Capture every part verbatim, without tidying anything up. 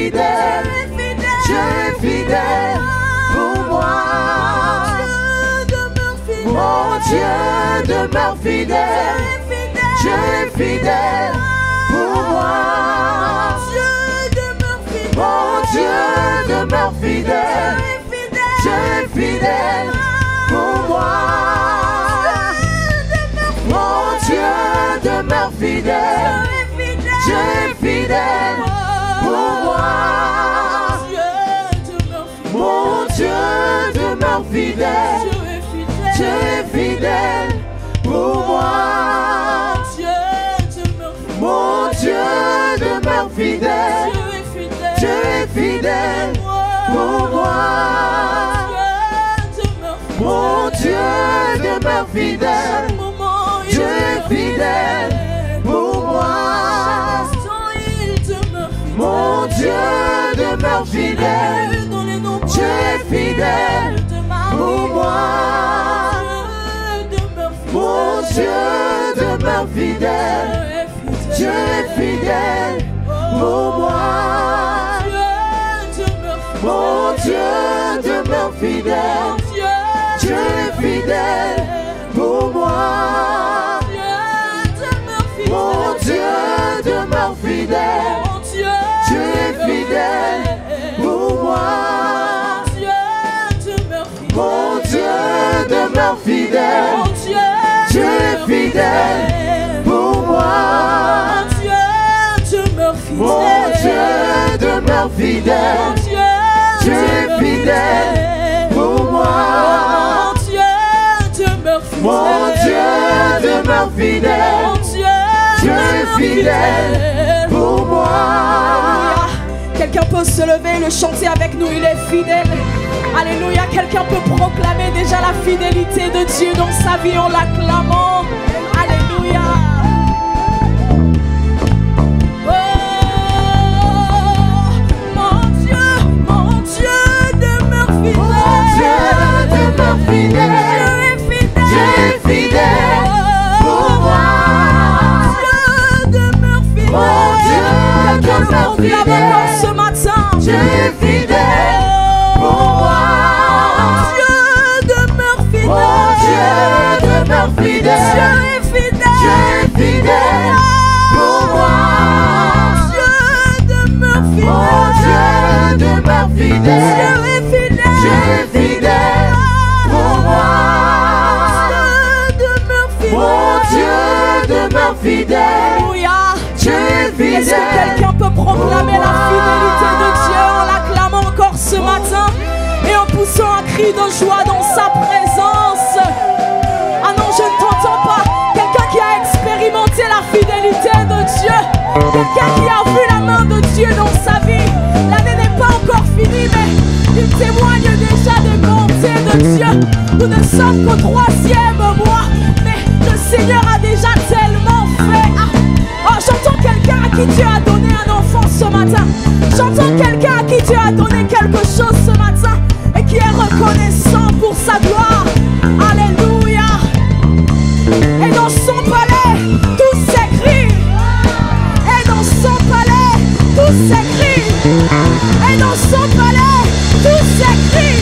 fidèle, Dieu est fidèle pour moi. Mon Dieu demeure fidèle, Dieu est fidèle pour moi. Mon Dieu demeure fidèle, Dieu est fidèle pour moi. Mon Dieu demeure fidèle, Dieu est fidèle pour moi. Mon Dieu demeure fidèle, Dieu est fidèle pour moi. Mon Dieu demeure fidèle, Dieu est fidèle pour moi. Mon Dieu demeure fidèle, Dieu est fidèle pour moi. Mon Dieu demeure fidèle, Dieu est fidèle pour moi. Mon Dieu demeure fidèle, Dieu est fidèle pour moi. Mon Dieu demeure fidèle, Dieu est fidèle pour moi. Mon Dieu demeure fidèle, Dieu est fidèle pour moi. Mon Dieu demeure fidèle, Dieu est fidèle pour moi. Mon Dieu demeure fidèle, Dieu est fidèle pour moi. Mon Dieu demeure fidèle, Dieu est fidèle pour moi. Quelqu'un peut se lever et le chanter avec nous, il est fidèle. Alléluia, quelqu'un peut proclamer déjà la fidélité de Dieu dans sa vie en l'acclamant. Alléluia. Oh, mon Dieu, mon Dieu demeure fidèle. Mon Dieu demeure fidèle, Dieu est fidèle pour moi. Mon Dieu demeure fidèle, ce matin. Dieu est fidèle pour moi. Mon Dieu demeure fidèle, Dieu est fidèle, Dieu est fidèle pour moi. Mon Dieu demeure fidèle, Dieu est fidèle pour moi. Mon Dieu demeure fidèle, Dieu est fidèle. Est-ce que quelqu'un peut proclamer la fidélité de Dieu en l'acclamant encore ce matin et en poussant un cri de joie dans sa présence? Ah non, je ne t'entends pas. Quelqu'un qui a expérimenté la fidélité de Dieu, quelqu'un qui a vu la main de Dieu dans sa vie. L'année n'est pas encore finie, mais il témoigne déjà des bontés de Dieu. Nous ne sommes qu'au troisième mois, mais le Seigneur a déjà tellement fait. Ah, oh, j'entends quelqu'un à qui Dieu a donné un enfant ce matin. J'entends quelqu'un à qui Dieu a donné quelque chose ce matin et qui est reconnaissant pour sa gloire. Alléluia. Et dans son palais, tout s'écrit. Et dans son palais, tout s'écrit. Et dans son palais, tout s'écrit.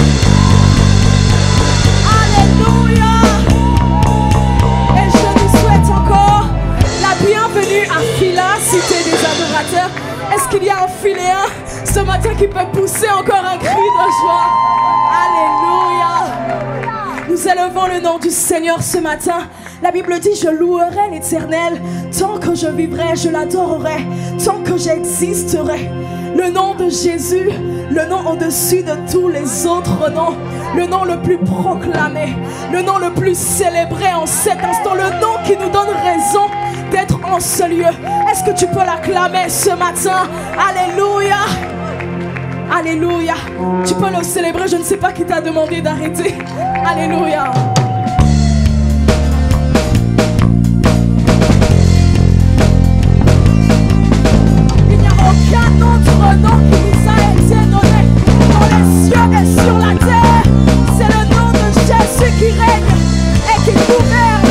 Alléluia. Et je nous souhaite encore la bienvenue à Phila, cité des adorateurs. Est-ce qu'il y a un Philéen ce matin qui peut pousser encore un cri de joie? Alléluia. Nous élevons le nom du Seigneur ce matin. La Bible dit: je louerai l'Éternel. Tant que je vivrai, je l'adorerai. Tant que j'existerai. Le nom de Jésus, le nom au-dessus de tous les autres noms. Le nom le plus proclamé, le nom le plus célébré en cet instant. Le nom qui nous donne raison d'être en ce lieu. Est-ce que tu peux l'acclamer ce matin? Alléluia. Alléluia. Tu peux le célébrer. Je ne sais pas qui t'a demandé d'arrêter. Alléluia. Il n'y a aucun autre nom qui nous a été donné dans les cieux et sur la terre. C'est le nom de Jésus qui règne et qui gouverne.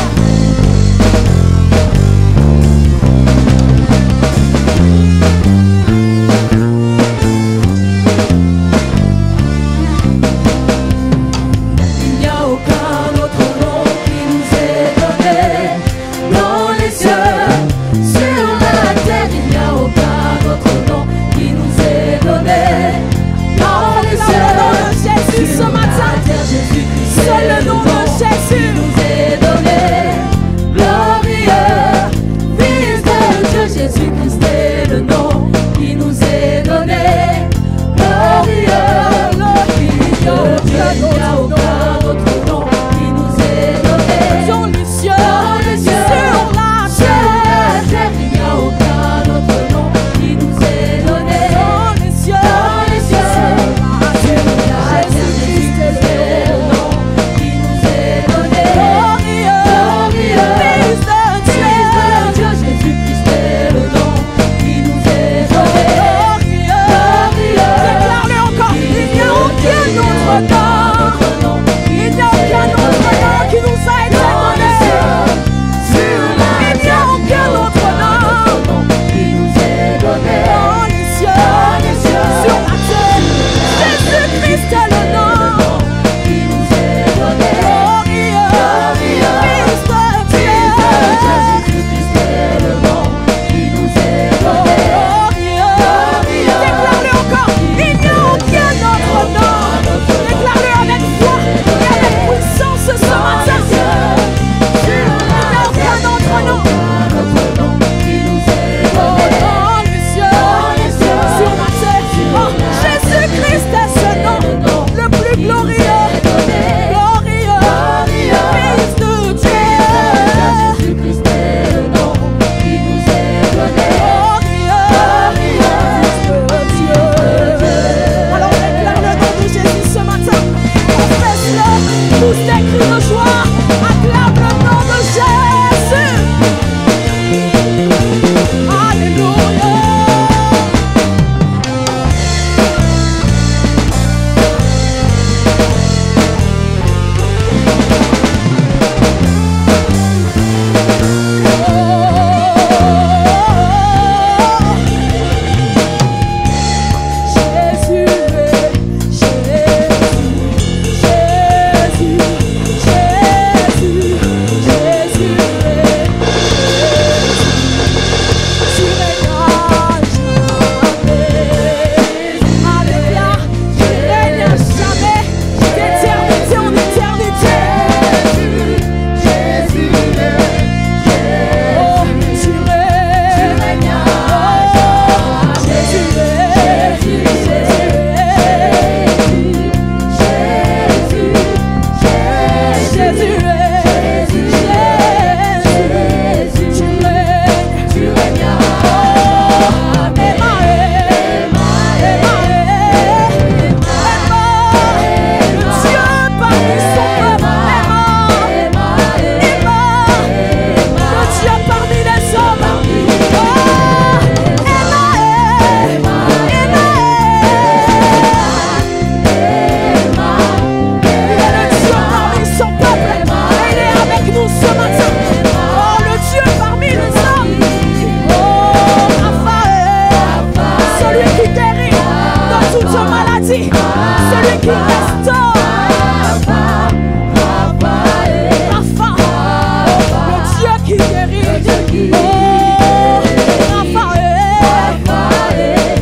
qui guérit. le Dieu qui Oh, guérit. Raphaël, Raphaël,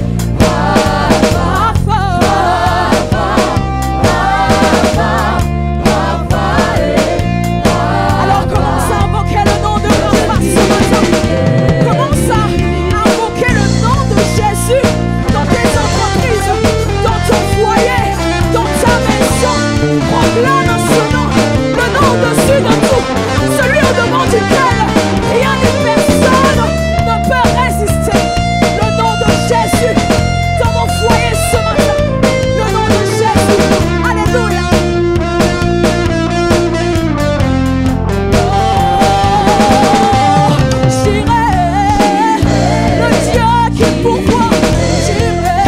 Raphaël. Alors commence à invoquer le nom de Rapha ce matin. Commence à invoquer le nom de Jésus dans tes entreprises, dans ton foyer, dans ta maison. Proclame ce nom, le nom au-dessus de tout, celui au-devant duquel rien ni personne ne peut résister. Le nom de Jésus dans mon foyer ce matin. Le nom de Jésus. Alléluia. J'irai, le Dieu qui pourvoit. J'irai,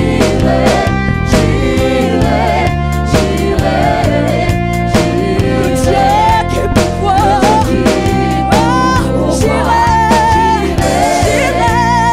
le Dieu qui pourvoit. Oh, j'irai, j'irai,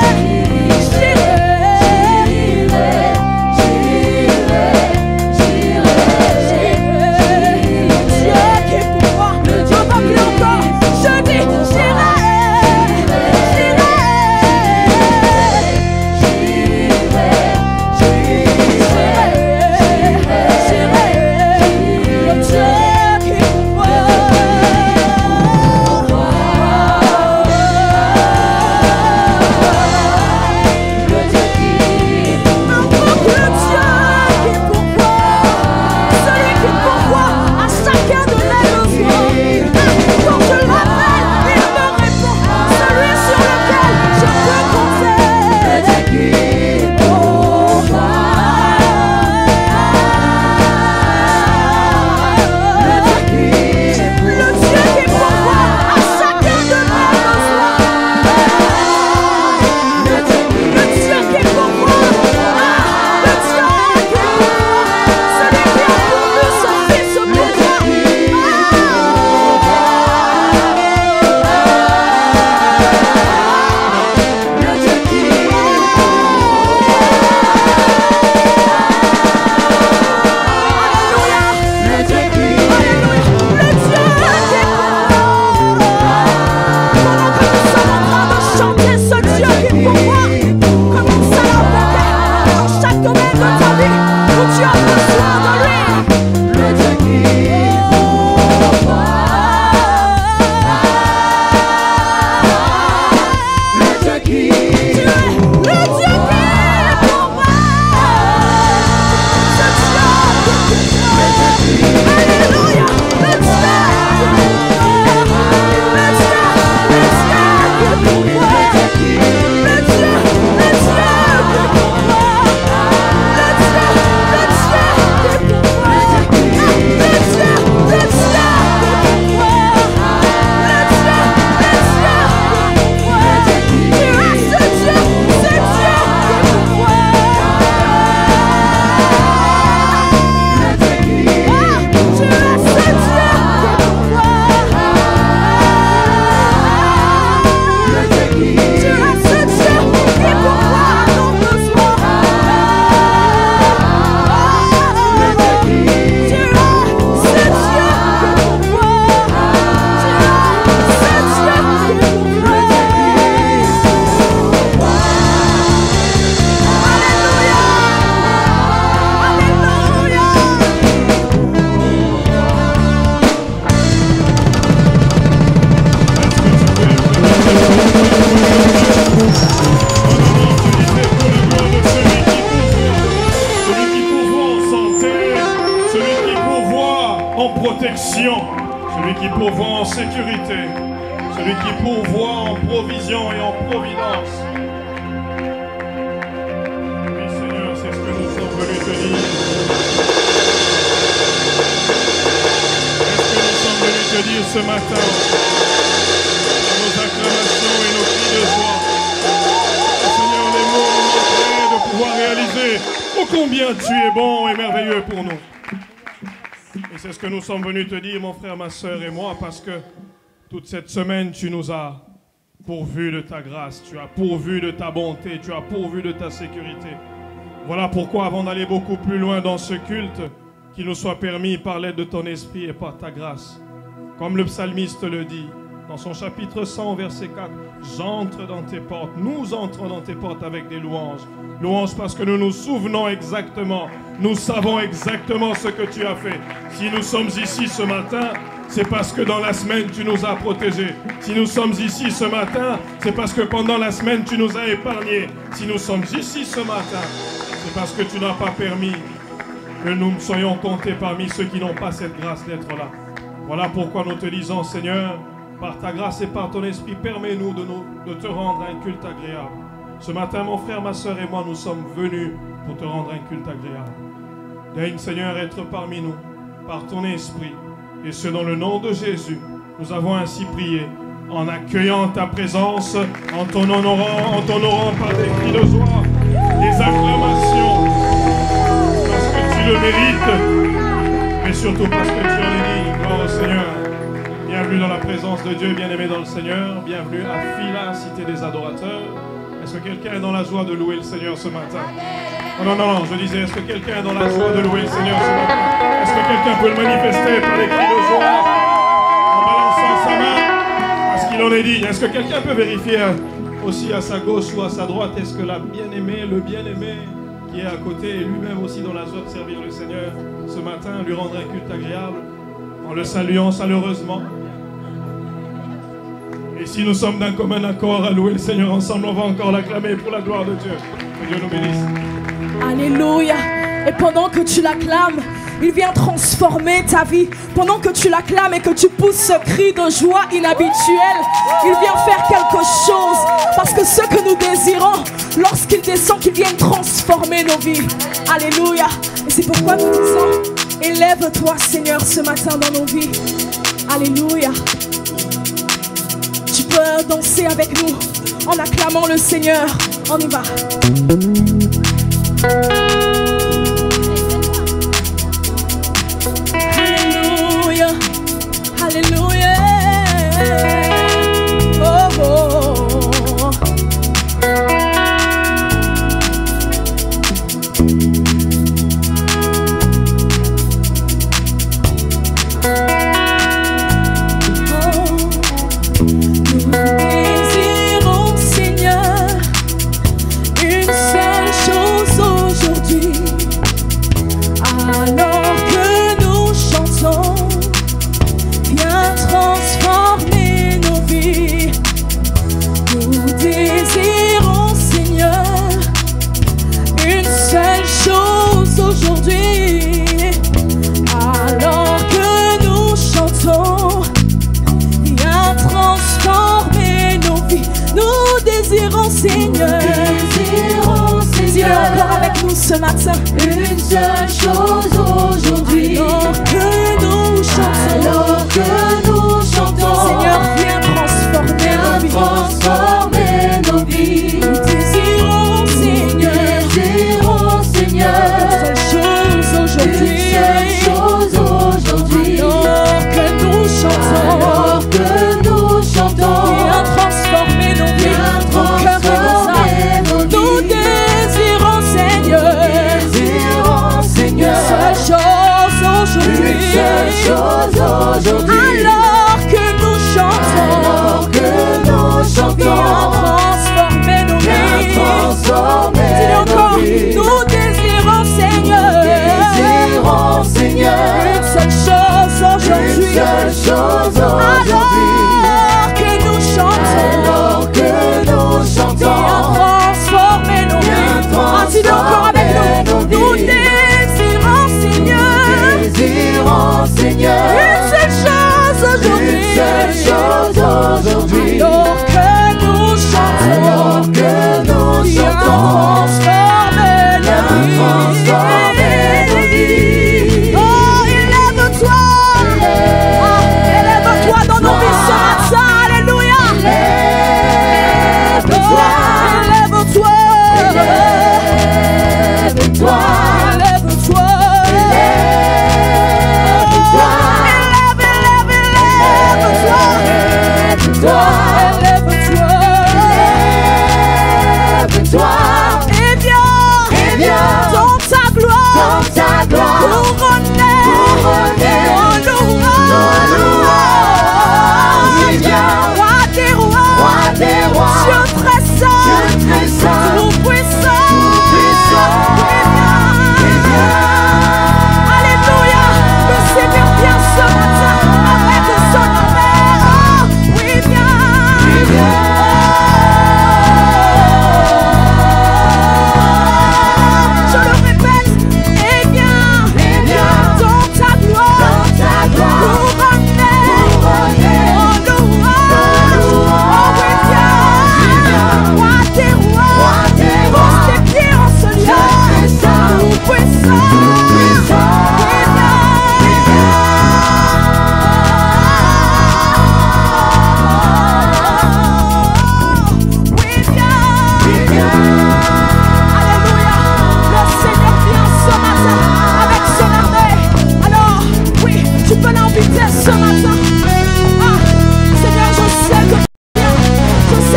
protection, celui qui pourvoit en sécurité, celui qui pourvoit en provision et en providence. Oui, Seigneur, c'est ce que nous sommes venus te dire. C'est ce que nous sommes venus te dire ce matin, dans nos acclamations et nos cris de joie. Seigneur, les mots nous manqueraient de pouvoir réaliser ô combien tu es bon et merveilleux pour nous. Et c'est ce que nous sommes venus te dire, mon frère, ma soeur et moi, parce que toute cette semaine, tu nous as pourvu de ta grâce, tu as pourvu de ta bonté, tu as pourvu de ta sécurité. Voilà pourquoi, avant d'aller beaucoup plus loin dans ce culte, qu'il nous soit permis par l'aide de ton esprit et par ta grâce, comme le psalmiste le dit, dans son chapitre cent, verset quatre. J'entre dans tes portes, nous entrons dans tes portes avec des louanges. Louanges parce que nous nous souvenons exactement, nous savons exactement ce que tu as fait. Si nous sommes ici ce matin, c'est parce que dans la semaine, tu nous as protégés. Si nous sommes ici ce matin, c'est parce que pendant la semaine, tu nous as épargnés. Si nous sommes ici ce matin, c'est parce que tu n'as pas permis que nous soyons comptés parmi ceux qui n'ont pas cette grâce d'être là. Voilà pourquoi nous te disons, Seigneur, par ta grâce et par ton esprit, permets-nous de, nous, de te rendre un culte agréable. Ce matin, mon frère, ma soeur et moi, nous sommes venus pour te rendre un culte agréable. Daigne, Seigneur, être parmi nous, par ton esprit. Et ce, dans le nom de Jésus, nous avons ainsi prié, en accueillant ta présence, en ton honorant, en t'honorant par des cris de joie, des acclamations, parce que tu le mérites, mais surtout parce que tu en es digne. Gloire au Seigneur. Bienvenue dans la présence de Dieu, bien-aimé dans le Seigneur. Bienvenue à Fila, cité des adorateurs. Est-ce que quelqu'un est dans la joie de louer le Seigneur ce matin? Oh non, non, non, je disais, est-ce que quelqu'un est dans la joie de louer le Seigneur ce matin? Est-ce que quelqu'un peut le manifester par des cris de joie, en balançant sa main, parce qu'il en est digne? Est-ce que quelqu'un peut vérifier aussi à sa gauche ou à sa droite, est-ce que la bien-aimée, le bien-aimé qui est à côté est lui-même aussi dans la joie de servir le Seigneur ce matin, lui rendre un culte agréable, en le saluant chaleureusement? Et si nous sommes d'un commun accord à louer le Seigneur ensemble, on va encore l'acclamer pour la gloire de Dieu. Que Dieu nous bénisse. Alléluia. Et pendant que tu l'acclames, il vient transformer ta vie. Pendant que tu l'acclames et que tu pousses ce cri de joie inhabituel, il vient faire quelque chose. Parce que ce que nous désirons, lorsqu'il descend, qu'il vienne transformer nos vies. Alléluia. Et c'est pourquoi nous disons, élève-toi Seigneur ce matin dans nos vies. Alléluia. Tu peux danser avec nous en acclamant le Seigneur. On y va. Alléluia, Alléluia. Oh, oh. Seigneur, désirons, Seigneur, encore avec nous ce matin. Une seule chose aujourd'hui. Alors que nous chantons, alors que nous chantons, Seigneur, viens transformer nos vies. Transformer nos vies. Nous désirons, Seigneur, désirons, Seigneur, une seule chose aujourd'hui. Une seule chose aujourd'hui. Alors que nous chantons, alors que nous chantons, viens transformer nos vies. Nous désirons, Seigneur, désirons, Seigneur, seule chose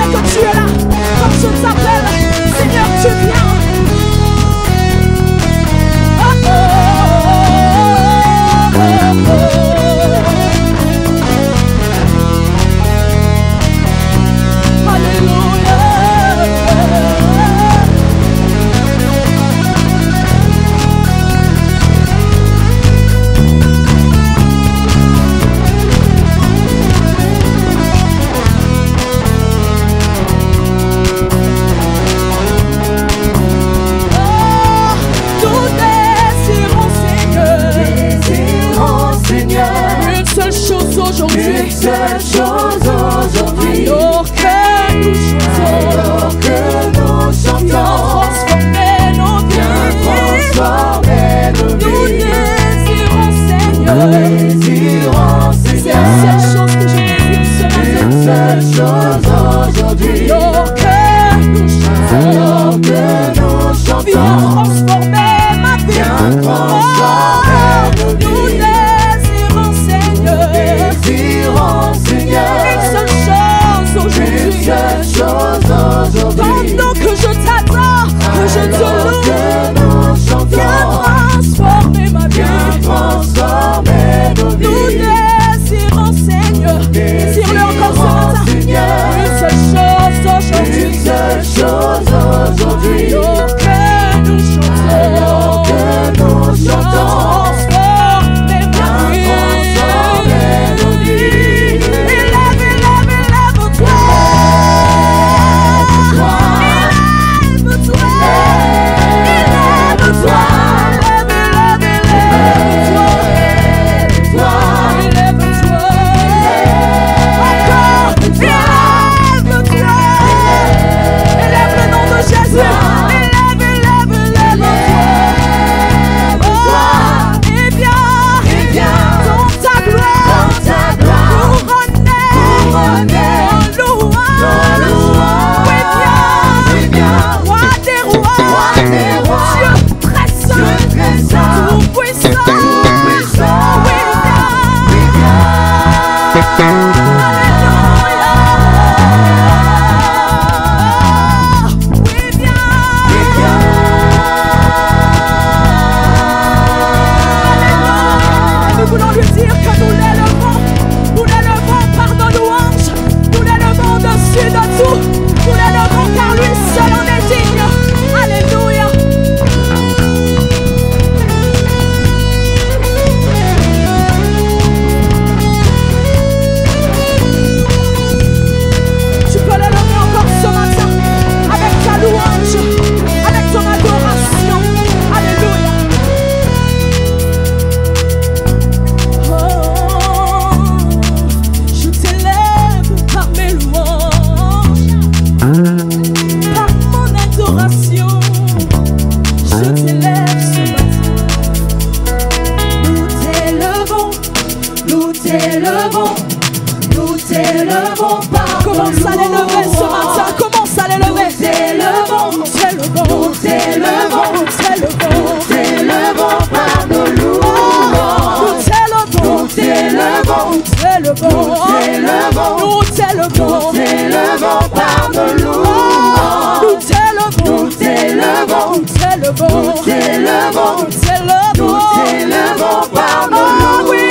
que tu es là, comme je t'appelle, Seigneur, tu viens. Oh, oh, oh, oh, oh. Alléluia. Aujourd'hui, une seule chose aujourd'hui, alors que nous chantons, alors que nous chantons, viens transformer nos vies, transformer nos vies. Nous désirons, Seigneur, nous désirons, Seigneur, c'est la seule chose que je désire ce matin, une seule chose aujourd'hui, alors que nous chantons, alors que nous chantons, viens transformer ma vie, viens transformer nos vies. Désirons, Seigneur, une seule chose aujourd'hui, une seule chose aujourd'hui. Pendant que je t'adore, que je te loue, que nous chantons, viens transformer ma vie, viens transformer nos vies. Nous désirons, Seigneur, désire-le encore ce matin, Seigneur, une seule chose aujourd'hui, une seule chose aujourd'hui. Alors que nous chantons, alors que nous chantons, transformer ma vie.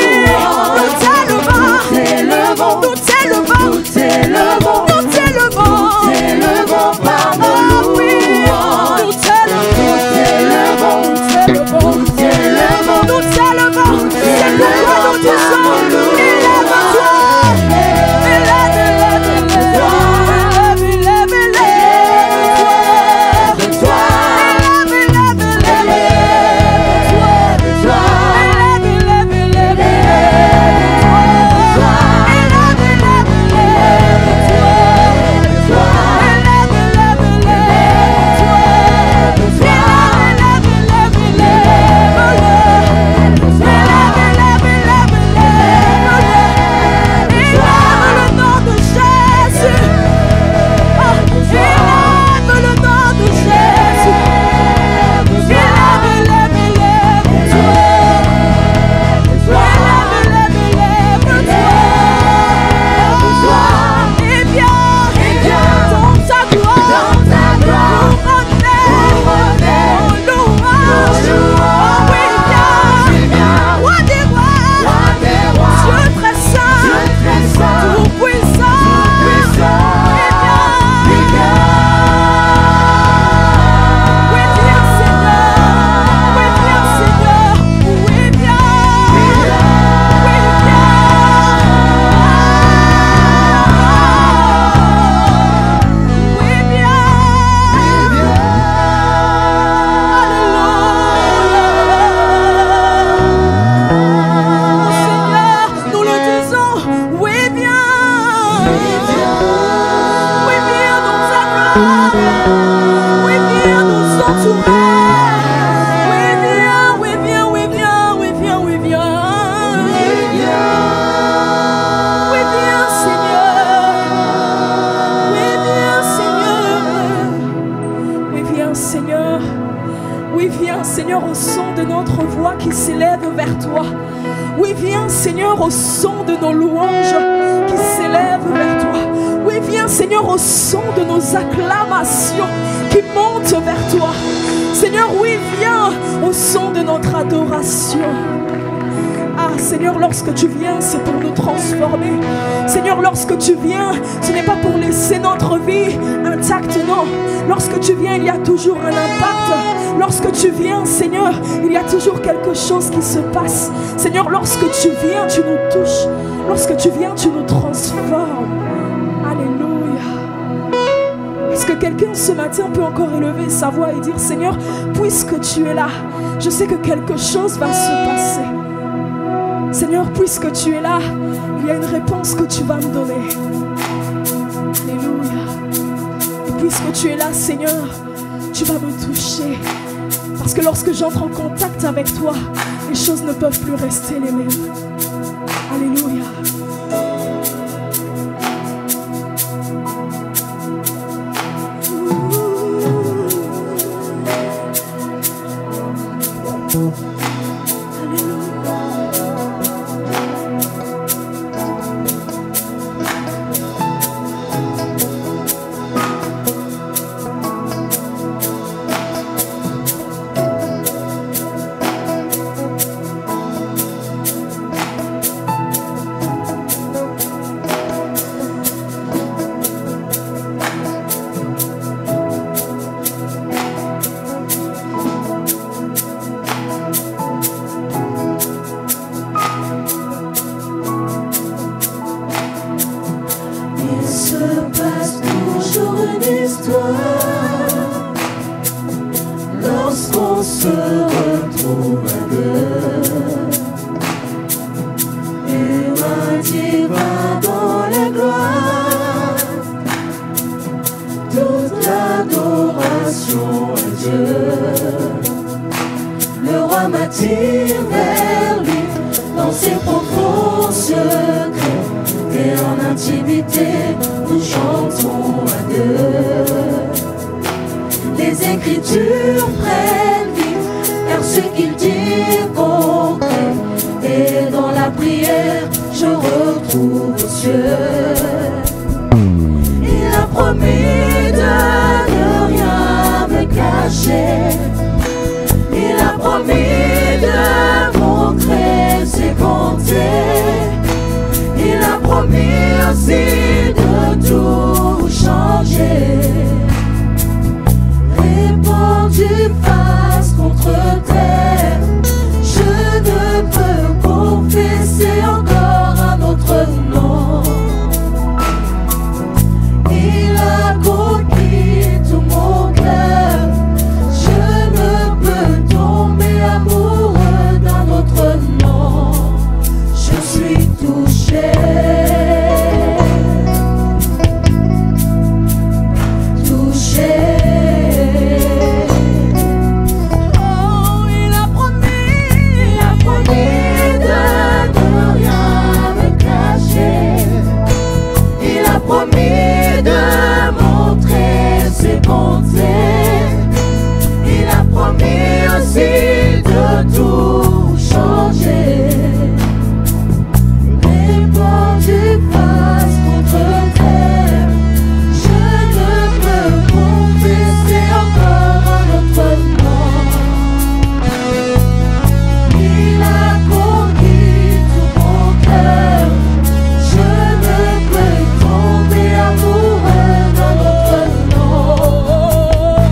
Nous t'élevons entourer. Oui, viens, oui, viens, oui, viens, oui, viens, oui, viens. Oui, viens, Seigneur. Oui, viens, Seigneur. Oui, viens, Seigneur. Oui, viens, Seigneur, au son de notre voix qui s'élève vers toi. Oui, viens, Seigneur, au son de nos louanges qui s'élèvent vers toi. Oui, viens, Seigneur, au son de nos acclamations qui montent vers toi. Seigneur, oui, viens au son de notre adoration. Ah, Seigneur, lorsque tu viens, c'est pour nous transformer. Seigneur, lorsque tu viens, ce n'est pas pour laisser notre vie intacte, non. Lorsque tu viens, il y a toujours un impact. Lorsque tu viens, Seigneur, il y a toujours quelque chose qui se passe. Seigneur, lorsque tu viens, tu nous touches. Lorsque tu viens, tu nous transformes. Alléluia. Est-ce que quelqu'un ce matin peut encore élever sa voix et dire, Seigneur, puisque tu es là, je sais que quelque chose va se passer. Seigneur, puisque tu es là, il y a une réponse que tu vas me donner. Alléluia. Et puisque tu es là, Seigneur, tu vas me toucher. Parce que lorsque j'entre en contact avec toi, les choses ne peuvent plus rester les mêmes. Alléluia.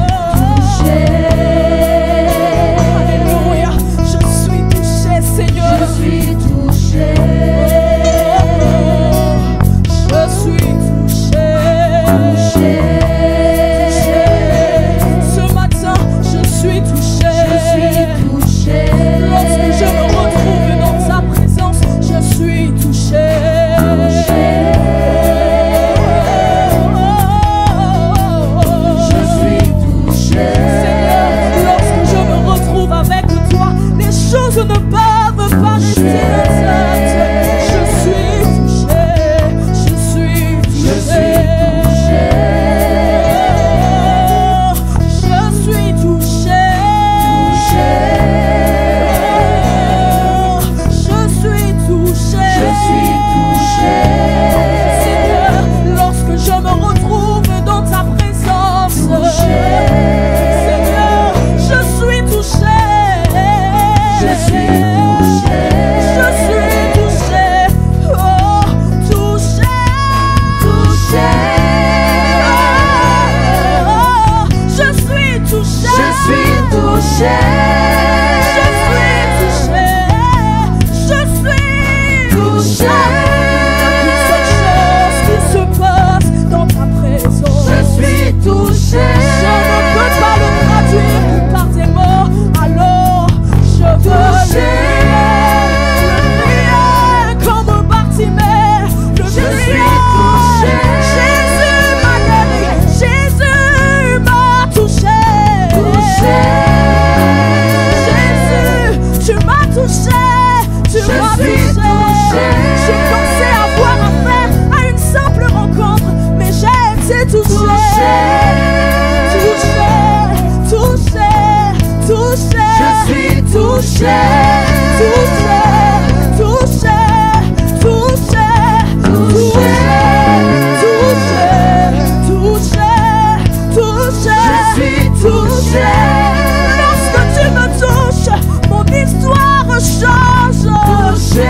Seigneur. touché, touché, touché, touché, touché, touché, touché, je suis touché. Lorsque tu me touches, mon histoire change. Touché,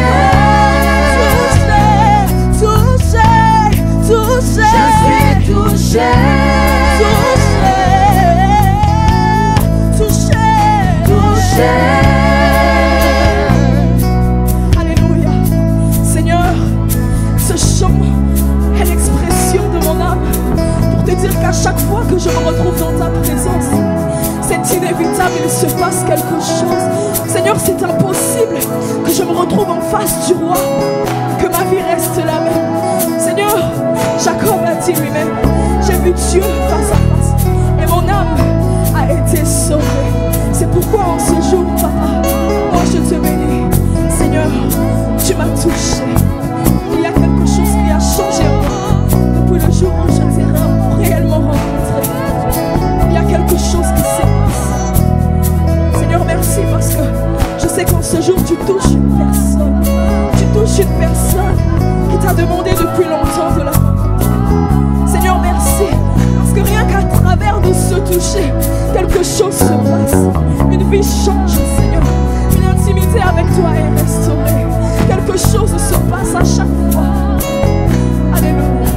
touché, touché, touché, je suis touché. Alléluia. Seigneur, ce chant est l'expression de mon âme pour te dire qu'à chaque fois que je me retrouve dans ta présence, c'est inévitable, il se passe quelque chose. Seigneur, c'est impossible que je me retrouve en face du roi, que ma vie reste la même. Seigneur, Jacob a dit lui-même, j'ai vu Dieu face à face et mon âme a été sauvée. C'est pourquoi en ce jour, papa, moi je te bénis. Seigneur, tu m'as touché. Il y a quelque chose qui a changé en moi depuis le jour où je t'ai réellement rencontré. Il y a quelque chose qui s'est passé. Seigneur, merci parce que je sais qu'en ce jour tu touches une personne. Tu touches une personne qui t'a demandé depuis longtemps de la rencontrer. Seigneur, merci parce que rien qu'à travers de ce toucher, quelque chose se passe. Une vie change, Seigneur. Une intimité avec toi est restaurée. Quelque chose se passe à chaque fois. Alléluia.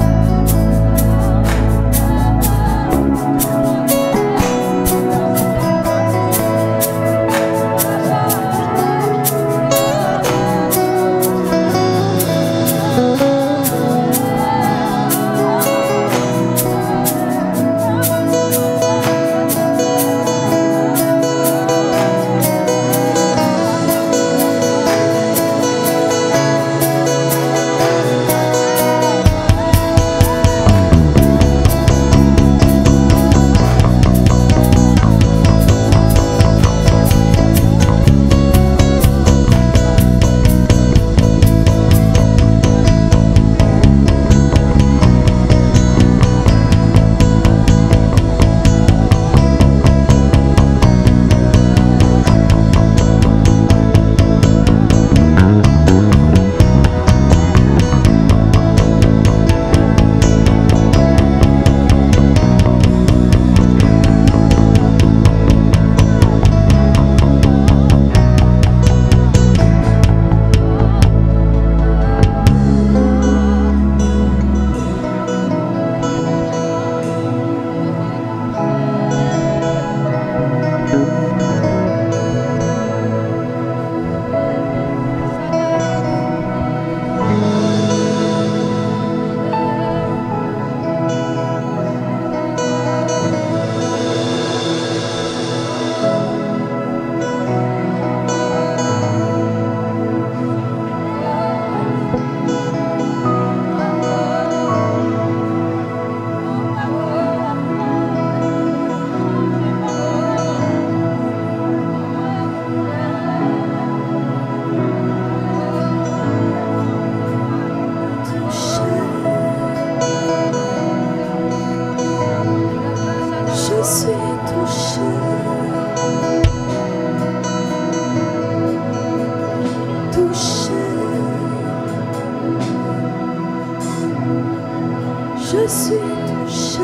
Je suis touché.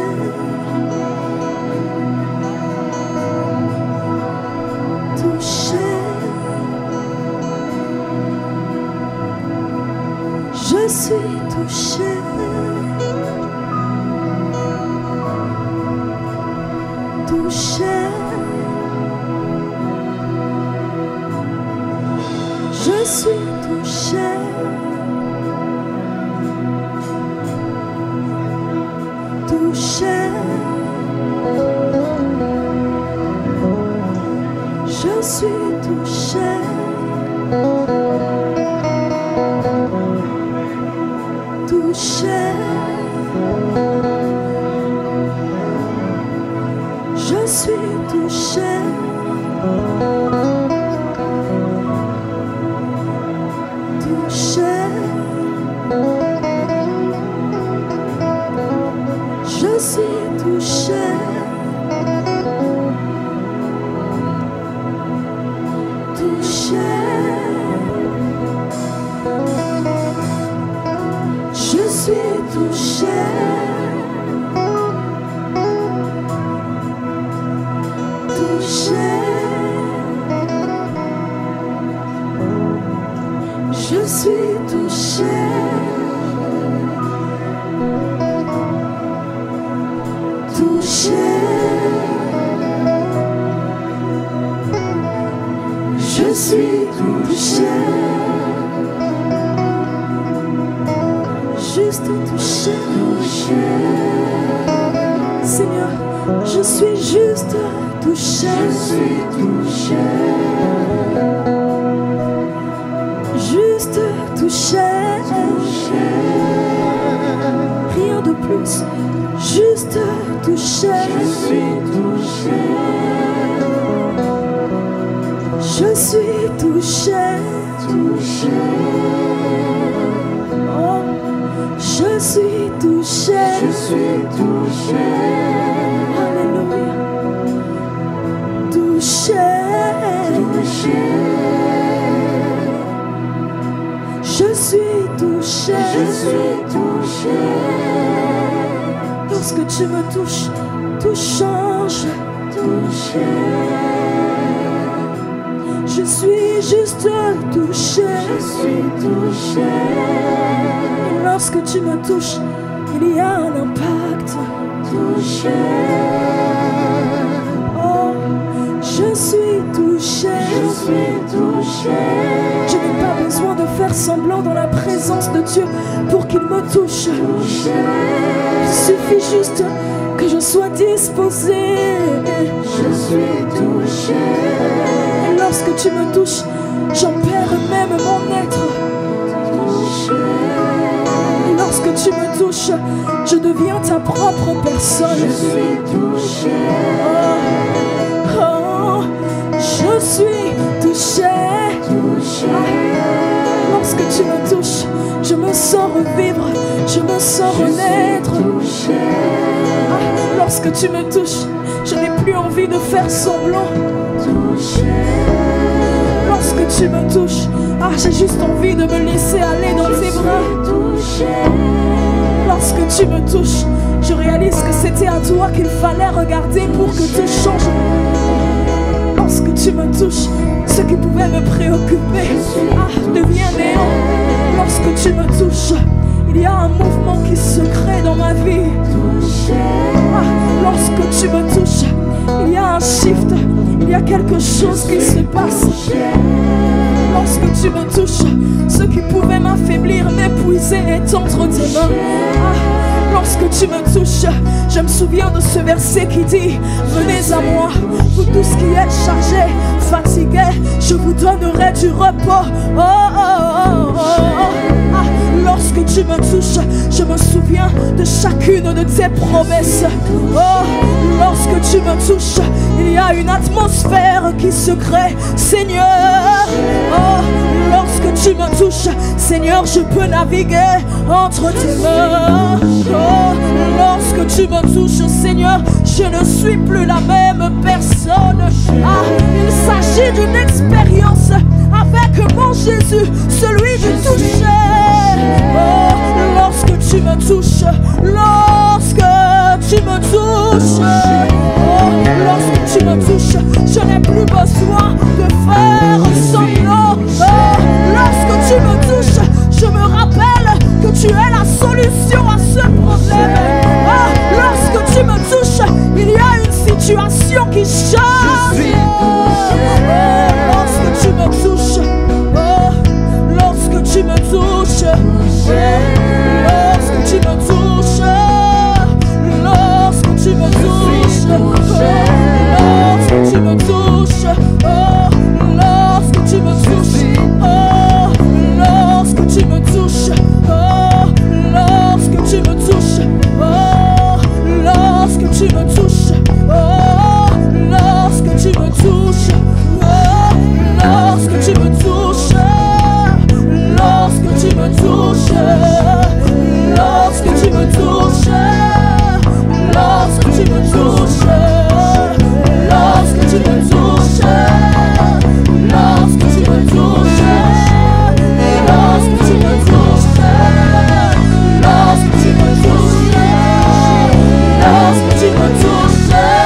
Touché. Je suis touché. Touché. Je suis touché. Touché. Je suis touché. Touché. Je suis touché. Touché. Je suis touché. touché. Je suis touché. Juste touché. Seigneur, je suis juste touché. Je suis touché. Juste touché. Rien de plus. Juste touché. Je suis touché. Je suis touché. Touché. Oh, je suis touché. Je suis touché. Alléluia. Touché. Touché. Je suis touché. Je suis touché. Lorsque tu me touches, tout change. Touché. Je suis juste touché. Je suis touché. Et lorsque tu me touches, il y a un impact. Touché. Oh, je suis touché. Je suis touché. Je n'ai pas besoin de faire semblant dans la présence de Dieu pour qu'il me touche. Touché. Il suffit juste que je sois disposé. Je suis touché. Et lorsque tu me touches, j'en perds même mon être. Touché. Et lorsque tu me touches, je deviens ta propre personne. Je suis touché. Oh, oh, je suis touché. Touché. Lorsque tu me touches, je me sens revivre, je me sens renaître. Touché. Ah, lorsque tu me touches, je n'ai plus envie de faire semblant. Touché. Lorsque tu me touches, ah, j'ai juste envie de me laisser aller dans tes bras. Touché. Lorsque tu me touches, je réalise que c'était à toi qu'il fallait regarder pour que tout change. Lorsque tu me touches, ce qui pouvait me préoccuper, ah, devient néant. Lorsque tu me touches, il y a un mouvement qui se crée dans ma vie. Ah, lorsque tu me touches, il y a un shift, il y a quelque chose qui se passe. Lorsque tu me touches, ce qui pouvait m'affaiblir, m'épuiser est entre tes mains. Ah, lorsque tu me touches, je me souviens de ce verset qui dit: venez à moi, vous tous qui êtes chargés, fatigués, je vous donnerai du repos. Oh, oh, oh, oh, oh. Ah, lorsque tu me touches, je me souviens de chacune de tes promesses. Oh, lorsque tu me touches, il y a une atmosphère qui se crée, Seigneur. Oh, lorsque tu me touches, Seigneur, je peux naviguer entre tes mains. Oh, lorsque tu me touches, Seigneur, je ne suis plus la même personne. Ah, il s'agit d'une expérience avec mon Jésus, celui du toucher. Oh, lorsque tu me touches, lorsque tu me touches, oh, lorsque tu me touches, je n'ai plus besoin de faire semblant. Oh, lorsque tu me touches, je me rappelle que tu es la solution à ce problème. Oh, lorsque tu me touches, il y a une situation qui change. Oh, lorsque tu me touches, oh, lorsque tu me touches, oh, lorsque tu me touches, lorsque tu me touches, oh, lorsque tu me touches, oh, lorsque tu me touches, oh, lorsque tu me touches, oh, lorsque tu me touches, oh, lorsque tu me touches, oh, lorsque tu me touches, oh, lorsque tu me touches, lorsque tu me touches, lorsque tu me touches, lorsque tu me touches, lorsque tu me touches, lorsque tu me touches, lorsque tu me touches, lorsque tu me touches, lorsque tu me touches.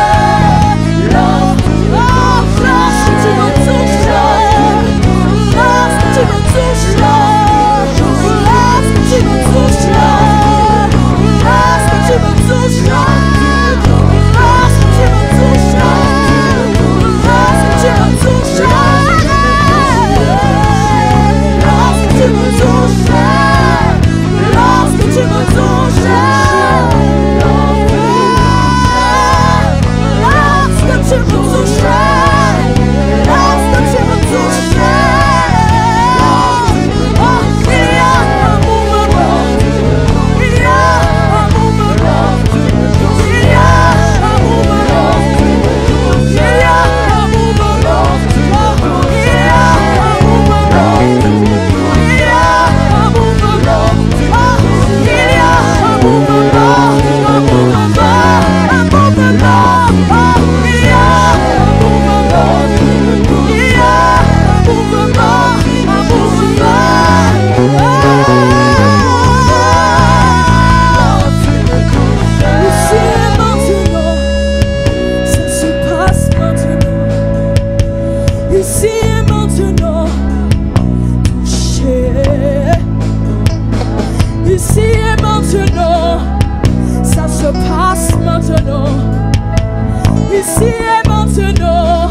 maintenant. Ici et maintenant.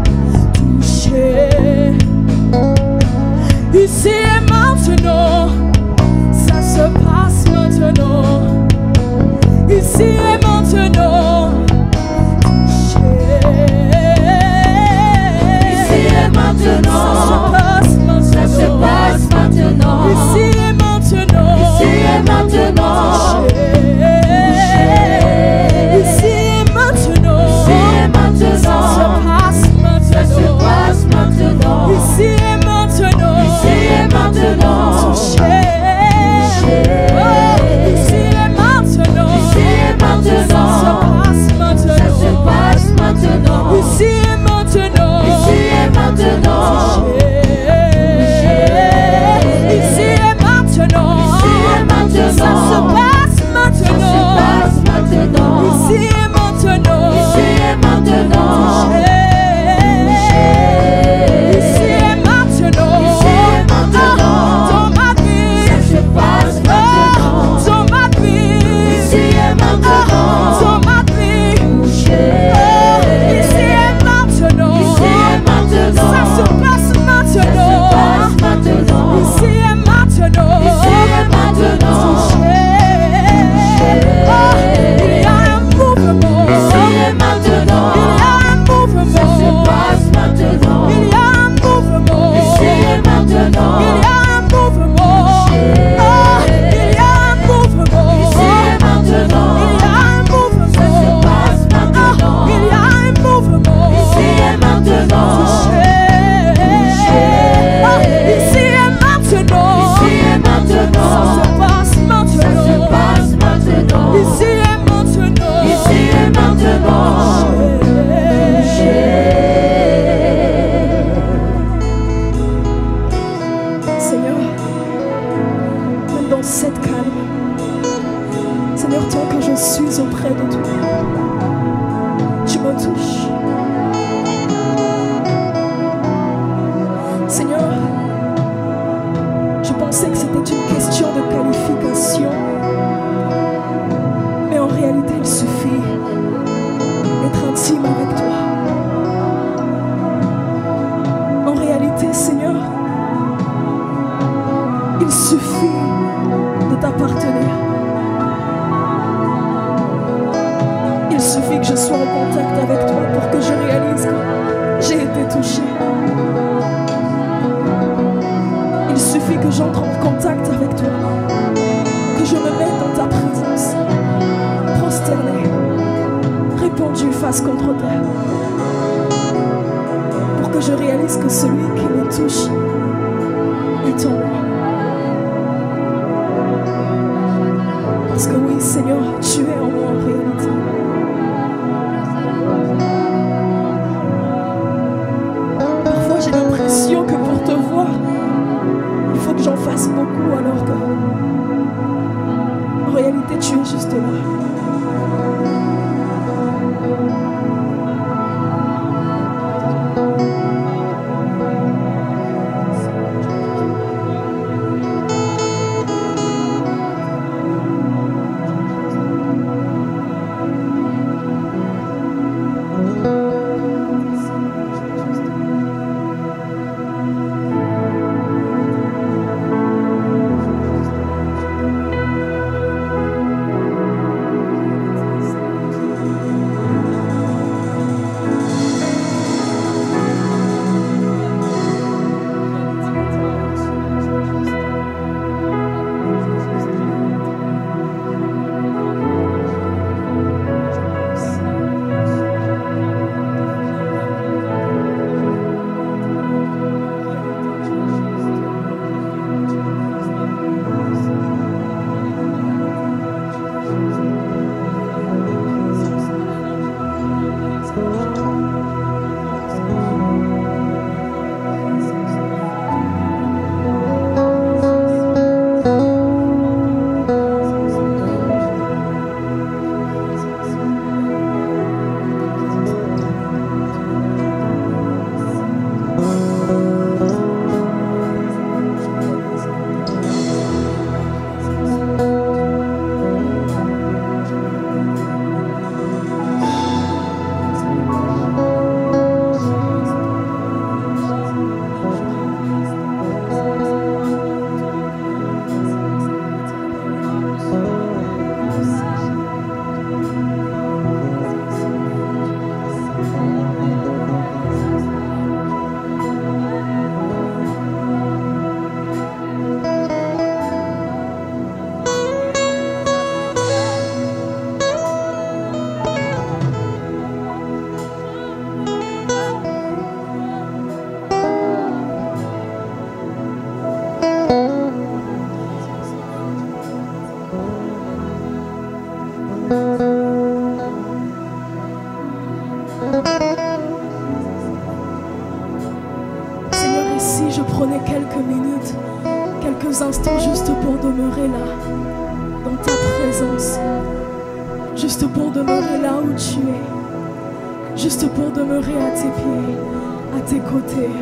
Touché. Ici et maintenant. Ça se passe maintenant. Ici et maintenant. Touché. Ici et maintenant. Ça se passe maintenant. Ici et maintenant. Ici et maintenant. Ici et maintenant. Ici et maintenant. Ici et maintenant. Ça se passe maintenant. Ça se passe maintenant. Ici et maintenant. Ici et maintenant. Touché. Oh, ici et maintenant. Ici et maintenant. Ça se passe maintenant. Ça se passe maintenant. Ici et maintenant. Ici et maintenant. Touché. Ici et maintenant. Ici et maintenant. Ça se passe Ça se maintenant. passe maintenant. Ici et maintenant. Ici et maintenant. Ici et maintenant. Ici et maintenant. Dans ma vie. Ça se passe maintenant. Dans ma vie. Ici et maintenant. Dans ma vie. Touché. Ici et maintenant. Ici et maintenant. Ça se passe maintenant. Ça se passe maintenant. Ici et maintenant. Ici et maintenant. Touché. Oh, il y a un mouvement. Ici et maintenant. Il y a un mouvement. Ça se passe maintenant. Il y a un mouvement. Ici et maintenant. Il y a un mouvement. Oh, il y a un mouvement. Ici et maintenant. Il y a un mouvement. Ça se passe maintenant. Oh, il y a un mouvement. Ici et maintenant. Touché. Oh, ici et maintenant. Ici et maintenant. Ça se passe Ça se maintenant. passe maintenant. Ici et maintenant. Ici et maintenant. Seigneur, même dans cette calme, Seigneur, tant que je suis auprès de toi, tu me touches. Seigneur, je pensais que c'était une question de qualification, mais en réalité, il suffit d'être intime avec toi. En réalité, Seigneur, il suffit de t'appartenir. Il suffit que je sois en contact avec toi pour que je réalise que j'ai été touché. Il suffit que j'entre en contact avec toi, que je me mette dans ta présence, prosterné, répandu face contre terre, pour que je réalise que celui qui me touche est en moi. Parce que oui, Seigneur, tu es en moi en réalité. Parfois, j'ai l'impression que pour te voir, il faut que j'en fasse beaucoup, alors que en réalité, tu es juste là. quelques minutes, quelques instants juste pour demeurer là, dans ta présence. Juste pour demeurer là où tu es. Juste pour demeurer à tes pieds, à tes côtés.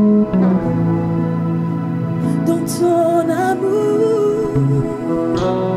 Ton amour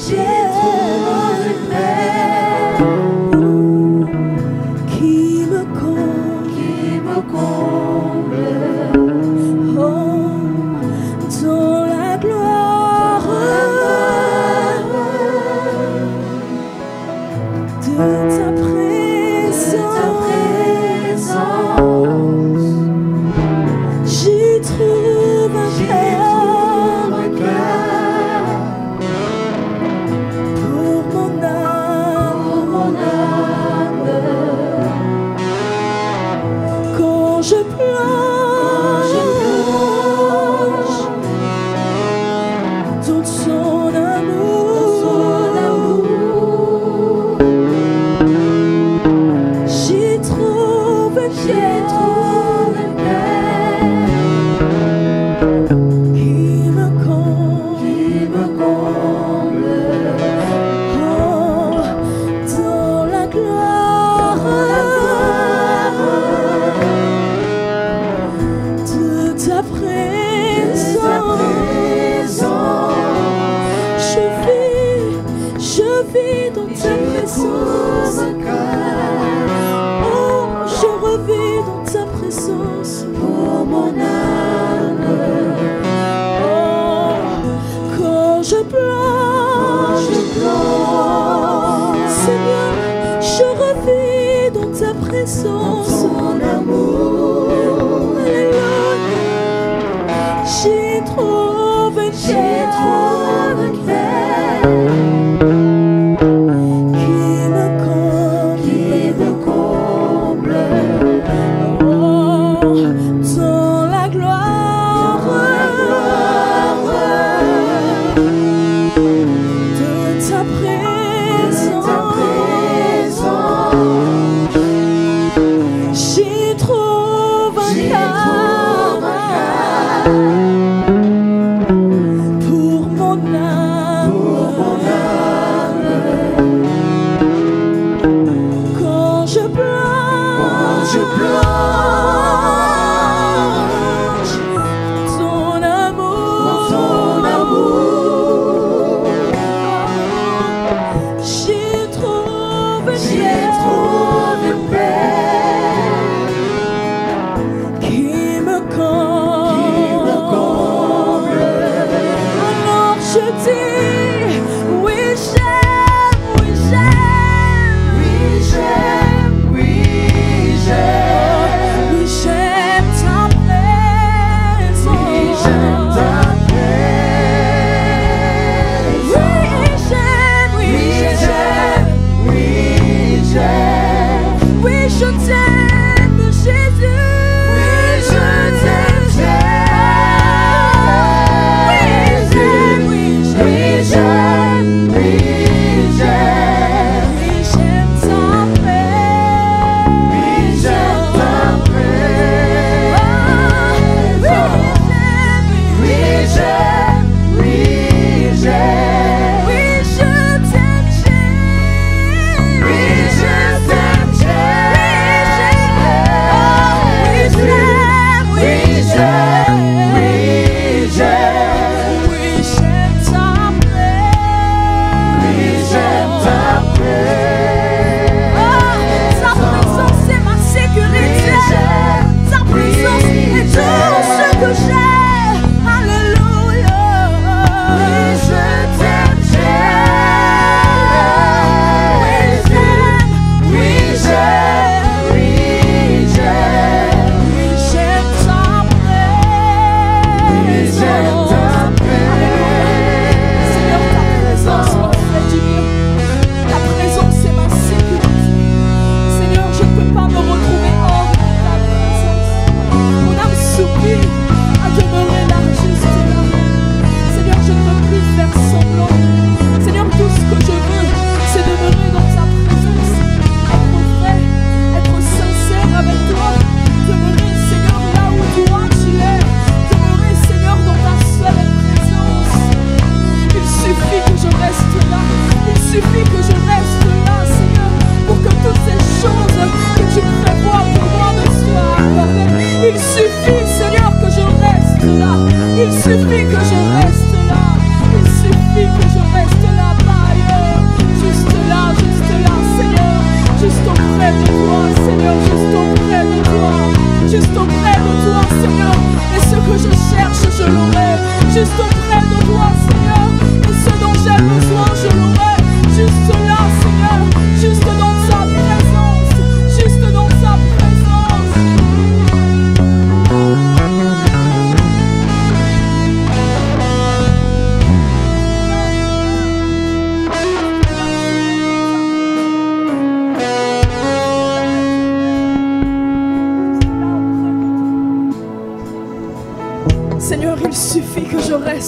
Oui, j'aime ta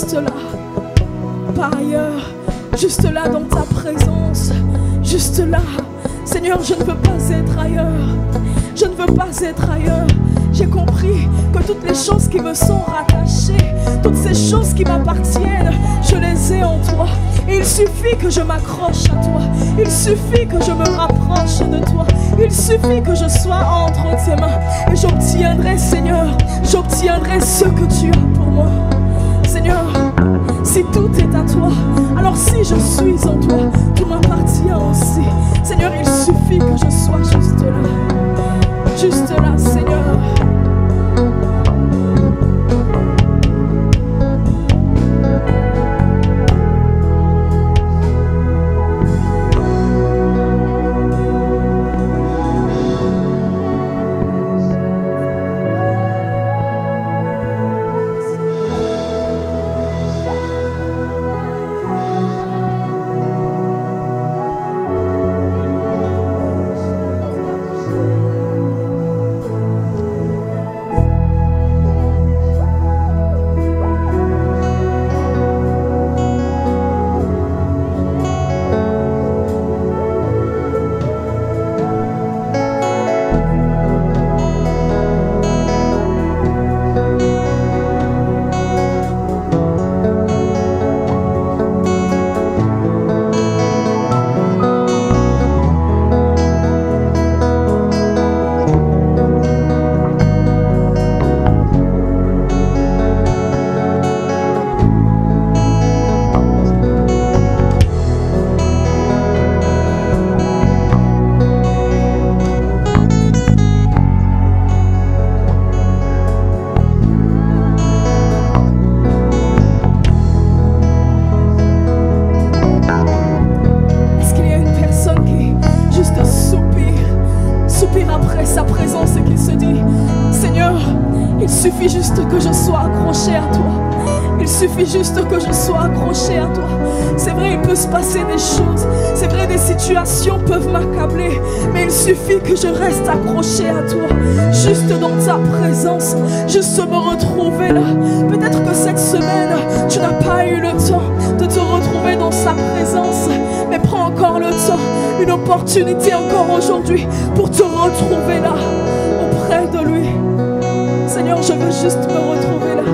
juste là, pas ailleurs, juste là dans ta présence, juste là. Seigneur, je ne veux pas être ailleurs, je ne veux pas être ailleurs. J'ai compris que toutes les choses qui me sont rattachées, toutes ces choses qui m'appartiennent, je les ai en toi. Et il suffit que je m'accroche à toi, il suffit que je me rapproche de toi, il suffit que je sois entre tes mains. Et j'obtiendrai, Seigneur, j'obtiendrai ce que tu as pour moi. Seigneur, si tout est à toi, alors si je suis en toi, tout m'appartient aussi. Seigneur, il suffit que je sois juste là, juste là, Seigneur. Juste que je sois accroché à toi. C'est vrai, il peut se passer des choses. C'est vrai, des situations peuvent m'accabler. Mais il suffit que je reste accroché à toi. Juste dans ta présence. Juste me retrouver là. Peut-être que cette semaine, tu n'as pas eu le temps de te retrouver dans sa présence. Mais prends encore le temps. Une opportunité encore aujourd'hui pour te retrouver là. Auprès de lui. Seigneur, je veux juste me retrouver là.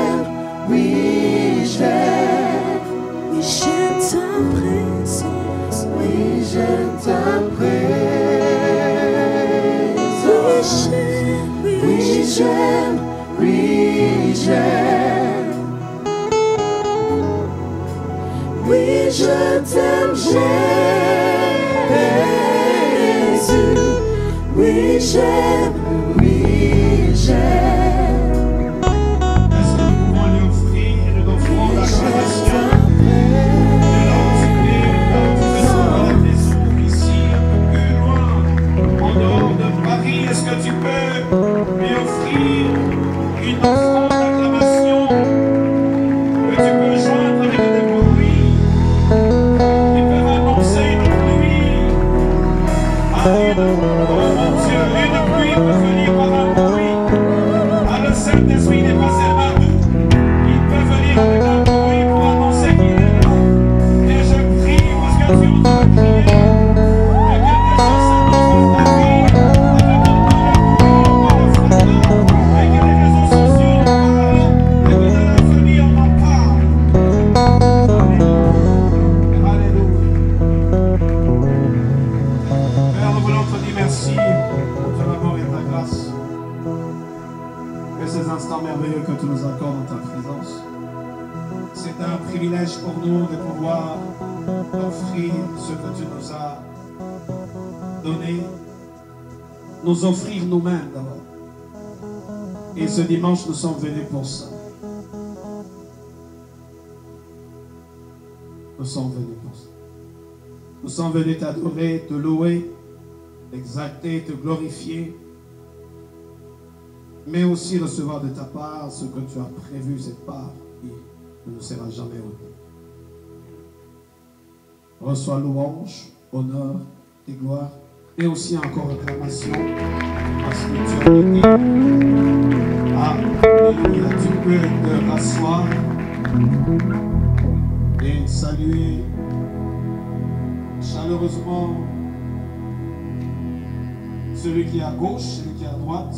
Oui, j'aime ta présence. ta présence. Oui, j'aime, oui, j'aime. Oui, je t'aime, Jésus. Oui, j'aime, oui, j'aime. Est-ce que nous pouvons lui offrir une offrande d'acclamation? Est-ce que tu peux lui offrir une offrande d'acclamation que tu peux joindre avec des bruits qui peuvent annoncer une pluie? Alléluia. Oh mon Dieu, une pluie peut venir par un bruit. Ah, le Saint-Esprit n'est pas seulement doux. Il peut venir avec un bruit pour annoncer qu'il est là. Et je prie parce que tu entends crier. Et quelque chose s'annonce dans ta vie. Merveilleux que tu nous accordes dans ta présence. C'est un privilège pour nous de pouvoir offrir ce que tu nous as donné, nous offrir nous-mêmes d'abord. Et ce dimanche, nous sommes venus pour ça. Nous sommes venus pour ça. Nous sommes venus t'adorer, te louer, t'exalter, te glorifier, mais aussi recevoir de ta part ce que tu as prévu, cette part qui ne nous sera jamais ôtée. Reçois louange, honneur et gloire, et aussi encore acclamation, parce que tu as dit, alléluia, tu peux te rasseoir et saluer chaleureusement celui qui est à gauche, celui qui est à droite,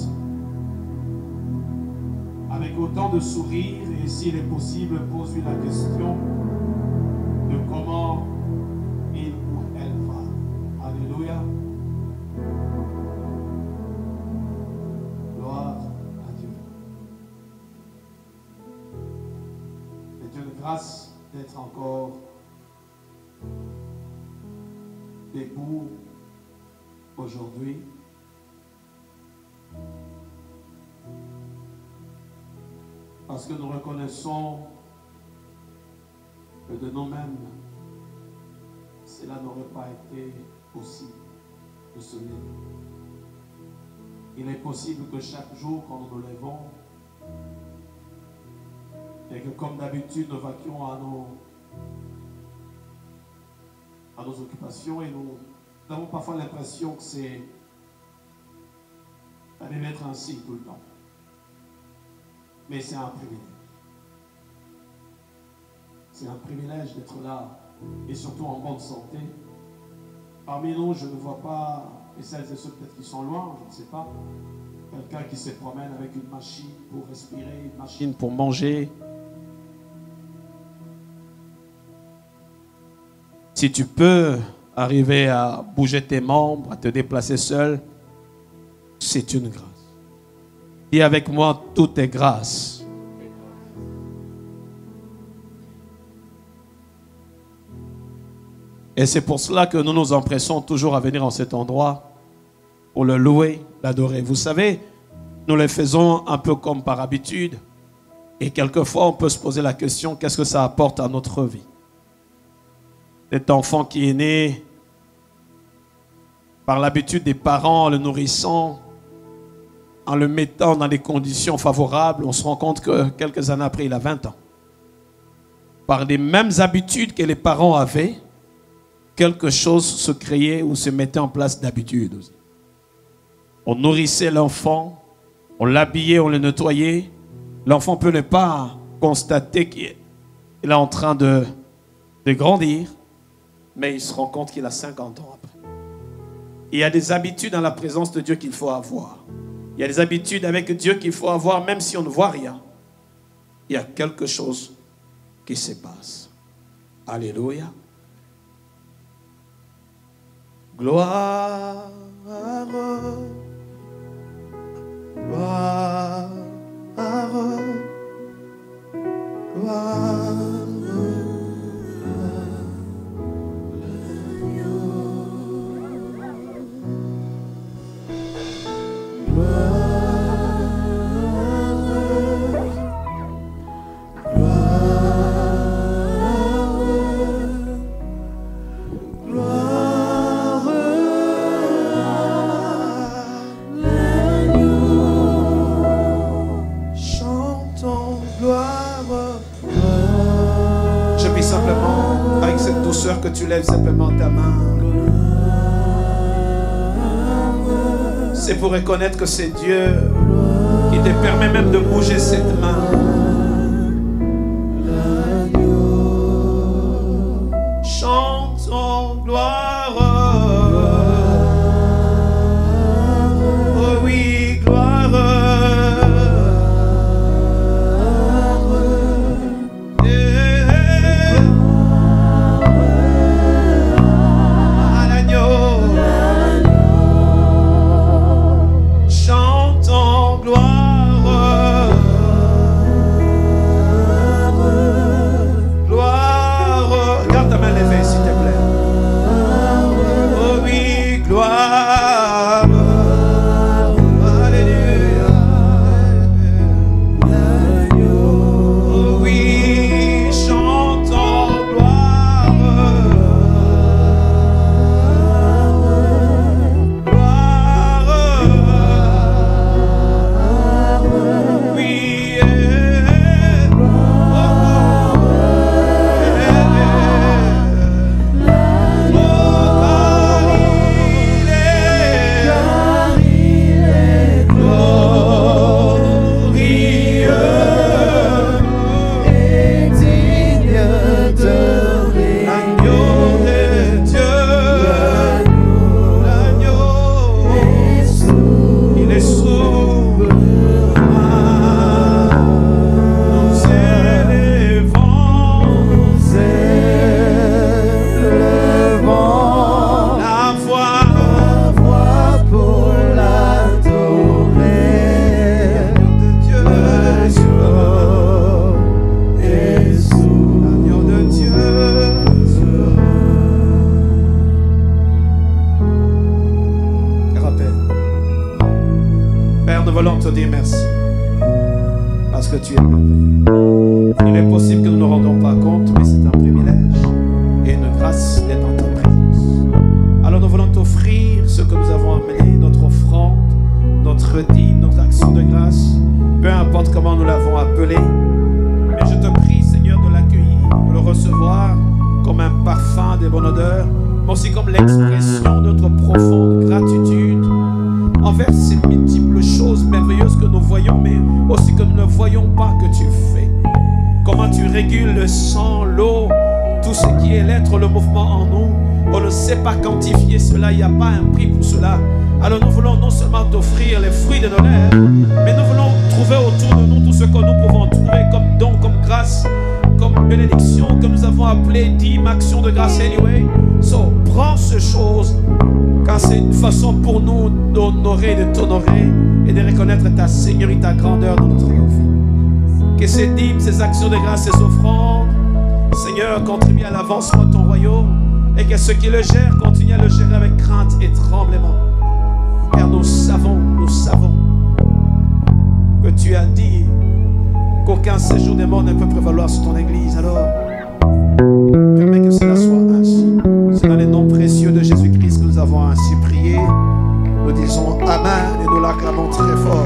avec autant de sourire, et s'il est possible, pose-lui la question de comment il ou elle va. Alléluia. Gloire à Dieu. C'est une grâce d'être encore debout aujourd'hui. Parce que nous reconnaissons que de nous-mêmes, cela n'aurait pas été possible de se lever. Il est possible que chaque jour, quand nous nous levons, et que comme d'habitude, nous vaquions à nos, à nos occupations, et nous, nous avons parfois l'impression que c'est ça devait être ainsi tout le temps. Mais c'est un privilège. C'est un privilège d'être là, et surtout en bonne santé. Parmi nous, je ne vois pas, et celles et ceux peut-être qui sont loin, je ne sais pas, quelqu'un qui se promène avec une machine pour respirer, une machine pour manger. Si tu peux arriver à bouger tes membres, à te déplacer seul, c'est une grâce. Dis avec moi, tout est grâce. Et c'est pour cela que nous nous empressons toujours à venir en cet endroit pour le louer, l'adorer. Vous savez, nous le faisons un peu comme par habitude. Et quelquefois, on peut se poser la question, qu'est-ce que ça apporte à notre vie? Cet enfant qui est né par l'habitude des parents en le nourrissant, en le mettant dans des conditions favorables, on se rend compte que quelques années après, il a vingt ans. Par les mêmes habitudes que les parents avaient, quelque chose se créait ou se mettait en place d'habitude aussi. On nourrissait l'enfant, on l'habillait, on le nettoyait. L'enfant peut ne pas constater qu'il est en train de, de grandir, mais il se rend compte qu'il a cinquante ans après. Il y a des habitudes dans la présence de Dieu qu'il faut avoir. Il y a des habitudes avec Dieu qu'il faut avoir, même si on ne voit rien. Il y a quelque chose qui se passe. Alléluia. Gloire, gloire, gloire. Que tu lèves simplement ta main. C'est pour reconnaître que c'est Dieu qui te permet même de bouger cette main. Chantons gloire. Oh oui, gloire. Ces actions de grâce, ces offrandes, Seigneur, contribue à l'avancement de ton royaume et que ceux qui le gèrent continuent à le gérer avec crainte et tremblement. Car nous savons, nous savons que tu as dit qu'aucun séjour des morts ne peut prévaloir sur ton Église. Alors, permets que cela soit ainsi. C'est dans les noms précieux de Jésus-Christ que nous avons ainsi prié. Nous disons Amen et nous l'acclamons très fort.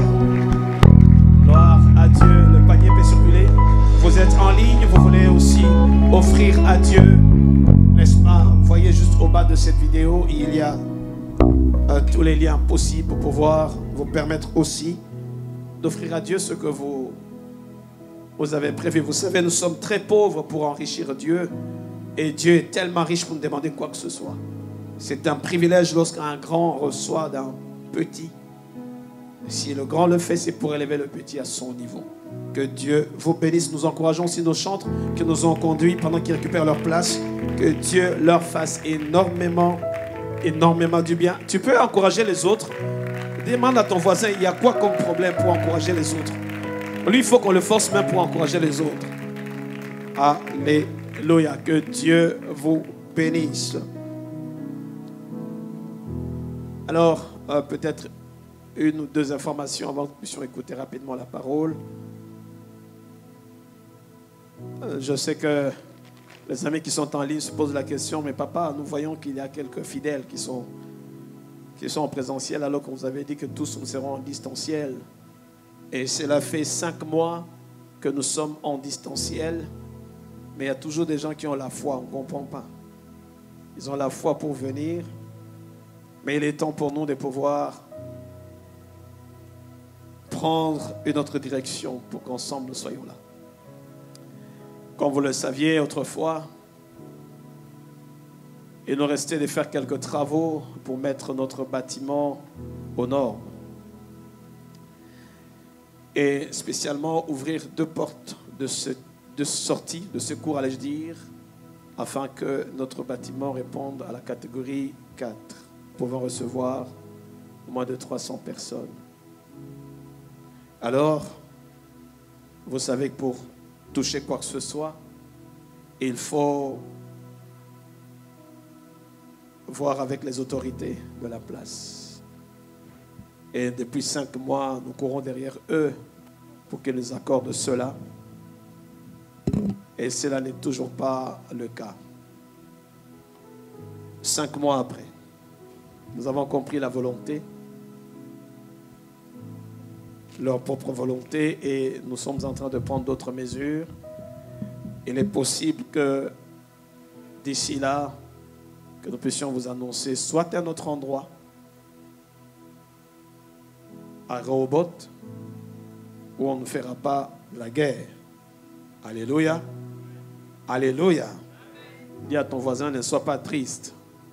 Gloire à Dieu. Le panier peut circuler. Vous êtes en ligne, vous voulez aussi offrir à Dieu, n'est-ce pas? Voyez juste au bas de cette vidéo, il y a euh, tous les liens possibles pour pouvoir vous permettre aussi d'offrir à Dieu ce que vous, vous avez prévu. Vous savez, nous sommes très pauvres pour enrichir Dieu et Dieu est tellement riche pour nous demander quoi que ce soit. C'est un privilège lorsqu'un grand reçoit d'un petit. Si le grand le fait, c'est pour élever le petit à son niveau. Que Dieu vous bénisse. Nous encourageons aussi nos chantres qui nous ont conduits pendant qu'ils récupèrent leur place. Que Dieu leur fasse énormément, énormément du bien. Tu peux encourager les autres. Demande à ton voisin, il y a quoi comme problème pour encourager les autres? Lui, il faut qu'on le force même pour encourager les autres. Alléluia. Que Dieu vous bénisse. Alors, euh, peut-être une ou deux informations avant que nous puissions écouter rapidement la parole. Euh, je sais que les amis qui sont en ligne se posent la question, mais papa, nous voyons qu'il y a quelques fidèles qui sont, qui sont en présentiel alors qu'on vous avait dit que tous nous serons en distanciel. Et cela fait cinq mois que nous sommes en distanciel, mais il y a toujours des gens qui ont la foi, on ne comprend pas. Ils ont la foi pour venir, mais il est temps pour nous de pouvoir prendre une autre direction pour qu'ensemble nous soyons là. Comme vous le saviez autrefois, il nous restait de faire quelques travaux pour mettre notre bâtiment aux normes. Et spécialement ouvrir deux portes de, ce, de sortie, de secours, allais-je dire, afin que notre bâtiment réponde à la catégorie quatre, pouvant recevoir moins de trois cents personnes. Alors, vous savez que pour toucher quoi que ce soit, il faut voir avec les autorités de la place. Et depuis cinq mois, nous courons derrière eux pour qu'ils nous accordent cela. Et cela n'est toujours pas le cas. Cinq mois après, nous avons compris la volonté, leur propre volonté, et nous sommes en train de prendre d'autres mesures. Il est possible que d'ici là, que nous puissions vous annoncer soit un autre endroit, à Rehoboth, où on ne fera pas la guerre. Alléluia. Alléluia. Dis à ton voisin, ne sois pas triste.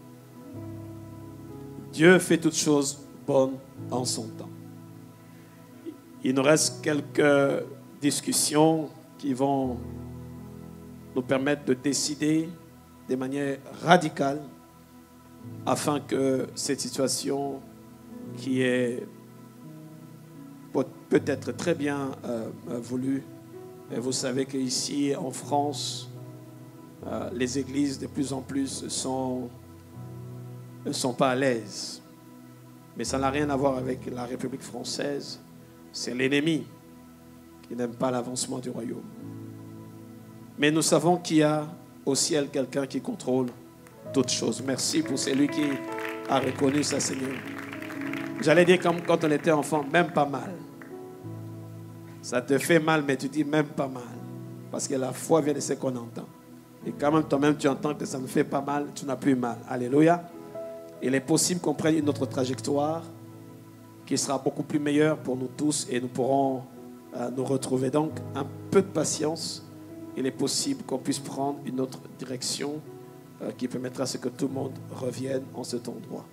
Dieu fait toutes choses bonnes en son temps. Il nous reste quelques discussions qui vont nous permettre de décider de manière radicale afin que cette situation qui est peut-être très bien euh, voulue, et vous savez qu'ici en France, euh, les églises de plus en plus sont, ne sont pas à l'aise. Mais ça n'a rien à voir avec la République française. C'est l'ennemi qui n'aime pas l'avancement du royaume. Mais nous savons qu'il y a au ciel quelqu'un qui contrôle toutes choses. Merci pour celui qui a reconnu ça, Seigneur. J'allais dire comme quand on était enfant, même pas mal. Ça te fait mal, mais tu dis même pas mal. Parce que la foi vient de ce qu'on entend. Et quand même, toi-même, tu entends que ça ne fait pas mal, tu n'as plus mal. Alléluia. Il est possible qu'on prenne une autre trajectoire qui sera beaucoup plus meilleure pour nous tous et nous pourrons euh, nous retrouver. Donc, un peu de patience. Il est possible qu'on puisse prendre une autre direction euh, qui permettra à ce que tout le monde revienne en cet endroit.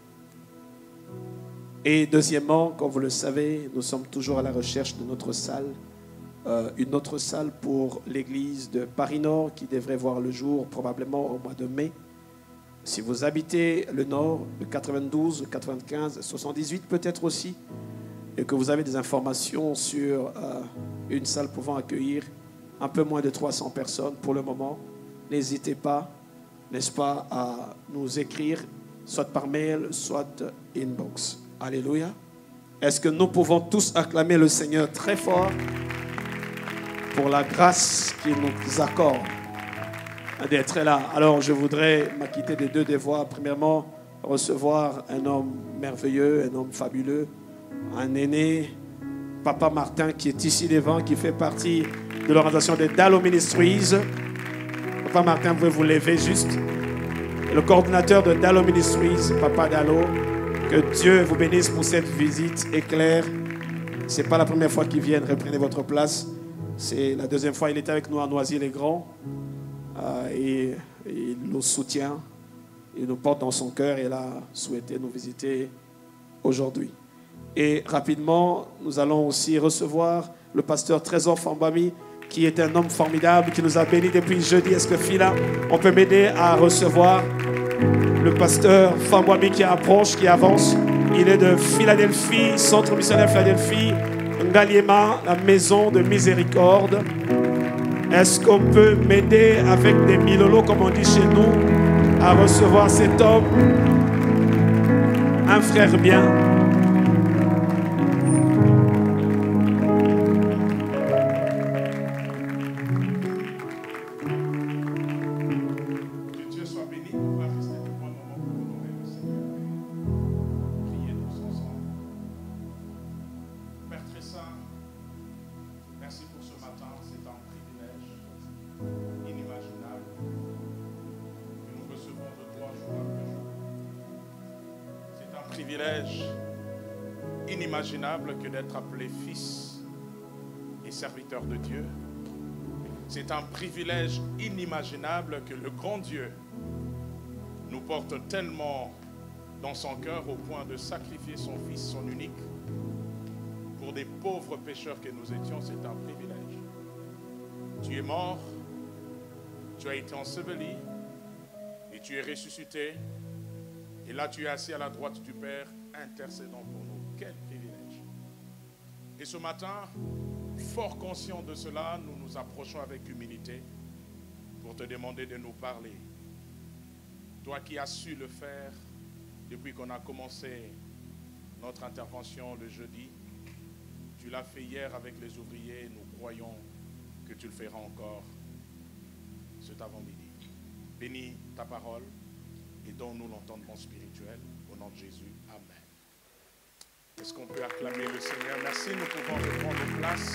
Et deuxièmement, comme vous le savez, nous sommes toujours à la recherche de notre salle, euh, une autre salle pour l'église de Paris-Nord qui devrait voir le jour probablement au mois de mai. Si vous habitez le Nord, le quatre-vingt-douze, le quatre-vingt-quinze, soixante-dix-huit peut-être aussi, et que vous avez des informations sur euh, une salle pouvant accueillir un peu moins de trois cents personnes pour le moment, n'hésitez pas, n'est-ce pas, à nous écrire, soit par mail, soit inbox. Alléluia. Est-ce que nous pouvons tous acclamer le Seigneur très fort pour la grâce qu'il nous accorde d'être là? Alors, je voudrais m'acquitter des deux devoirs. Premièrement, recevoir un homme merveilleux, un homme fabuleux, un aîné, Papa Martin, qui est ici devant, qui fait partie de l'organisation des Dallo Ministries. Papa Martin, vous pouvez vous lever juste. Le coordinateur de Dallo Ministries, Papa Dallo. Que Dieu vous bénisse pour cette visite éclair. Ce n'est pas la première fois qu'ils viennent, reprenez votre place. C'est la deuxième fois, il était avec nous à Noisy-les-Grands. Euh, et, et il nous soutient. Il nous porte dans son cœur et il a souhaité nous visiter aujourd'hui. Et rapidement, nous allons aussi recevoir le pasteur Trésor Fambami, qui est un homme formidable, qui nous a bénis depuis jeudi. Est-ce que Phila, on peut m'aider à recevoir le pasteur Fambouami qui approche, qui avance. Il est de Philadelphie, Centre missionnaire Philadelphie, Ngaliema, la maison de miséricorde. Est-ce qu'on peut m'aider avec des milolos, comme on dit chez nous, à recevoir cet homme? Un frère bien. Inimaginable que d'être appelé fils et serviteur de Dieu. C'est un privilège inimaginable que le grand Dieu nous porte tellement dans son cœur au point de sacrifier son fils, son unique, pour des pauvres pécheurs que nous étions. C'est un privilège. Tu es mort, tu as été enseveli et tu es ressuscité. Et là, tu es assis à la droite du Père, intercédant pour nous. Quel privilège. Et ce matin, fort conscient de cela, nous nous approchons avec humilité pour te demander de nous parler. Toi qui as su le faire depuis qu'on a commencé notre intervention le jeudi, tu l'as fait hier avec les ouvriers, nous croyons que tu le feras encore cet avant-midi. Bénis ta parole et donne-nous l'entendement spirituel au nom de Jésus. Amen. Est-ce qu'on peut acclamer le Seigneur? Merci, nous pouvons reprendre place.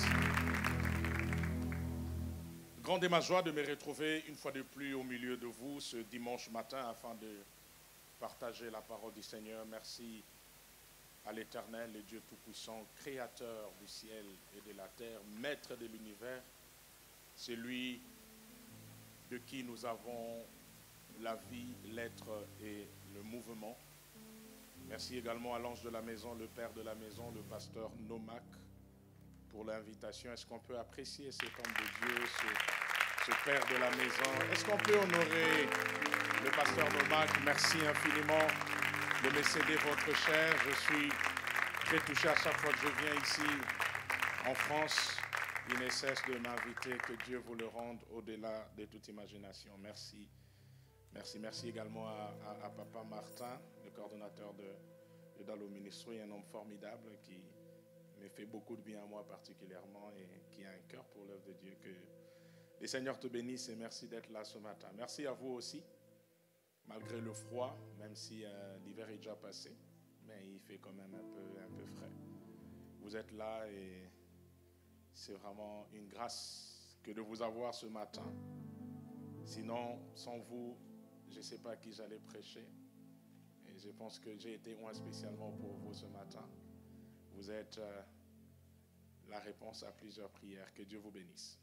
Grande est ma joie de me retrouver une fois de plus au milieu de vous ce dimanche matin afin de partager la parole du Seigneur. Merci à l'Éternel, le Dieu Tout-Puissant, Créateur du ciel et de la terre, Maître de l'univers. C'est lui de qui nous avons la vie, l'être et le mouvement. Merci également à l'ange de la maison, le père de la maison, le pasteur Nomak, pour l'invitation. Est-ce qu'on peut apprécier cet homme de Dieu, ce, ce père de la maison? Est-ce qu'on peut honorer le pasteur Nomak? Merci infiniment de me céder votre chair. Je suis très touché à chaque fois que je viens ici en France. Il ne cesse de m'inviter. Que Dieu vous le rende au-delà de toute imagination. Merci. Merci, merci également à, à, à Papa Martin, le coordonnateur de, de Dalo Ministry, un homme formidable qui me fait beaucoup de bien à moi particulièrement et qui a un cœur pour l'œuvre de Dieu. Que les Seigneurs te bénissent et merci d'être là ce matin. Merci à vous aussi, malgré le froid, même si euh, l'hiver est déjà passé, mais il fait quand même un peu, un peu frais. Vous êtes là et c'est vraiment une grâce que de vous avoir ce matin. Sinon, sans vous, je ne sais pas à qui j'allais prêcher. Et je pense que j'ai été oint spécialement pour vous ce matin. Vous êtes euh, la réponse à plusieurs prières. Que Dieu vous bénisse.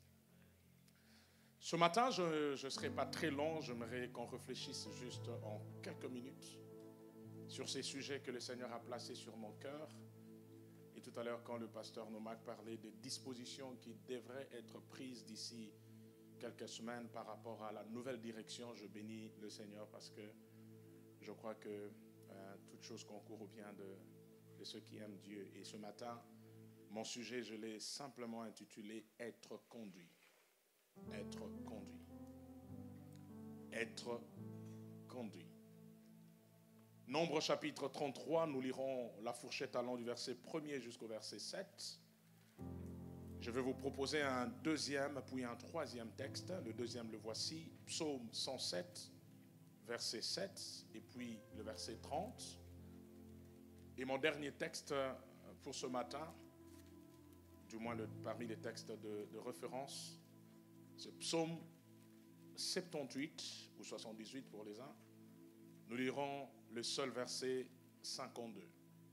Ce matin, je ne serai pas très long. J'aimerais qu'on réfléchisse juste en quelques minutes sur ces sujets que le Seigneur a placés sur mon cœur. Et tout à l'heure, quand le pasteur Nomak parlait des dispositions qui devraient être prises d'ici quelques semaines par rapport à la nouvelle direction, je bénis le Seigneur parce que je crois que euh, toute chose concourt au bien de, de ceux qui aiment Dieu. Et ce matin, mon sujet, je l'ai simplement intitulé « Être conduit ». Être conduit. Être conduit. Nombre chapitre trente-trois, nous lirons la fourchette allant du verset premier jusqu'au verset sept. Je vais vous proposer un deuxième, puis un troisième texte. Le deuxième, le voici, Psaume cent sept, verset sept, et puis le verset trente. Et mon dernier texte pour ce matin, du moins le, parmi les textes de, de référence, c'est Psaume soixante-dix-huit, ou soixante-dix-huit pour les uns. Nous lirons le seul verset cinquante-deux.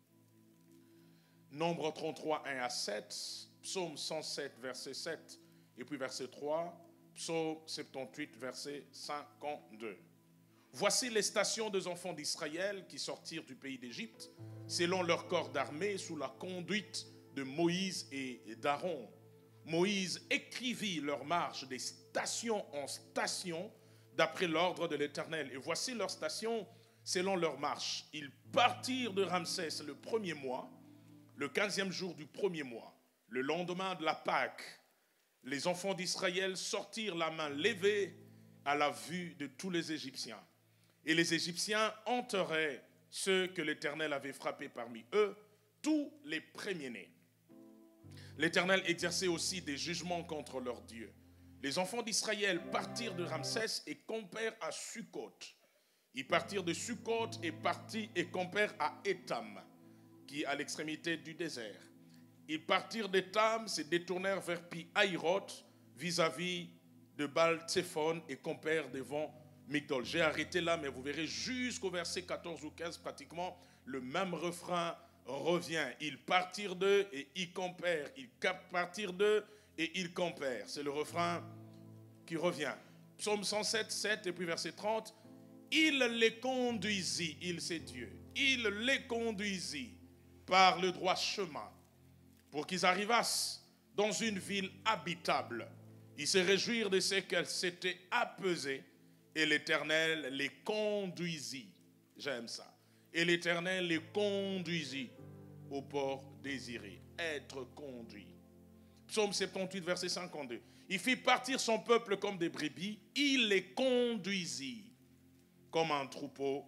Nombre trente-trois, un à sept, Psaume cent sept, verset sept, et puis verset trois, Psaume soixante-dix-huit, verset cinquante-deux. Voici les stations des enfants d'Israël qui sortirent du pays d'Égypte, selon leur corps d'armée, sous la conduite de Moïse et d'Aaron. Moïse écrivit leur marche des stations en stations, d'après l'ordre de l'Éternel. Et voici leurs stations selon leur marche. Ils partirent de Ramsès le premier mois, le quinzième jour du premier mois, le lendemain de la Pâque. Les enfants d'Israël sortirent la main levée à la vue de tous les Égyptiens. Et les Égyptiens enterraient ceux que l'Éternel avait frappés parmi eux, tous les premiers-nés. L'Éternel exerçait aussi des jugements contre leurs dieux. Les enfants d'Israël partirent de Ramsès et campèrent à Sukkot. Ils partirent de Sukkot et partirent et campèrent à Étam, qui est à l'extrémité du désert. Ils partirent d'Étam, se détournèrent vers Pi-Hahiroth, vis-à-vis de Baal-Tsephon, et campèrent devant Migdol. J'ai arrêté là, mais vous verrez jusqu'au verset quatorze ou quinze, pratiquement, le même refrain revient. Ils partirent d'eux et ils campèrent. Ils partirent d'eux et ils campèrent. C'est le refrain qui revient. Psaume cent sept, sept, et puis verset trente. Il les conduisit, il c'est Dieu. Il les conduisit par le droit chemin pour qu'ils arrivassent dans une ville habitable. Ils se réjouirent de ce qu'elle s'était apaisée et l'Éternel les conduisit. J'aime ça. Et l'Éternel les conduisit au port désiré. Être conduit. Psaume soixante-dix-huit, verset cinquante-deux. Il fit partir son peuple comme des brebis. Il les conduisit comme un troupeau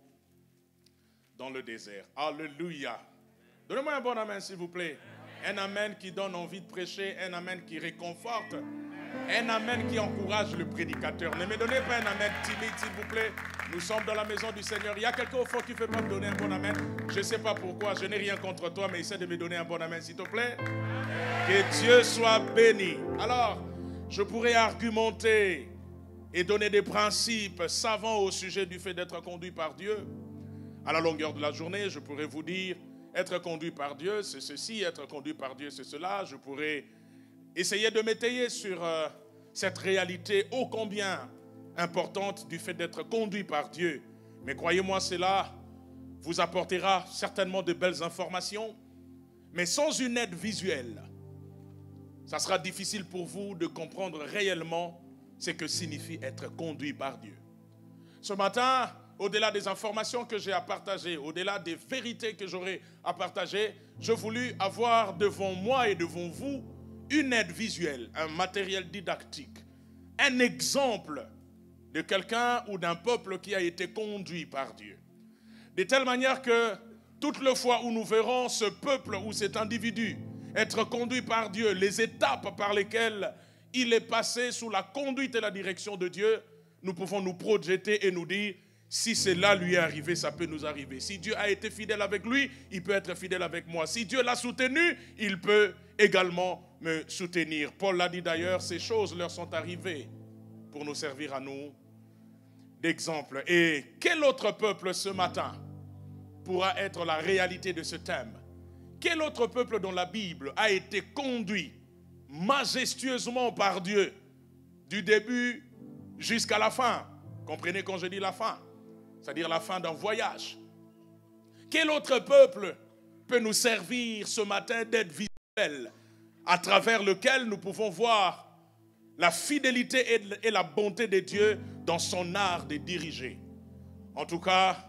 dans le désert. Alléluia. Donnez-moi un bon amen, s'il vous plaît. Un amen qui donne envie de prêcher, un amen qui réconforte, un amen qui encourage le prédicateur. Ne me donnez pas un amen timide, s'il vous plaît. Nous sommes dans la maison du Seigneur. Il y a quelqu'un au fond qui ne peut pas me donner un bon amen. Je ne sais pas pourquoi, je n'ai rien contre toi, mais essaie de me donner un bon amen, s'il te plaît. Que Dieu soit béni. Alors, je pourrais argumenter et donner des principes savants au sujet du fait d'être conduit par Dieu. À la longueur de la journée, je pourrais vous dire, être conduit par Dieu, c'est ceci, être conduit par Dieu, c'est cela. Je pourrais essayer de m'étayer sur euh, cette réalité ô combien importante du fait d'être conduit par Dieu. Mais croyez-moi, cela vous apportera certainement de belles informations, mais sans une aide visuelle, ça sera difficile pour vous de comprendre réellement ce que signifie être conduit par Dieu. Ce matin, au-delà des informations que j'ai à partager, au-delà des vérités que j'aurai à partager, je voulus avoir devant moi et devant vous une aide visuelle, un matériel didactique, un exemple de quelqu'un ou d'un peuple qui a été conduit par Dieu. De telle manière que toutes les fois où nous verrons ce peuple ou cet individu être conduit par Dieu, les étapes par lesquelles il est passé sous la conduite et la direction de Dieu, nous pouvons nous projeter et nous dire, si cela lui est arrivé, ça peut nous arriver. Si Dieu a été fidèle avec lui, il peut être fidèle avec moi. Si Dieu l'a soutenu, il peut également me soutenir. Paul l'a dit d'ailleurs, ces choses leur sont arrivées pour nous servir à nous d'exemple. Et quel autre peuple ce matin pourra être la réalité de ce thème? Quel autre peuple dans la Bible a été conduit majestueusement par Dieu du début jusqu'à la fin? Comprenez quand je dis la fin? C'est-à-dire la fin d'un voyage. Quel autre peuple peut nous servir ce matin d'aide visuelle à travers lequel nous pouvons voir la fidélité et la bonté de Dieu dans son art de diriger? En tout cas,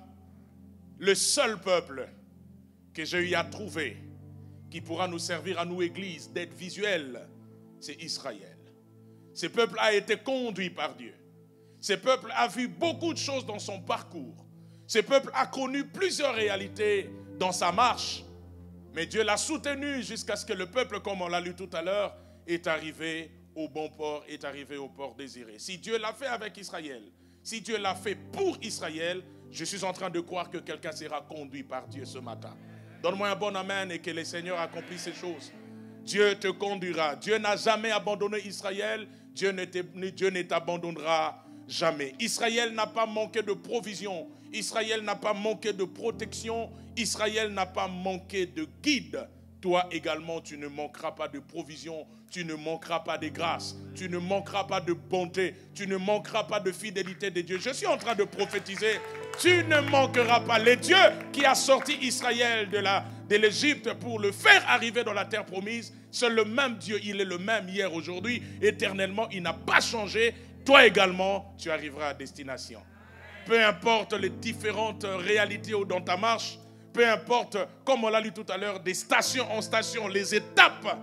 le seul peuple que j'ai eu à trouver qui pourra nous servir à nous, Église, d'aide visuelle, c'est Israël. Ce peuple a été conduit par Dieu. Ce peuple a vu beaucoup de choses dans son parcours. Ce peuple a connu plusieurs réalités dans sa marche. Mais Dieu l'a soutenu jusqu'à ce que le peuple, comme on l'a lu tout à l'heure, est arrivé au bon port, est arrivé au port désiré. Si Dieu l'a fait avec Israël, si Dieu l'a fait pour Israël, je suis en train de croire que quelqu'un sera conduit par Dieu ce matin. Donne-moi un bon amen et que le Seigneur accomplisse ces choses. Dieu te conduira. Dieu n'a jamais abandonné Israël. Dieu ne t'abandonnera jamais. Israël n'a pas manqué de provision. Israël n'a pas manqué de protection. Israël n'a pas manqué de guide. Toi également, tu ne manqueras pas de provision. Tu ne manqueras pas de grâce. Tu ne manqueras pas de bonté. Tu ne manqueras pas de fidélité de Dieu. Je suis en train de prophétiser. Tu ne manqueras pas. Le Dieu qui a sorti Israël de la, de l'Égypte pour le faire arriver dans la terre promise, c'est le même Dieu. Il est le même hier, aujourd'hui, éternellement. Il n'a pas changé. Toi également, tu arriveras à destination. peu importe les différentes réalités dans ta marche, peu importe, comme on l'a lu tout à l'heure, des stations en station, les étapes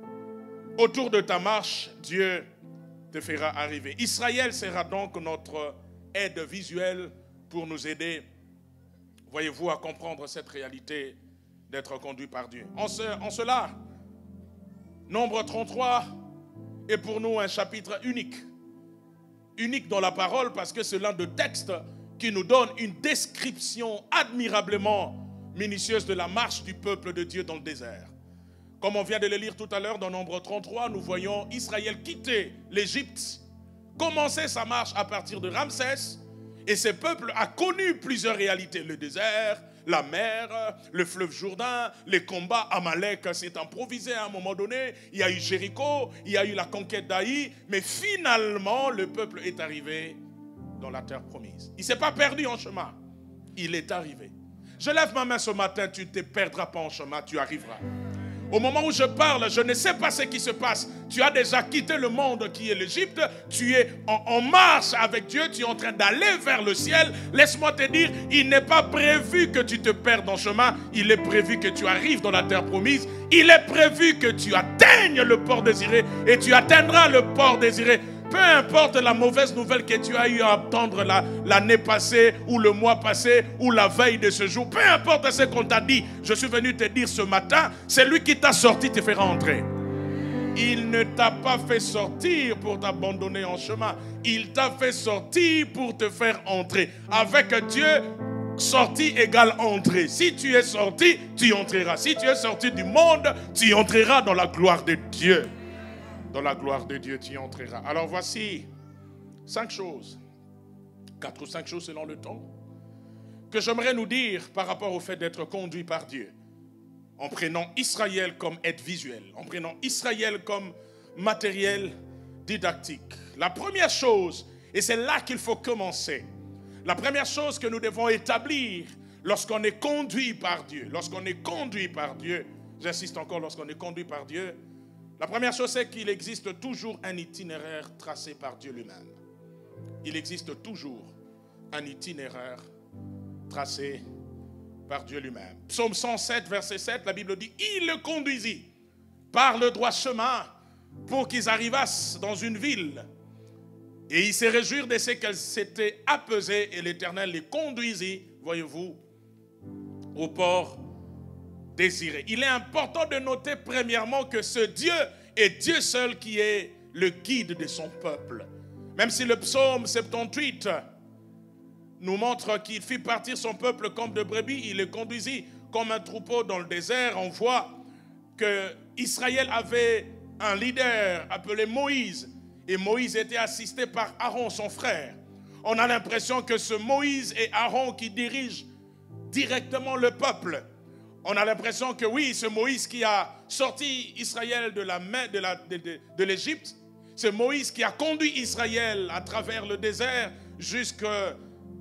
autour de ta marche, Dieu te fera arriver. Israël sera donc notre aide visuelle pour nous aider, voyez-vous, à comprendre cette réalité d'être conduit par Dieu. En, ce, en cela, Nombre trente-trois est pour nous un chapitre unique. Unique dans la parole parce que c'est l'un des textes qui nous donne une description admirablement minutieuse de la marche du peuple de Dieu dans le désert. Comme on vient de le lire tout à l'heure dans Nombre trente-trois, nous voyons Israël quitter l'Égypte, commencer sa marche à partir de Ramsès, et ce peuple a connu plusieurs réalités. Le désert, la mer, le fleuve Jourdain, les combats. Amalek s'est improvisé à un moment donné. Il y a eu Jéricho, il y a eu la conquête d'Aï. Mais finalement, le peuple est arrivé dans la terre promise. Il ne s'est pas perdu en chemin. Il est arrivé. Je lève ma main ce matin, tu ne te perdras pas en chemin, tu arriveras. Au moment où je parle, je ne sais pas ce qui se passe. Tu as déjà quitté le monde qui est l'Égypte. Tu es en, en marche avec Dieu. Tu es en train d'aller vers le ciel. Laisse-moi te dire, il n'est pas prévu que tu te perdes en chemin. Il est prévu que tu arrives dans la terre promise. Il est prévu que tu atteignes le port désiré. Et tu atteindras le port désiré. Peu importe la mauvaise nouvelle que tu as eu à entendre l'année passée, ou le mois passé, ou la veille de ce jour, peu importe ce qu'on t'a dit, je suis venu te dire ce matin, c'est lui qui t'a sorti te fera entrer. Il ne t'a pas fait sortir pour t'abandonner en chemin, il t'a fait sortir pour te faire entrer. Avec Dieu, sortie égale entrée. Si tu es sorti, tu entreras. Si tu es sorti du monde, tu entreras dans la gloire de Dieu. Dans la gloire de Dieu, tu y entreras. Alors voici cinq choses, quatre ou cinq choses selon le temps, que j'aimerais nous dire par rapport au fait d'être conduit par Dieu, en prenant Israël comme aide visuelle, en prenant Israël comme matériel didactique. La première chose, et c'est là qu'il faut commencer, la première chose que nous devons établir lorsqu'on est conduit par Dieu, lorsqu'on est conduit par Dieu, j'insiste encore, lorsqu'on est conduit par Dieu, la première chose, c'est qu'il existe toujours un itinéraire tracé par Dieu lui-même. Il existe toujours un itinéraire tracé par Dieu lui-même. Psaume cent sept, verset sept, la Bible dit, il le conduisit par le droit chemin pour qu'ils arrivassent dans une ville. Et ils se réjouirent de ce qu'elle s'était apaisée et l'Éternel les conduisit, voyez-vous, au port désiré. Il est important de noter premièrement que ce Dieu est Dieu seul qui est le guide de son peuple. Même si le psaume soixante-dix-huit nous montre qu'il fit partir son peuple comme de brebis, il les conduisit comme un troupeau dans le désert. On voit que Israël avait un leader appelé Moïse, et Moïse était assisté par Aaron, son frère. On a l'impression que ce Moïse et Aaron qui dirigent directement le peuple. On a l'impression que oui, ce Moïse qui a sorti Israël de la main de, la, de, de, de l'Égypte, c'est Moïse qui a conduit Israël à travers le désert jusqu'à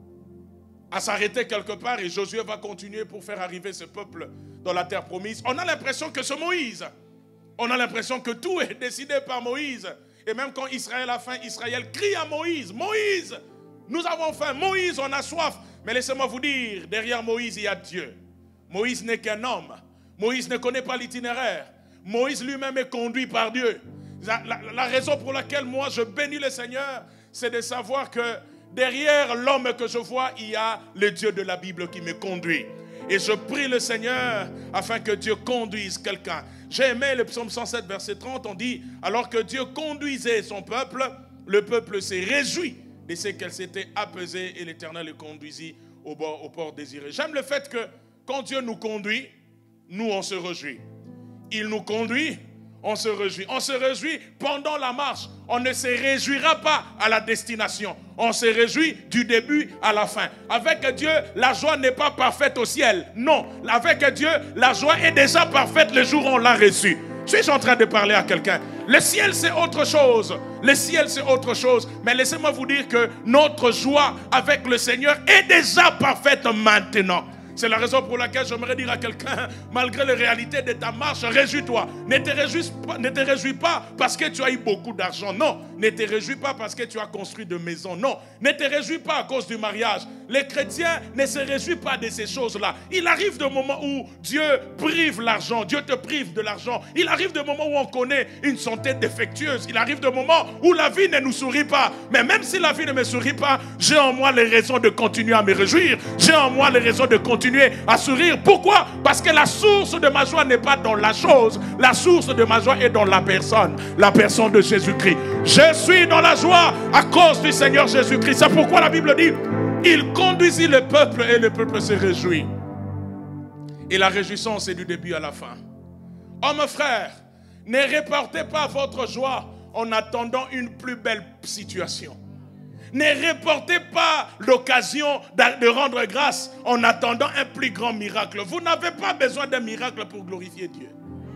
s'arrêter quelque part, et Josué va continuer pour faire arriver ce peuple dans la terre promise. On a l'impression que ce Moïse, on a l'impression que tout est décidé par Moïse. Et même quand Israël a faim, Israël crie à Moïse, Moïse, nous avons faim, Moïse, on a soif. Mais laissez-moi vous dire, derrière Moïse, il y a Dieu. Moïse n'est qu'un homme. Moïse ne connaît pas l'itinéraire. Moïse lui-même est conduit par Dieu. La, la, la raison pour laquelle moi je bénis le Seigneur, c'est de savoir que derrière l'homme que je vois, il y a le Dieu de la Bible qui me conduit. Et je prie le Seigneur afin que Dieu conduise quelqu'un. J'ai aimé le psaume cent sept, verset trente, on dit, alors que Dieu conduisait son peuple, le peuple s'est réjoui de ce qu'elle s'était apaisée et l'Éternel le conduisit au, bord, au port désiré. J'aime le fait que quand Dieu nous conduit, nous on se réjouit. Il nous conduit, on se réjouit. On se réjouit pendant la marche. On ne se réjouira pas à la destination. On se réjouit du début à la fin. Avec Dieu, la joie n'est pas parfaite au ciel. Non, avec Dieu, la joie est déjà parfaite le jour où on l'a reçue. Suis-je en train de parler à quelqu'un? Le ciel, c'est autre chose. Le ciel, c'est autre chose. Mais laissez-moi vous dire que notre joie avec le Seigneur est déjà parfaite maintenant. C'est la raison pour laquelle j'aimerais dire à quelqu'un, malgré les réalités de ta marche, réjouis-toi. Ne te réjouis pas, ne te réjouis pas parce que tu as eu beaucoup d'argent. Non. Ne te réjouis pas parce que tu as construit de maisons. Non. Ne te réjouis pas à cause du mariage. Les chrétiens ne se réjouissent pas de ces choses-là. Il arrive des moments où Dieu prive l'argent. Dieu te prive de l'argent. Il arrive des moments où on connaît une santé défectueuse. Il arrive des moments où la vie ne nous sourit pas. Mais même si la vie ne me sourit pas, j'ai en moi les raisons de continuer à me réjouir. J'ai en moi les raisons de continuer à sourire. Pourquoi? Parce que la source de ma joie n'est pas dans la chose. La source de ma joie est dans la personne. La personne de Jésus-Christ. Je suis dans la joie à cause du Seigneur Jésus-Christ. C'est pourquoi la Bible dit, il conduisit le peuple et le peuple se réjouit. Et la réjouissance est du début à la fin. Hommes frères, ne reportez pas votre joie en attendant une plus belle situation. Ne reportez pas l'occasion de rendre grâce en attendant un plus grand miracle. Vous n'avez pas besoin d'un miracle pour glorifier Dieu.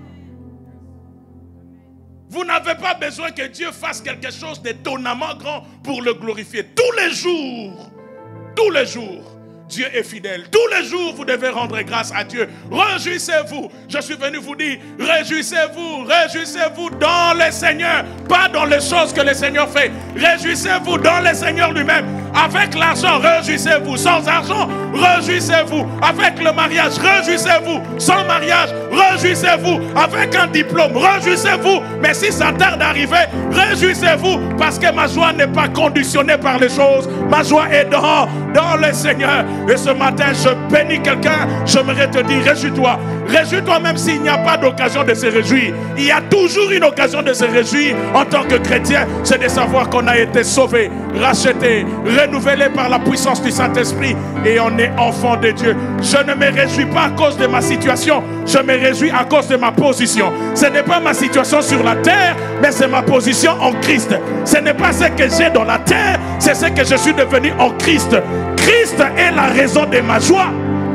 Vous n'avez pas besoin que Dieu fasse quelque chose d'étonnamment grand pour le glorifier. Tous les jours, tous les jours, Dieu est fidèle. Tous les jours, vous devez rendre grâce à Dieu. Réjouissez-vous. Je suis venu vous dire, réjouissez-vous, réjouissez-vous dans le Seigneur, pas dans les choses que le Seigneur fait. Réjouissez-vous dans le Seigneur lui-même. Avec l'argent, réjouissez-vous. Sans argent, réjouissez-vous. Avec le mariage, réjouissez-vous. Sans mariage, réjouissez-vous. Avec un diplôme, réjouissez-vous. Mais si ça tarde d'arriver, réjouissez-vous. Parce que ma joie n'est pas conditionnée par les choses. Ma joie est dans, dans le Seigneur. Et ce matin, je bénis quelqu'un. J'aimerais te dire, réjouis-toi. Réjouis-toi même s'il n'y a pas d'occasion de se réjouir. Il y a toujours une occasion de se réjouir en tant que chrétien. C'est de savoir qu'on a été sauvé, racheté, renouvelé par la puissance du Saint-Esprit. Et on est enfant de Dieu. Je ne me réjouis pas à cause de ma situation. Je me réjouis à cause de ma position. Ce n'est pas ma situation sur la terre, mais c'est ma position en Christ. Ce n'est pas ce que j'ai dans la terre, c'est ce que je suis devenu en Christ. Christ est la raison de ma joie.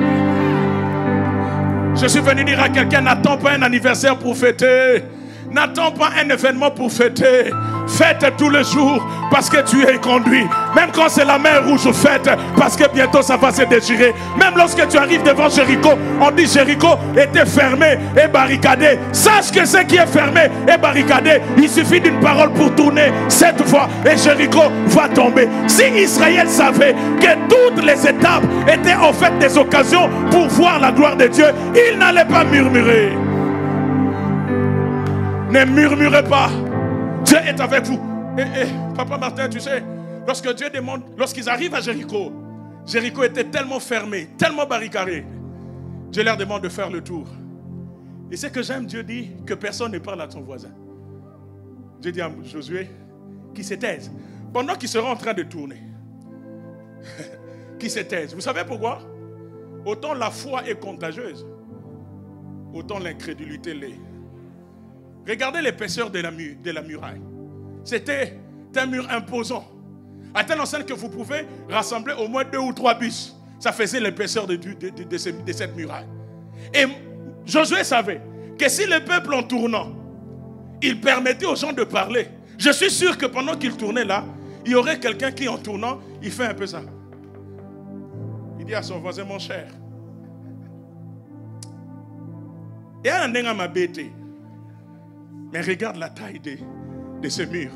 Je suis venu dire à quelqu'un, n'attends pas un anniversaire pour fêter. N'attends pas un événement pour fêter. Fête tous les jours parce que tu es conduit. Même quand c'est la mer rouge, fête parce que bientôt ça va se déchirer. Même lorsque tu arrives devant Jéricho, on dit Jéricho était fermé et barricadé. Sache que ce qui est fermé et barricadé, il suffit d'une parole pour tourner cette fois et Jéricho va tomber. Si Israël savait que toutes les étapes étaient en fait des occasions pour voir la gloire de Dieu, il n'allait pas murmurer. Ne murmurez pas. Dieu est avec vous. Et, et, Papa Martin, tu sais, lorsque Dieu demande, lorsqu'ils arrivent à Jéricho, Jéricho était tellement fermé, tellement barricadé. Dieu leur demande de faire le tour. Et c'est que j'aime, Dieu dit que personne ne parle à son voisin. Dieu dit à Josué qu'il se taise. Pendant qu'ils seront en train de tourner, qu'il se taise. Vous savez pourquoi? Autant la foi est contagieuse, autant l'incrédulité l'est. Regardez l'épaisseur de la, mu de la muraille. C'était un mur imposant. À telle enseigne que vous pouvez rassembler au moins deux ou trois bus. Ça faisait l'épaisseur de, de, de, de, de cette muraille. Et Josué savait que si le peuple en tournant, il permettait aux gens de parler, je suis sûr que pendant qu'il tournait là, il y aurait quelqu'un qui en tournant, il fait un peu ça. Il dit à son voisin, mon cher, et un dingue m'a bêté. Mais regarde la taille de, de ce mur.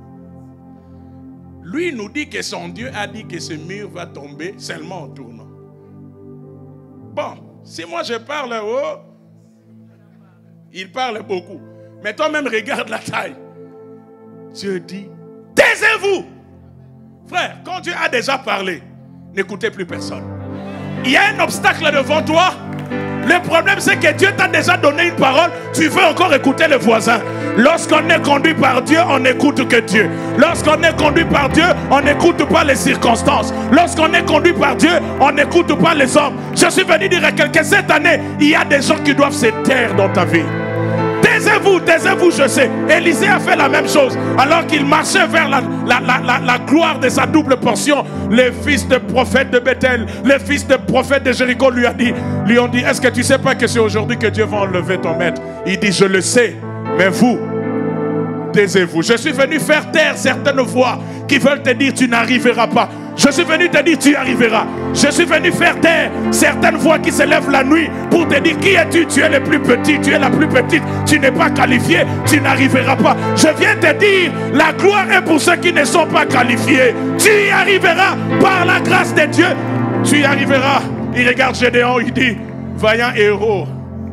Lui nous dit que son Dieu a dit que ce mur va tomber seulement en tournant. Bon, si moi je parle haut, il parle beaucoup. Mais toi-même regarde la taille. Dieu dit, taisez-vous. Frère, quand Dieu a déjà parlé, n'écoutez plus personne. Il y a un obstacle devant toi. Le problème, c'est que Dieu t'a déjà donné une parole. Tu veux encore écouter le voisin. Lorsqu'on est conduit par Dieu, on n'écoute que Dieu. Lorsqu'on est conduit par Dieu, on n'écoute pas les circonstances. Lorsqu'on est conduit par Dieu, on n'écoute pas les hommes. Je suis venu dire à quelqu'un, cette année, il y a des gens qui doivent se taire dans ta vie. Taisez-vous, taisez-vous, je sais. Élisée a fait la même chose. Alors qu'il marchait vers la, la, la, la, la gloire de sa double portion, les fils de prophètes de Bethel, les fils de prophètes de Jéricho lui, a dit, lui ont dit, est-ce que tu ne sais pas que c'est aujourd'hui que Dieu va enlever ton maître? Il dit, je le sais, mais vous, taisez-vous. Je suis venu faire taire certaines voix qui veulent te dire, tu n'arriveras pas. Je suis venu te dire, tu y arriveras. Je suis venu faire taire certaines voix qui se lèvent la nuit pour te dire, qui es-tu? Tu es le plus petit, tu es la plus petite, tu n'es pas qualifié, tu n'arriveras pas. Je viens te dire, la gloire est pour ceux qui ne sont pas qualifiés. Tu y arriveras par la grâce de Dieu. Tu y arriveras. Il regarde Gédéon, il dit, vaillant héros.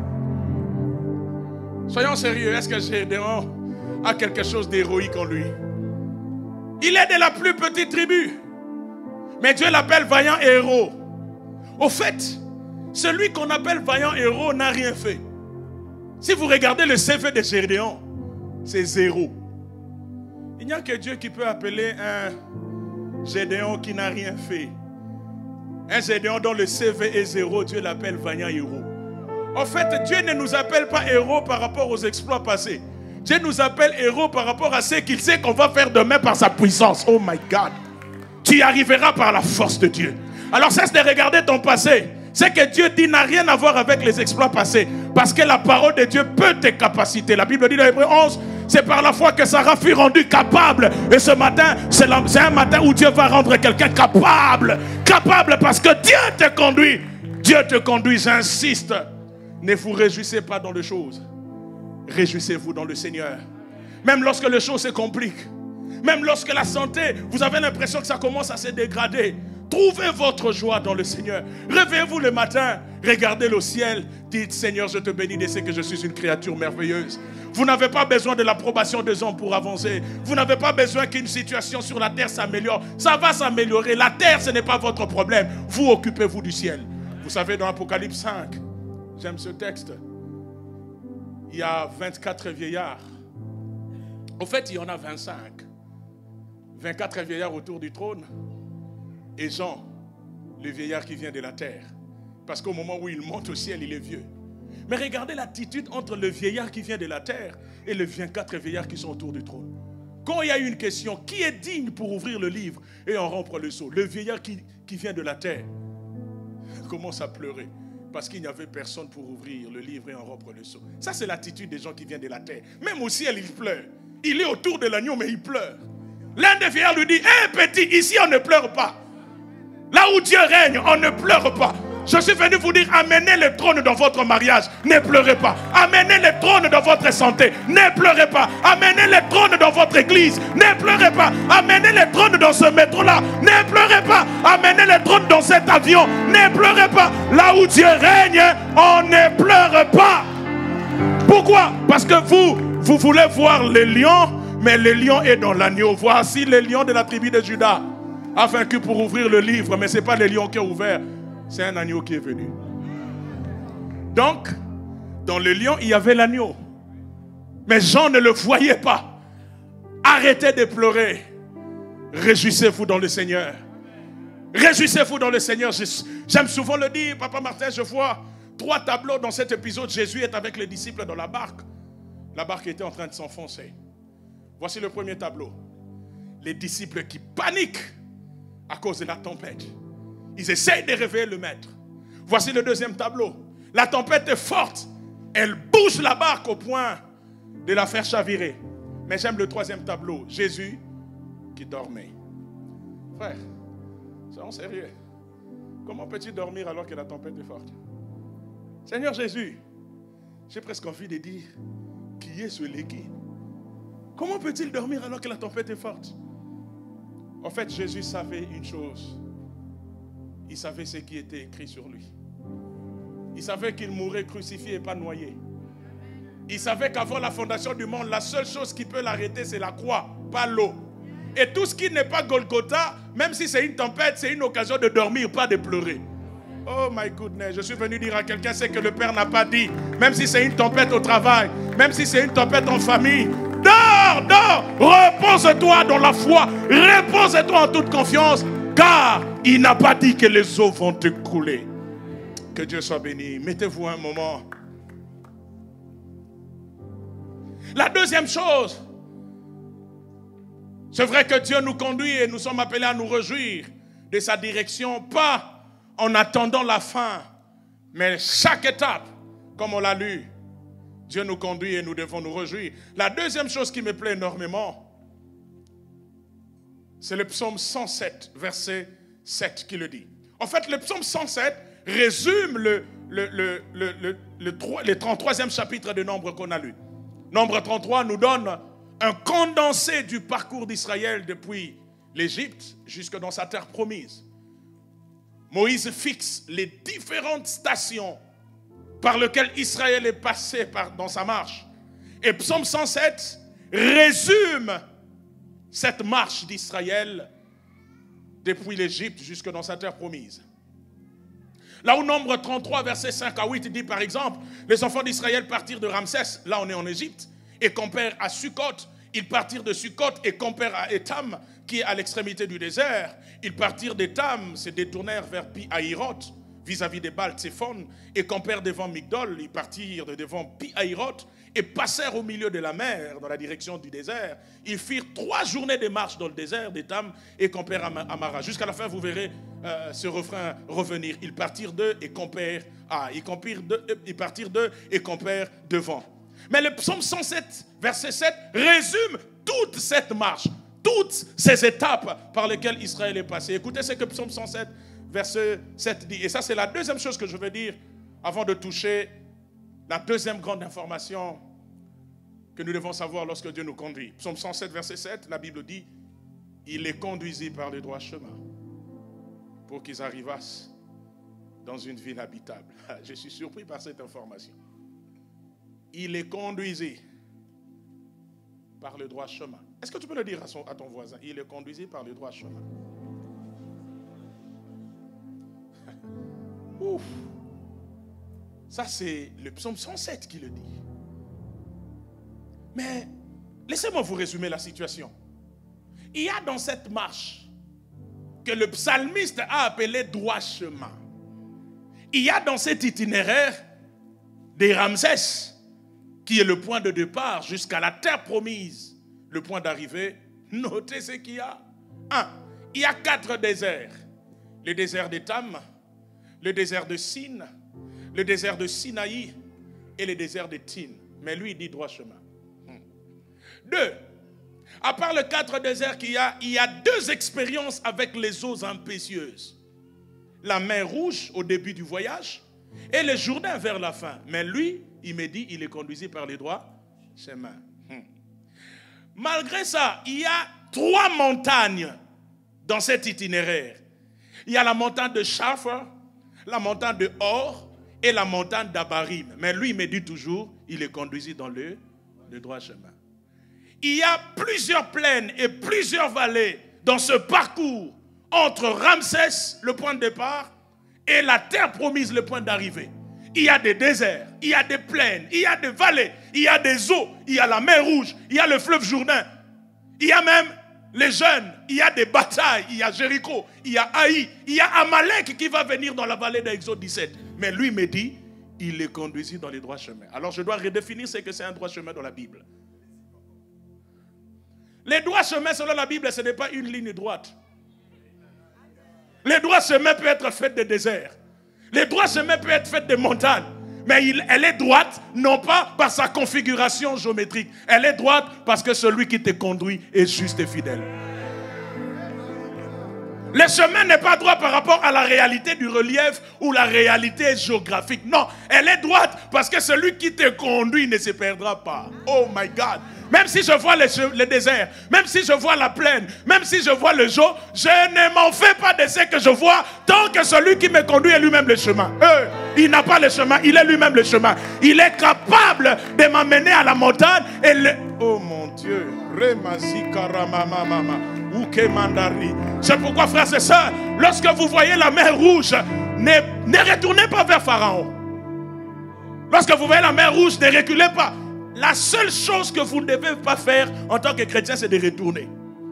Soyons sérieux, est-ce que Gédéon a quelque chose d'héroïque en lui? Il est de la plus petite tribu, mais Dieu l'appelle vaillant héros. Au fait, celui qu'on appelle vaillant héros n'a rien fait. Si vous regardez le C V de Gédéon, c'est zéro. Il n'y a que Dieu qui peut appeler un Gédéon qui n'a rien fait. Un Gédéon dont le C V est zéro, Dieu l'appelle vaillant héros. En fait, Dieu ne nous appelle pas héros par rapport aux exploits passés. Dieu nous appelle héros par rapport à ce qu'il sait qu'on va faire demain par sa puissance. Oh my God. Tu y arriveras par la force de Dieu. Alors cesse de regarder ton passé. Ce que Dieu dit n'a rien à voir avec les exploits passés. Parce que la parole de Dieu peut te capaciter. La Bible dit dans Hébreux onze, c'est par la foi que Sarah fut rendue capable. Et ce matin, c'est un matin où Dieu va rendre quelqu'un capable. Capable parce que Dieu te conduit. Dieu te conduit, j'insiste. Ne vous réjouissez pas dans les choses. Réjouissez-vous dans le Seigneur. Même lorsque les choses se compliquent. Même lorsque la santé, vous avez l'impression que ça commence à se dégrader. Trouvez votre joie dans le Seigneur. Réveillez-vous le matin. Regardez le ciel. Dites, Seigneur, je te bénis de ce que je suis une créature merveilleuse. Vous n'avez pas besoin de l'approbation des hommes pour avancer. Vous n'avez pas besoin qu'une situation sur la terre s'améliore. Ça va s'améliorer. La terre, ce n'est pas votre problème. Vous occupez-vous du ciel. Vous savez, dans Apocalypse cinq, j'aime ce texte. Il y a vingt-quatre vieillards. Au fait, il y en a vingt-cinq. vingt-quatre vieillards autour du trône. Et Jean, le vieillard qui vient de la terre. Parce qu'au moment où il monte au ciel, il est vieux. Mais regardez l'attitude entre le vieillard qui vient de la terre et les vingt-quatre vieillards qui sont autour du trône. Quand il y a une question, qui est digne pour ouvrir le livre et en rompre le sceau? Le vieillard qui, qui vient de la terre commence à pleurer. Parce qu'il n'y avait personne pour ouvrir le livre et en rompre le sceau. Ça, c'est l'attitude des gens qui viennent de la terre. Même au ciel, il pleure. Il est autour de l'agneau, mais il pleure. L'un des vieillards lui dit, hé hey, petit, ici on ne pleure pas. Là où Dieu règne, on ne pleure pas. Je suis venu vous dire, amenez le trône dans votre mariage, ne pleurez pas. Amenez le trône dans votre santé, ne pleurez pas. Amenez le trône dans votre église, ne pleurez pas. Amenez le trône dans ce métro-là, ne pleurez pas. Amenez le trône dans cet avion, ne pleurez pas. Là où Dieu règne, on ne pleure pas. Pourquoi? Parce que vous, vous voulez voir le lion, mais le lion est dans l'agneau. Voici le lion de la tribu de Juda, a vaincu pour ouvrir le livre, mais ce n'est pas le lion qui a ouvert. C'est un agneau qui est venu. Donc, dans le lion, il y avait l'agneau. Mais Jean ne le voyait pas. Arrêtez de pleurer. Réjouissez-vous dans le Seigneur. Réjouissez-vous dans le Seigneur. J'aime souvent le dire, Papa Martin, je vois trois tableaux dans cet épisode. Jésus est avec les disciples dans la barque. La barque était en train de s'enfoncer. Voici le premier tableau. Les disciples qui paniquent à cause de la tempête. Ils essayent de réveiller le maître. Voici le deuxième tableau. La tempête est forte. Elle bouge la barque au point de la faire chavirer. Mais j'aime le troisième tableau. Jésus qui dormait. Frère, soyons sérieux. Comment peux-tu dormir alors que la tempête est forte? Seigneur Jésus, j'ai presque envie de dire, qui est ce légué? Comment peut-il dormir alors que la tempête est forte? En fait, Jésus savait une chose. Il savait ce qui était écrit sur lui. Il savait qu'il mourrait crucifié et pas noyé. Il savait qu'avant la fondation du monde, la seule chose qui peut l'arrêter, c'est la croix, pas l'eau. Et tout ce qui n'est pas Golgotha, même si c'est une tempête, c'est une occasion de dormir, pas de pleurer. Oh my goodness, je suis venu dire à quelqu'un ce que le Père n'a pas dit. Même si c'est une tempête au travail, même si c'est une tempête en famille, dors, dors, repose-toi dans la foi, repose-toi en toute confiance, car il n'a pas dit que les eaux vont te couler. Que Dieu soit béni. Mettez-vous un moment. La deuxième chose, c'est vrai que Dieu nous conduit et nous sommes appelés à nous réjouir de sa direction, pas en attendant la fin, mais chaque étape, comme on l'a lu, Dieu nous conduit et nous devons nous réjouir. La deuxième chose qui me plaît énormément, C'est le psaume cent sept, verset sept qui le dit. En fait, le psaume cent sept résume le, le, le, le, le, le, le trente-troisième chapitre de Nombre qu'on a lu. Nombre trente-trois nous donne un condensé du parcours d'Israël depuis l'Égypte jusque dans sa terre promise. Moïse fixe les différentes stations par lesquelles Israël est passé par, dans sa marche. Et psaume cent sept résume cette marche d'Israël depuis l'Égypte jusque dans sa terre promise. Là où Nombre trente-trois, versets cinq à huit dit par exemple, les enfants d'Israël partirent de Ramsès, là on est en Égypte, et campèrent à Sukkot. Ils partirent de Sukkot et campèrent à Étam, qui est à l'extrémité du désert. Ils partirent d'Étam, se détournèrent vers Pi-Hahiroth, vis-à-vis des Baal-Tséphon, et campèrent devant Migdol. Ils partirent de devant Pi-Hahiroth et passèrent au milieu de la mer, dans la direction du désert. Ils firent trois journées de marche dans le désert d'Étam et campèrent à Mara. Jusqu'à la fin, vous verrez euh, ce refrain revenir. Ils partirent d'eux et campèrent à. Ils, ils partirent d'eux et campèrent devant. Mais le psaume cent sept, verset sept, résume toute cette marche, toutes ces étapes par lesquelles Israël est passé. Écoutez ce que psaume cent sept, verset sept dit. Et ça, c'est la deuxième chose que je veux dire avant de toucher la deuxième grande information que nous devons savoir lorsque Dieu nous conduit. Psaume cent sept, verset sept, la Bible dit « Il les conduisit par le droit chemin pour qu'ils arrivassent dans une ville habitable. » Je suis surpris par cette information. Il les conduisit par le droit chemin. Est-ce que tu peux le dire à, son, à ton voisin? Il les conduisit par le droit chemin. Ouf. Ça, c'est le psaume cent sept qui le dit. Mais laissez-moi vous résumer la situation. Il y a dans cette marche que le psalmiste a appelé droit chemin. Il y a dans cet itinéraire des Ramsès, qui est le point de départ jusqu'à la terre promise, le point d'arrivée. Notez ce qu'il y a. Un, il y a quatre déserts. Le désert d'Étam, le désert de Sin, le désert de Sinaï et le désert de Tin. Mais lui, il dit droit chemin. Deux, à part les quatre déserts qu'il y a, il y a deux expériences avec les eaux impétueuses. La mer Rouge au début du voyage et le Jourdain vers la fin. Mais lui, il me dit, il est conduit par les droits chemins. Hum. Malgré ça, il y a trois montagnes dans cet itinéraire. Il y a la montagne de Shafar, la montagne de Or et la montagne d'Abarim. Mais lui, il me dit toujours, il est conduit dans le, le droit chemin. Il y a plusieurs plaines et plusieurs vallées dans ce parcours entre Ramsès, le point de départ, et la terre promise, le point d'arrivée. Il y a des déserts, il y a des plaines, il y a des vallées, il y a des eaux, il y a la mer Rouge, il y a le fleuve Jourdain, il y a même les jeunes, il y a des batailles, il y a Jéricho, il y a Haï, il y a Amalek qui va venir dans la vallée d'Exode dix-sept. Mais lui me dit, il les conduisit dans les droits chemins. Alors je dois redéfinir ce que c'est un droit chemin dans la Bible. Les droits chemins selon la Bible, ce n'est pas une ligne droite. Les droits chemins peuvent être faits de déserts. Les droits chemins peuvent être faits de montagnes. Mais il, elle est droite, non pas par sa configuration géométrique. Elle est droite parce que celui qui te conduit est juste et fidèle. Le chemin n'est pas droit par rapport à la réalité du relief ou la réalité géographique. Non, elle est droite parce que celui qui te conduit ne se perdra pas. Oh my God. Même si je vois le, le désert, même si je vois la plaine, même si je vois le jour, je ne m'en fais pas de ce que je vois tant que celui qui me conduit est lui-même le chemin. Euh, il n'a pas le chemin, il est lui-même le chemin. Il est capable de m'amener à la montagne et le... Oh mon Dieu. C'est pourquoi, frères et sœurs, lorsque vous voyez la mer Rouge, ne, ne retournez pas vers Pharaon. Lorsque vous voyez la mer Rouge, ne reculez pas. La seule chose que vous ne devez pas faire en tant que chrétien, c'est de retourner.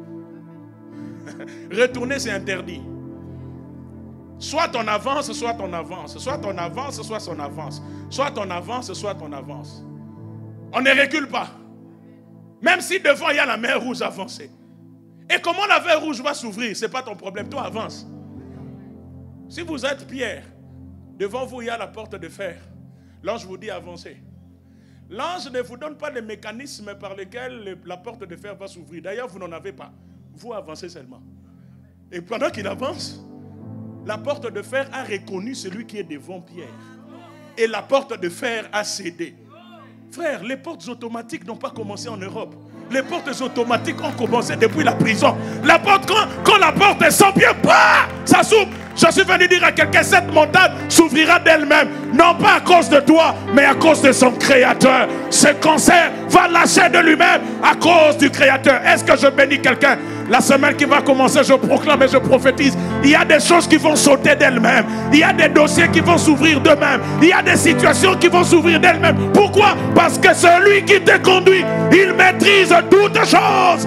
Retourner, c'est interdit. Soit on avance, soit on avance. Soit on avance, soit on avance. Soit on avance, soit on avance. On ne recule pas. Même si devant il y a la mer Rouge, avancez. Et comment la mer Rouge va s'ouvrir? Ce n'est pas ton problème, toi avance. Si vous êtes Pierre, devant vous il y a la porte de fer. L'ange vous dit avancez. L'ange ne vous donne pas les mécanismes par lesquels la porte de fer va s'ouvrir. D'ailleurs, vous n'en avez pas. vous avancez seulement. Et pendant qu'il avance, la porte de fer a reconnu celui qui est devant Pierre. Et la porte de fer a cédé. Frère, les portes automatiques n'ont pas commencé en Europe. Les portes automatiques ont commencé depuis la prison. La porte, quand, quand la porte est sans pied, bah, ça s'ouvre. Je suis venu dire à quelqu'un, cette montagne s'ouvrira d'elle-même. Non pas à cause de toi, mais à cause de son créateur. Ce cancer va lâcher de lui-même à cause du créateur. Est-ce que je bénis quelqu'un? La semaine qui va commencer, je proclame et je prophétise. Il y a des choses qui vont sauter d'elles-mêmes. Il y a des dossiers qui vont s'ouvrir d'eux-mêmes. Il y a des situations qui vont s'ouvrir d'elles-mêmes. Pourquoi? Parce que celui qui te conduit, il maîtrise toutes choses.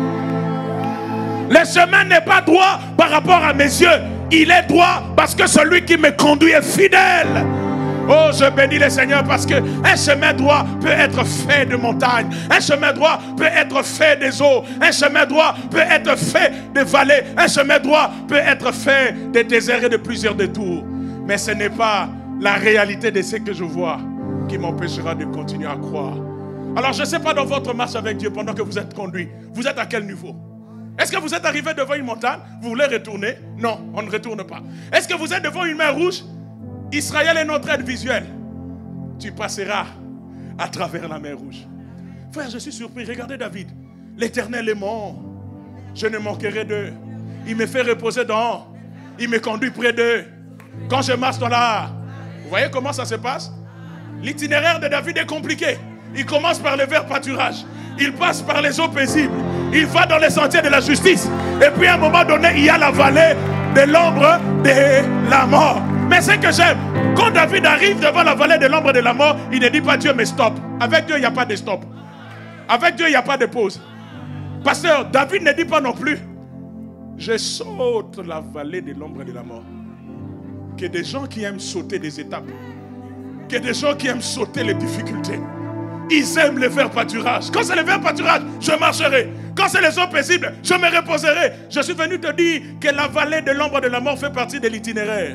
Le chemin n'est pas droit par rapport à mes yeux. Il est droit parce que celui qui me conduit est fidèle. Oh, je bénis le Seigneur parce que un chemin droit peut être fait de montagnes. Un chemin droit peut être fait des eaux. Un chemin droit peut être fait de vallées. Un chemin droit peut être fait de déserts et de plusieurs détours. Mais ce n'est pas la réalité de ce que je vois qui m'empêchera de continuer à croire. Alors je ne sais pas dans votre marche avec Dieu pendant que vous êtes conduit, vous êtes à quel niveau? Est-ce que vous êtes arrivé devant une montagne? Vous voulez retourner? Non, on ne retourne pas. Est-ce que vous êtes devant une mer rouge? Israël est notre aide visuelle. Tu passeras à travers la mer rouge. Frère, je suis surpris. Regardez David. L'Éternel est mon. Je ne manquerai d'eux. Il me fait reposer dans. Il me conduit près d'eux. Quand je marche dans la... Vous voyez comment ça se passe? L'itinéraire de David est compliqué. Il commence par le vert pâturage. Il passe par les eaux paisibles. Il va dans les sentiers de la justice. Et puis à un moment donné, il y a la vallée de l'ombre de la mort. Mais ce que j'aime, quand David arrive devant la vallée de l'ombre de la mort, il ne dit pas Dieu mais stop. Avec Dieu, il n'y a pas de stop. Avec Dieu, il n'y a pas de pause. Pasteur, David ne dit pas non plus je saute la vallée de l'ombre de la mort. Que des gens qui aiment sauter des étapes, que des gens qui aiment sauter les difficultés, ils aiment le vert pâturage. Quand c'est le vert pâturage, je marcherai. Quand c'est les eaux paisibles, je me reposerai. Je suis venu te dire que la vallée de l'ombre de la mort fait partie de l'itinéraire.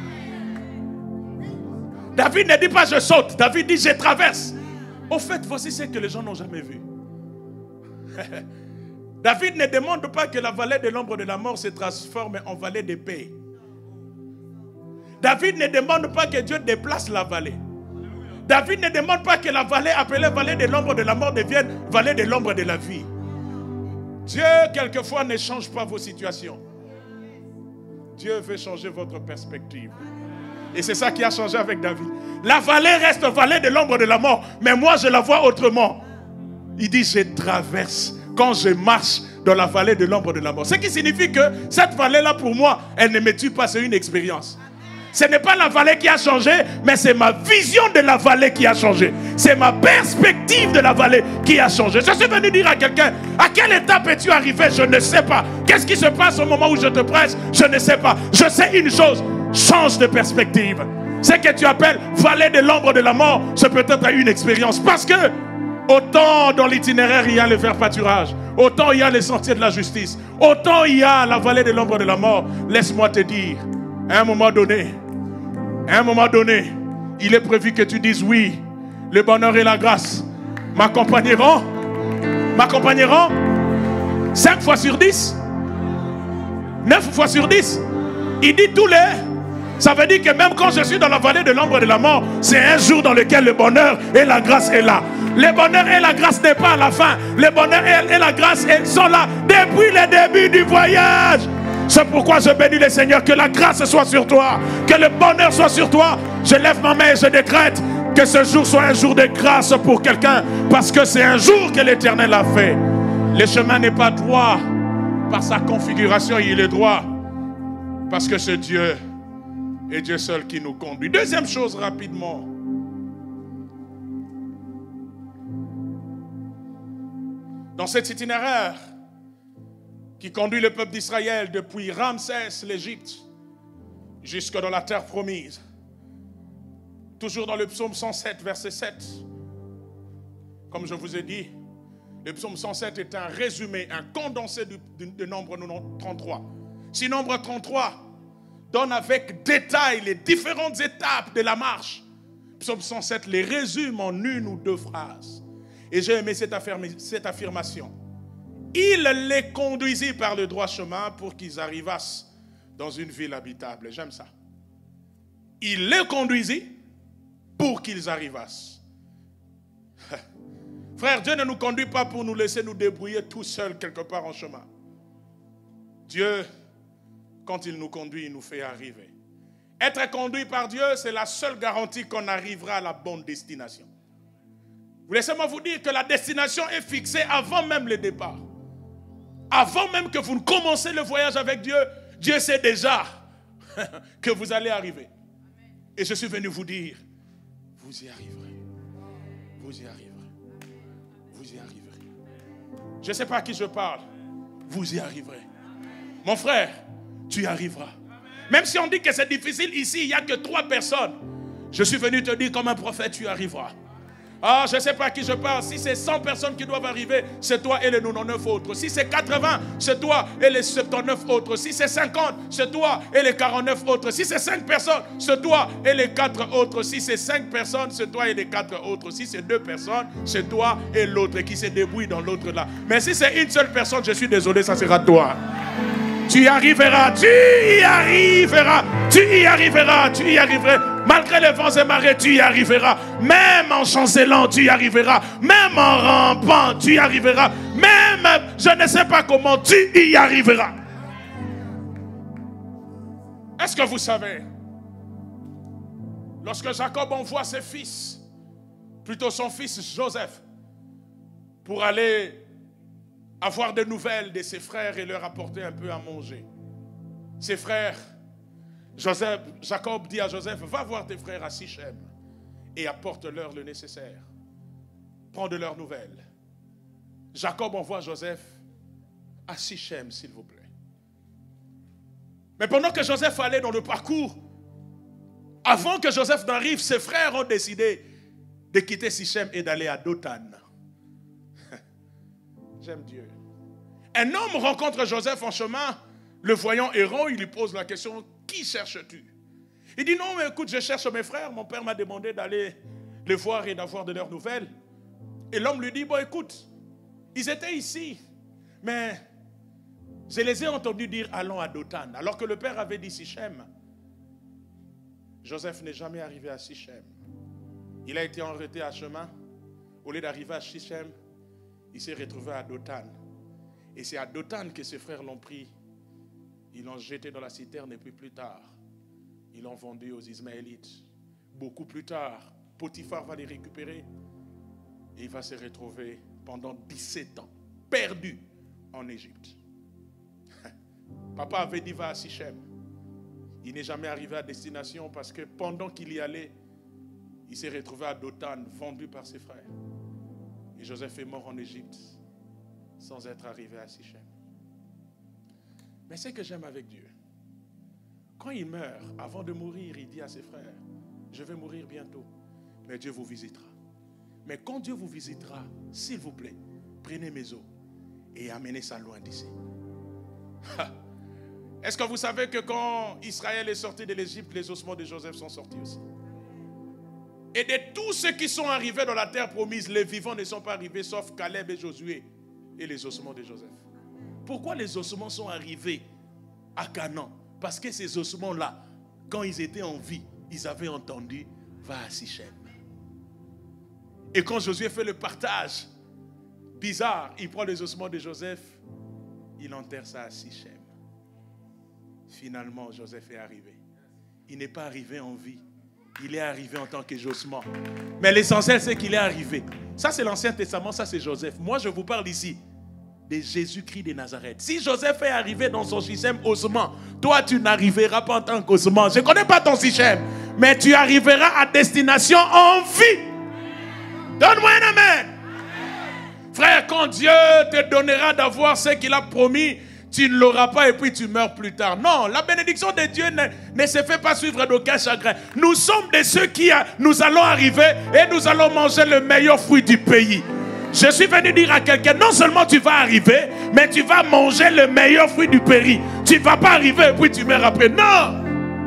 David ne dit pas je saute. David dit je traverse. Au fait, voici ce que les gens n'ont jamais vu. David ne demande pas que la vallée de l'ombre de la mort se transforme en vallée de paix. David ne demande pas que Dieu déplace la vallée. David ne demande pas que la vallée appelée vallée de l'ombre de la mort devienne vallée de l'ombre de la vie. Dieu, quelquefois, ne change pas vos situations. Dieu veut changer votre perspective. Et c'est ça qui a changé avec David. La vallée reste vallée de l'ombre de la mort, mais moi, je la vois autrement. Il dit, je traverse quand je marche dans la vallée de l'ombre de la mort. Ce qui signifie que cette vallée-là, pour moi, elle ne me tue pas, c'est une expérience. Ce n'est pas la vallée qui a changé, mais c'est ma vision de la vallée qui a changé. C'est ma perspective de la vallée qui a changé. Je suis venu dire à quelqu'un, à quelle étape es-tu arrivé? Je ne sais pas. Qu'est-ce qui se passe au moment où je te presse? Je ne sais pas. Je sais une chose, change de perspective. Ce que tu appelles vallée de l'ombre de la mort, c'est peut-être une expérience. Parce que autant dans l'itinéraire il y a le vert pâturage, autant il y a les sentiers de la justice, autant il y a la vallée de l'ombre de la mort. Laisse-moi te dire, à un moment donné, à un moment donné, il est prévu que tu dises oui, le bonheur et la grâce m'accompagneront, m'accompagneront cinq fois sur dix, neuf fois sur dix. Il dit tous les, ça veut dire que même quand je suis dans la vallée de l'ombre de la mort, c'est un jour dans lequel le bonheur et la grâce est là. Le bonheur et la grâce n'est pas à la fin. Le bonheur et la grâce elles sont là depuis le début du voyage. C'est pourquoi je bénis le Seigneur, que la grâce soit sur toi, que le bonheur soit sur toi. Je lève ma main et je décrète que ce jour soit un jour de grâce pour quelqu'un, parce que c'est un jour que l'Éternel a fait. Le chemin n'est pas droit par sa configuration, il est droit parce que c'est Dieu et Dieu seul qui nous conduit. Deuxième chose rapidement. Dans cet itinéraire qui conduit le peuple d'Israël depuis Ramsès, l'Égypte, jusque dans la terre promise. Toujours dans le psaume cent sept, verset sept. Comme je vous ai dit, le psaume cent sept est un résumé, un condensé du, du, du nombre trente-trois. Si nombre trente-trois donne avec détail les différentes étapes de la marche, psaume cent sept les résume en une ou deux phrases. Et j'ai aimé cette, affirma, cette affirmation. il les conduisit par le droit chemin pour qu'ils arrivassent dans une ville habitable. J'aime ça. Il les conduisit pour qu'ils arrivassent. Frère, Dieu ne nous conduit pas pour nous laisser nous débrouiller tout seuls quelque part en chemin. Dieu, quand il nous conduit, il nous fait arriver. Être conduit par Dieu, c'est la seule garantie qu'on arrivera à la bonne destination. Vous laissez-moi vous dire que la destination est fixée avant même le départ. Avant même que vous ne commencez le voyage avec Dieu, Dieu sait déjà que vous allez arriver. Et je suis venu vous dire, vous y arriverez. Vous y arriverez. Vous y arriverez. Je ne sais pas à qui je parle. Vous y arriverez. Mon frère, tu y arriveras. Même si on dit que c'est difficile ici, il n'y a que trois personnes. Je suis venu te dire comme un prophète, tu y arriveras. Ah, je ne sais pas à qui je parle. Si c'est cent personnes qui doivent arriver, c'est toi et les quatre-vingt-dix-neuf autres. Si c'est quatre-vingts, c'est toi et les soixante-dix-neuf autres. Si c'est cinquante, c'est toi et les quarante-neuf autres. Si c'est cinq personnes, c'est toi et les quatre autres. Si c'est cinq personnes, c'est toi et les quatre autres. Si c'est deux personnes, c'est toi et l'autre qui se débrouille dans l'autre là. Mais si c'est une seule personne, je suis désolé, ça sera toi. Tu y arriveras, tu y arriveras, tu y arriveras, tu y arriveras. Malgré les vents et marées, tu y arriveras. Même en chancelant, tu y arriveras. Même en rampant, tu y arriveras. Même, je ne sais pas comment, tu y arriveras. Est-ce que vous savez, lorsque Jacob envoie ses fils, plutôt son fils Joseph, pour aller avoir des nouvelles de ses frères et leur apporter un peu à manger, ses frères, Joseph, Jacob dit à Joseph, va voir tes frères à Sichem et apporte-leur le nécessaire. Prends de leurs nouvelles. Jacob envoie Joseph à Sichem, s'il vous plaît. Mais pendant que Joseph allait dans le parcours, avant que Joseph n'arrive, ses frères ont décidé de quitter Sichem et d'aller à Dothan. J'aime Dieu. Un homme rencontre Joseph en chemin, le voyant errant, il lui pose la question, qui cherches-tu? Il dit, non, mais écoute, je cherche mes frères. Mon père m'a demandé d'aller les voir et d'avoir de leurs nouvelles. Et l'homme lui dit, bon, écoute, ils étaient ici, mais je les ai entendus dire, allons à Dothan. Alors que le père avait dit Sichem. Joseph n'est jamais arrivé à Sichem. Il a été arrêté à chemin. Au lieu d'arriver à Sichem, il s'est retrouvé à Dothan. Et c'est à Dothan que ses frères l'ont pris. Ils l'ont jeté dans la citerne et puis plus tard, ils l'ont vendu aux Ismaélites. Beaucoup plus tard, Potiphar va les récupérer et il va se retrouver pendant dix-sept ans, perdu en Égypte. Papa avait dit va à Sichem. Il n'est jamais arrivé à destination parce que pendant qu'il y allait, il s'est retrouvé à Dothan, vendu par ses frères. Et Joseph est mort en Égypte sans être arrivé à Sichem. Mais c'est que j'aime avec Dieu. Quand il meurt, avant de mourir, il dit à ses frères, je vais mourir bientôt, mais Dieu vous visitera. Mais quand Dieu vous visitera, s'il vous plaît, prenez mes os et amenez ça loin d'ici. Est-ce que vous savez que quand Israël est sorti de l'Égypte, les ossements de Joseph sont sortis aussi? Et de tous ceux qui sont arrivés dans la terre promise, les vivants ne sont pas arrivés, sauf Caleb et Josué et les ossements de Joseph. Pourquoi les ossements sont arrivés à Canaan? Parce que ces ossements-là, quand ils étaient en vie, ils avaient entendu, va à Sichem. Et quand Josué fait le partage, bizarre, il prend les ossements de Joseph, il enterre ça à Sichem. Finalement, Joseph est arrivé. Il n'est pas arrivé en vie. Il est arrivé en tant que jossement. Mais l'essentiel, c'est qu'il est arrivé. Ça, c'est l'Ancien Testament, ça, c'est Joseph. Moi, je vous parle ici de Jésus-Christ de Nazareth. Si Joseph est arrivé dans son système osement, toi, tu n'arriveras pas en tant qu'osement. Je ne connais pas ton système, mais tu arriveras à destination en vie. Donne-moi un amen. Frère, quand Dieu te donnera d'avoir ce qu'il a promis, tu ne l'auras pas et puis tu meurs plus tard. Non, la bénédiction de Dieu ne, ne se fait pas suivre d'aucun chagrin. Nous sommes de ceux qui, a, nous allons arriver et nous allons manger le meilleur fruit du pays. Je suis venu dire à quelqu'un, non seulement tu vas arriver, mais tu vas manger le meilleur fruit du pays. Tu ne vas pas arriver et puis tu meurs après. Non.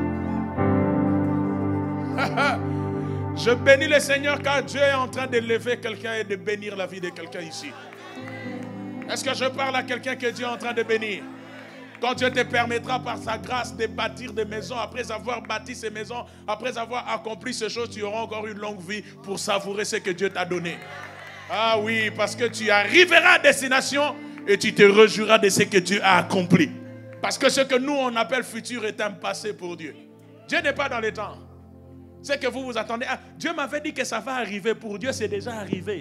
Je bénis le Seigneur car Dieu est en train de lever quelqu'un et de bénir la vie de quelqu'un ici. Est-ce que je parle à quelqu'un que Dieu est en train de bénir? Quand Dieu te permettra par sa grâce de bâtir des maisons, après avoir bâti ces maisons, après avoir accompli ces choses, tu auras encore une longue vie pour savourer ce que Dieu t'a donné. Ah oui, parce que tu arriveras à destination et tu te réjouiras de ce que Dieu a accompli. Parce que ce que nous on appelle futur est un passé pour Dieu. Dieu n'est pas dans les temps. C'est que vous vous attendez. Ah, Dieu m'avait dit que ça va arriver. Pour Dieu, c'est déjà arrivé.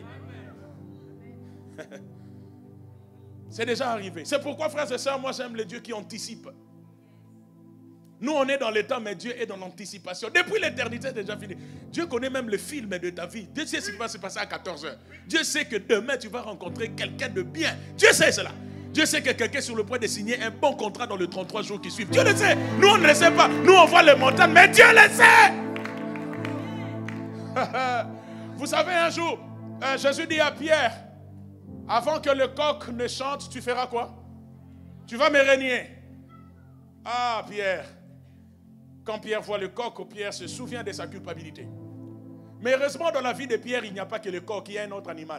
C'est déjà arrivé. C'est pourquoi, frères et sœurs, moi j'aime les dieux qui anticipent. Nous on est dans les temps, mais Dieu est dans l'anticipation. Depuis l'éternité, c'est déjà fini. Dieu connaît même le film de ta vie. Dieu sait ce qui va se passer à quatorze heures. Dieu sait que demain tu vas rencontrer quelqu'un de bien. Dieu sait cela. Dieu sait que quelqu'un est sur le point de signer un bon contrat dans les trente-trois jours qui suivent. Dieu le sait. Nous on ne le sait pas. Nous on voit les montagnes, mais Dieu le sait. Vous savez, un jour, euh, Jésus dit à Pierre, avant que le coq ne chante, tu feras quoi? Tu vas me régner. Ah, Pierre. Quand Pierre voit le coq, Pierre se souvient de sa culpabilité. Mais heureusement, dans la vie de Pierre, il n'y a pas que le coq, il y a un autre animal.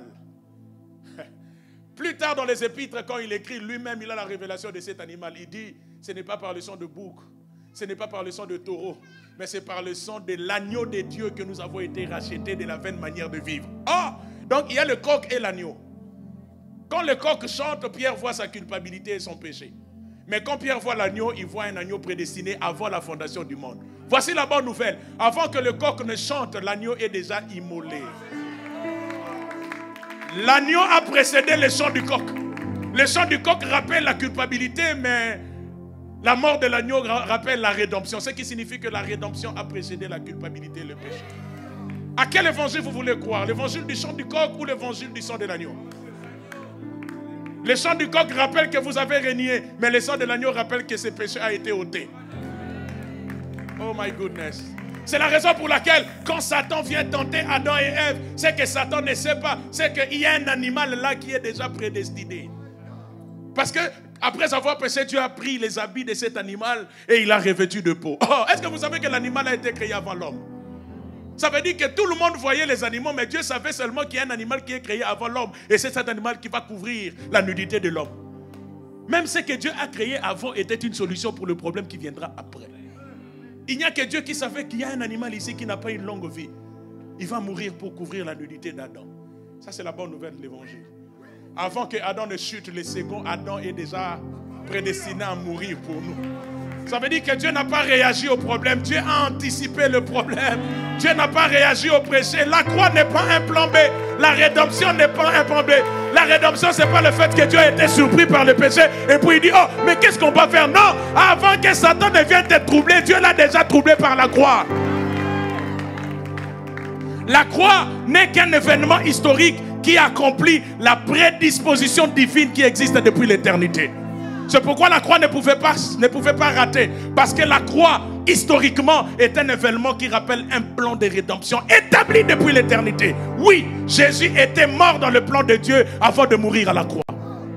Plus tard dans les épîtres, quand il écrit lui-même, il a la révélation de cet animal. Il dit, ce n'est pas par le sang de bouc, ce n'est pas par le sang de taureau, mais c'est par le sang de l'agneau de Dieu que nous avons été rachetés de la vaine manière de vivre. Ah, donc il y a le coq et l'agneau. Quand le coq chante, Pierre voit sa culpabilité et son péché. Mais quand Pierre voit l'agneau, il voit un agneau prédestiné avant la fondation du monde. Voici la bonne nouvelle. Avant que le coq ne chante, l'agneau est déjà immolé. L'agneau a précédé le chant du coq. Le chant du coq rappelle la culpabilité, mais la mort de l'agneau rappelle la rédemption. Ce qui signifie que la rédemption a précédé la culpabilité et le péché. À quel évangile vous voulez croire? L'évangile du chant du coq ou l'évangile du sang de l'agneau? Le chant du coq rappelle que vous avez régné, mais le sang de l'agneau rappelle que ce péché a été ôté. Oh my goodness. C'est la raison pour laquelle, quand Satan vient tenter Adam et Ève, c'est que Satan ne sait pas, c'est qu'il y a un animal là qui est déjà prédestiné. Parce que, après avoir péché, Dieu a pris les habits de cet animal et il a revêtu de peau. Oh, est-ce que vous savez que l'animal a été créé avant l'homme? Ça veut dire que tout le monde voyait les animaux, mais Dieu savait seulement qu'il y a un animal qui est créé avant l'homme. Et c'est cet animal qui va couvrir la nudité de l'homme. Même ce que Dieu a créé avant était une solution pour le problème qui viendra après. Il n'y a que Dieu qui savait qu'il y a un animal ici qui n'a pas une longue vie. Il va mourir pour couvrir la nudité d'Adam. Ça, c'est la bonne nouvelle de l'évangile. Avant que Adam ne chute, le second Adam est déjà prédestiné à mourir pour nous. Ça veut dire que Dieu n'a pas réagi au problème. Dieu a anticipé le problème. Dieu n'a pas réagi au péché. La croix n'est pas un plan B. La rédemption n'est pas un plan B. La rédemption, ce n'est pas le fait que Dieu a été surpris par le péché. Et puis il dit, oh, mais qu'est-ce qu'on va faire? Non, avant que Satan ne vienne te troubler, Dieu l'a déjà troublé par la croix. La croix n'est qu'un événement historique qui accomplit la prédisposition divine qui existe depuis l'éternité. C'est pourquoi la croix ne pouvait pas, ne pouvait pas rater. Parce que la croix, historiquement, est un événement qui rappelle un plan de rédemption établi depuis l'éternité. Oui, Jésus était mort dans le plan de Dieu avant de mourir à la croix.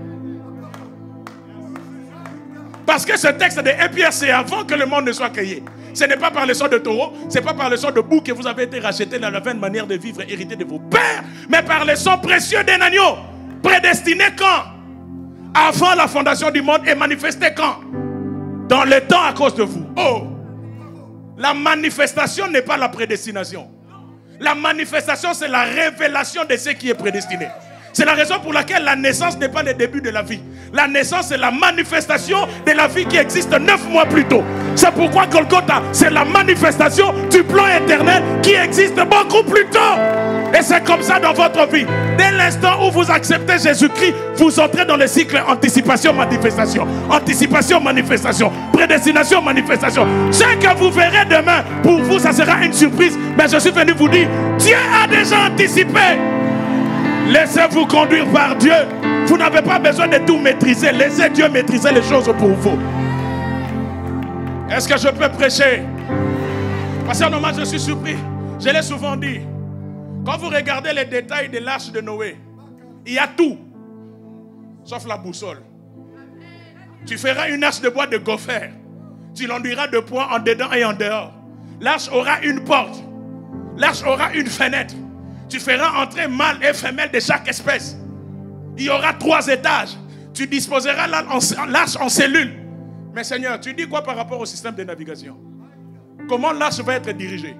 Parce que ce texte de un Pierre, c'est avant que le monde ne soit créé. Ce n'est pas par le sang de taureau, ce n'est pas par le sang de bouc que vous avez été rachetés dans la vaine manière de vivre héritée de vos pères, mais par le sang précieux d'un agneau, prédestiné quand? Avant la fondation du monde, et manifesté quand? Dans le temps à cause de vous. Oh! La manifestation n'est pas la prédestination. La manifestation, c'est la révélation de ce qui est prédestiné. C'est la raison pour laquelle la naissance n'est pas le début de la vie. La naissance, c'est la manifestation de la vie qui existe neuf mois plus tôt. C'est pourquoi Golgotha, c'est la manifestation du plan éternel qui existe beaucoup plus tôt. Et c'est comme ça dans votre vie. Dès l'instant où vous acceptez Jésus-Christ, vous entrez dans le cycle anticipation-manifestation. Anticipation-manifestation. Prédestination-manifestation. Ce que vous verrez demain, pour vous, ça sera une surprise. Mais je suis venu vous dire, Dieu a déjà anticipé. Laissez-vous conduire par Dieu. Vous n'avez pas besoin de tout maîtriser. Laissez Dieu maîtriser les choses pour vous. Est-ce que je peux prêcher? Parce que normalement je suis surpris. Je l'ai souvent dit. Quand vous regardez les détails de l'arche de Noé, il y a tout. Sauf la boussole. Tu feras une arche de bois de gopher. Tu l'enduiras de poids en dedans et en dehors. L'arche aura une porte. L'arche aura une fenêtre. Tu feras entrer mâle et femelle de chaque espèce. Il y aura trois étages. Tu disposeras l'arche en cellules. Mais Seigneur, tu dis quoi par rapport au système de navigation? Comment l'arche va être dirigée?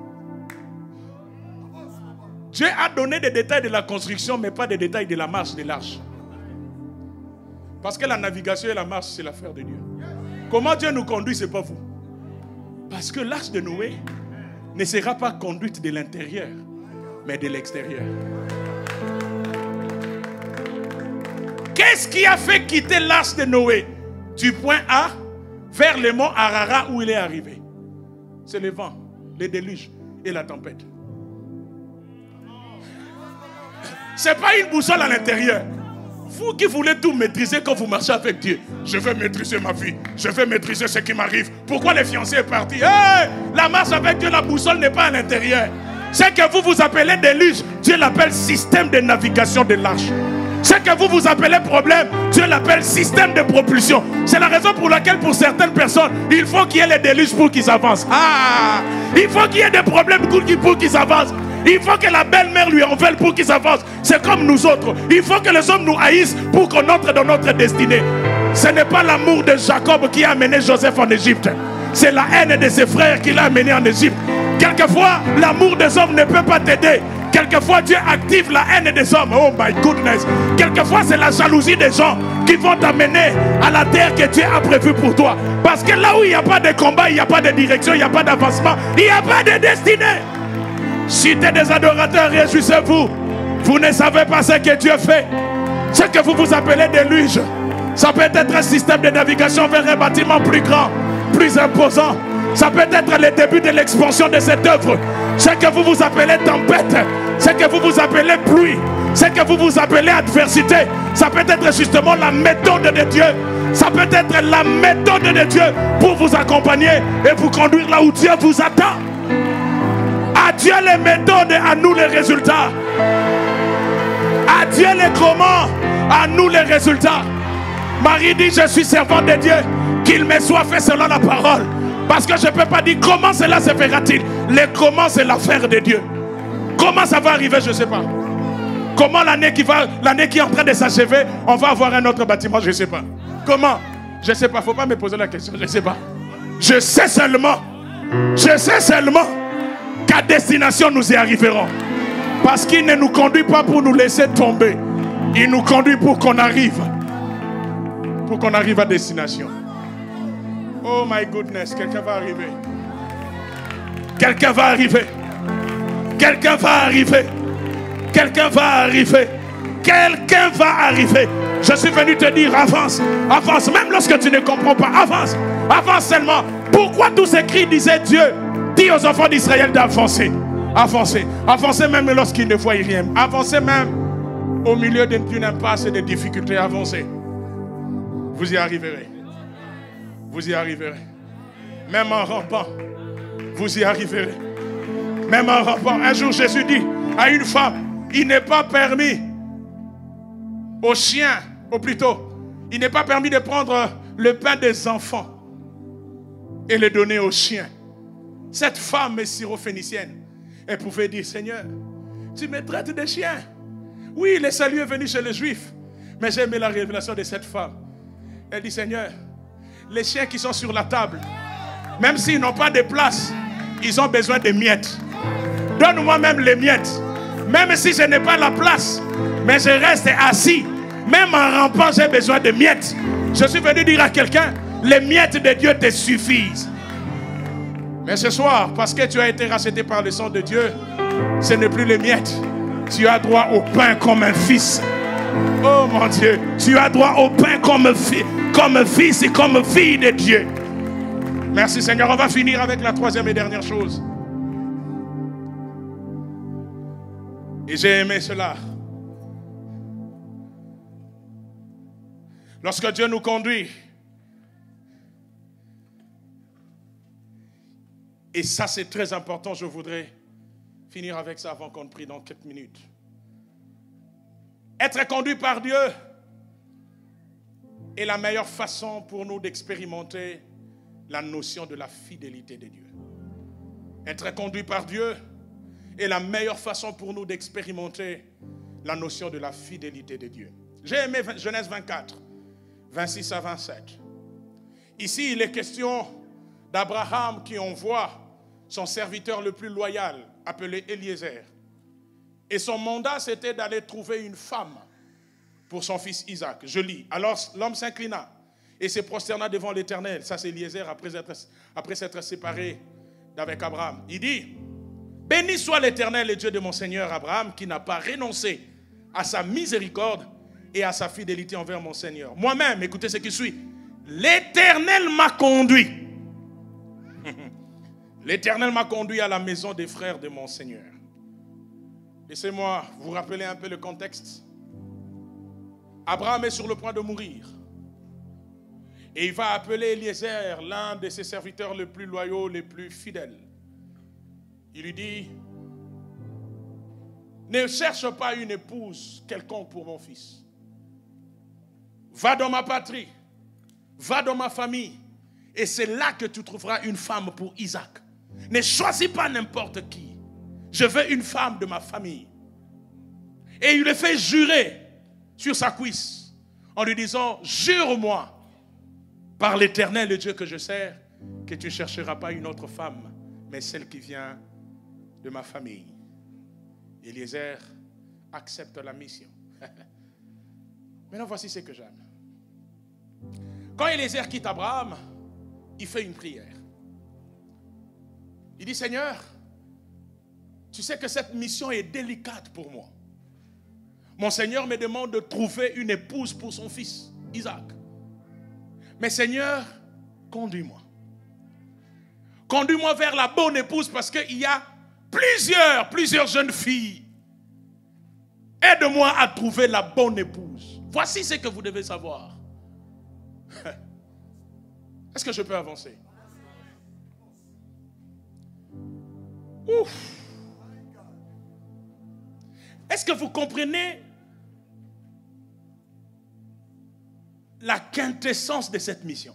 Dieu a donné des détails de la construction, mais pas des détails de la marche de l'arche. Parce que la navigation et la marche, c'est l'affaire de Dieu. Comment Dieu nous conduit, ce n'est pas vous. Parce que l'arche de Noé ne sera pas conduite de l'intérieur, mais de l'extérieur. Qu'est-ce qui a fait quitter l'arche de Noé du point A vers le mont Ararat où il est arrivé? C'est le vent, le déluge et la tempête. Ce n'est pas une boussole à l'intérieur. Vous qui voulez tout maîtriser quand vous marchez avec Dieu. Je veux maîtriser ma vie. Je veux maîtriser ce qui m'arrive. Pourquoi les fiancés sont partis? Hey, la marche avec Dieu, la boussole n'est pas à l'intérieur. Ce que vous vous appelez déluge, Dieu l'appelle système de navigation de l'arche. Ce que vous vous appelez problème, Dieu l'appelle système de propulsion. C'est la raison pour laquelle pour certaines personnes, il faut qu'il y ait les déluges pour qu'ils avancent. Ah, il faut qu'il y ait des problèmes pour qu'ils avancent. Il faut que la belle-mère lui en veuille pour qu'ils avancent. C'est comme nous autres. Il faut que les hommes nous haïssent pour qu'on entre dans notre destinée. Ce n'est pas l'amour de Jacob qui a amené Joseph en Égypte. C'est la haine de ses frères qui l'a amené en Égypte. Quelquefois, l'amour des hommes ne peut pas t'aider. Quelquefois, Dieu active la haine des hommes. Oh my goodness. Quelquefois, c'est la jalousie des gens qui vont t'amener à la terre que Dieu a prévue pour toi. Parce que là où il n'y a pas de combat, il n'y a pas de direction, il n'y a pas d'avancement, il n'y a pas de destinée. Cité des adorateurs, réjouissez-vous. Vous ne savez pas ce que Dieu fait. Ce que vous vous appelez déluge, ça peut être un système de navigation vers un bâtiment plus grand, plus imposant. Ça peut être le début de l'expansion de cette œuvre. Ce que vous vous appelez tempête, ce que vous vous appelez pluie, ce que vous vous appelez adversité, ça peut être justement la méthode de Dieu. Ça peut être la méthode de Dieu pour vous accompagner et vous conduire là où Dieu vous attend. À Dieu les méthodes, à nous les résultats. À Dieu les comment, à nous les résultats. Marie dit, je suis servante de Dieu, qu'il me soit fait selon la parole. Parce que je ne peux pas dire comment cela se fera-t-il. Les comment, c'est l'affaire de Dieu. Comment ça va arriver, je ne sais pas. Comment l'année qui, va, l'année qui est en train de s'achever, on va avoir un autre bâtiment, je ne sais pas. Comment? Je ne sais pas, il ne faut pas me poser la question, je ne sais pas. Je sais seulement, je sais seulement qu'à destination nous y arriverons. Parce qu'il ne nous conduit pas pour nous laisser tomber. Il nous conduit pour qu'on arrive. Pour qu'on arrive à destination. Oh my goodness, quelqu'un va arriver. Quelqu'un va arriver. Quelqu'un va arriver. Quelqu'un va arriver. Quelqu'un va arriver. Je suis venu te dire, avance. Avance, même lorsque tu ne comprends pas. Avance. Avance seulement. Pourquoi tous ces cris disaient Dieu? Dis aux enfants d'Israël d'avancer. Avancer. Avancer même lorsqu'ils ne voient rien. Avancer même au milieu d'une impasse et de difficultés. Avancer. Vous y arriverez. Vous y arriverez. Même en rampant, vous y arriverez. Même en rampant. Un jour, Jésus dit à une femme, il n'est pas permis aux chiens, ou plutôt, il n'est pas permis de prendre le pain des enfants et le donner aux chiens. Cette femme syrophénicienne, elle pouvait dire, Seigneur, tu me traites de chien. Oui, le salut est venu chez les Juifs. Mais j'ai aimé la révélation de cette femme. Elle dit, Seigneur, les chiens qui sont sur la table, même s'ils n'ont pas de place, ils ont besoin de miettes. Donne-moi même les miettes. Même si je n'ai pas la place, mais je reste assis. Même en rampant, j'ai besoin de miettes. Je suis venu dire à quelqu'un, les miettes de Dieu te suffisent. Mais ce soir, parce que tu as été racheté par le sang de Dieu, ce n'est plus les miettes. Tu as droit au pain comme un fils. Oh mon Dieu, tu as droit au pain comme, fi comme fils et comme fille de Dieu. Merci Seigneur. On va finir avec la troisième et dernière chose. Et j'ai aimé cela. Lorsque Dieu nous conduit, et ça c'est très important, je voudrais finir avec ça avant qu'on prie dans quelques minutes. Être conduit par Dieu est la meilleure façon pour nous d'expérimenter la notion de la fidélité de Dieu. Être conduit par Dieu est la meilleure façon pour nous d'expérimenter la notion de la fidélité de Dieu. J'ai aimé Genèse vingt-quatre, vingt-six à vingt-sept. Ici, il est question d'Abraham qui envoie son serviteur le plus loyal, appelé Eliezer. Et son mandat, c'était d'aller trouver une femme pour son fils Isaac. Je lis. Alors l'homme s'inclina et se prosterna devant l'Éternel. Ça, c'est Eliezer après être, après s'être séparé d'avec Abraham. Il dit, béni soit l'Éternel, le Dieu de mon Seigneur Abraham, qui n'a pas renoncé à sa miséricorde et à sa fidélité envers mon Seigneur. Moi-même, écoutez ce qui suit. L'Éternel m'a conduit. L'Éternel m'a conduit à la maison des frères de mon Seigneur. Laissez-moi vous rappeler un peu le contexte. Abraham est sur le point de mourir. Et il va appeler Eliezer, l'un de ses serviteurs les plus loyaux, les plus fidèles. Il lui dit, ne cherche pas une épouse quelconque pour mon fils. Va dans ma patrie, va dans ma famille, et c'est là que tu trouveras une femme pour Isaac. Ne choisis pas n'importe qui. Je veux une femme de ma famille. Et il le fait jurer sur sa cuisse en lui disant, jure-moi par l'Éternel, le Dieu que je sers, que tu ne chercheras pas une autre femme, mais celle qui vient de ma famille. Eliezer accepte la mission. Maintenant, voici ce que j'aime. Quand Eliezer quitte Abraham, il fait une prière. Il dit, Seigneur, tu sais que cette mission est délicate pour moi. Mon Seigneur me demande de trouver une épouse pour son fils, Isaac. Mais Seigneur, conduis-moi. Conduis-moi vers la bonne épouse parce qu'il y a plusieurs, plusieurs jeunes filles. Aide-moi à trouver la bonne épouse. Voici ce que vous devez savoir. Est-ce que je peux avancer? Ouf. Est-ce que vous comprenez la quintessence de cette mission?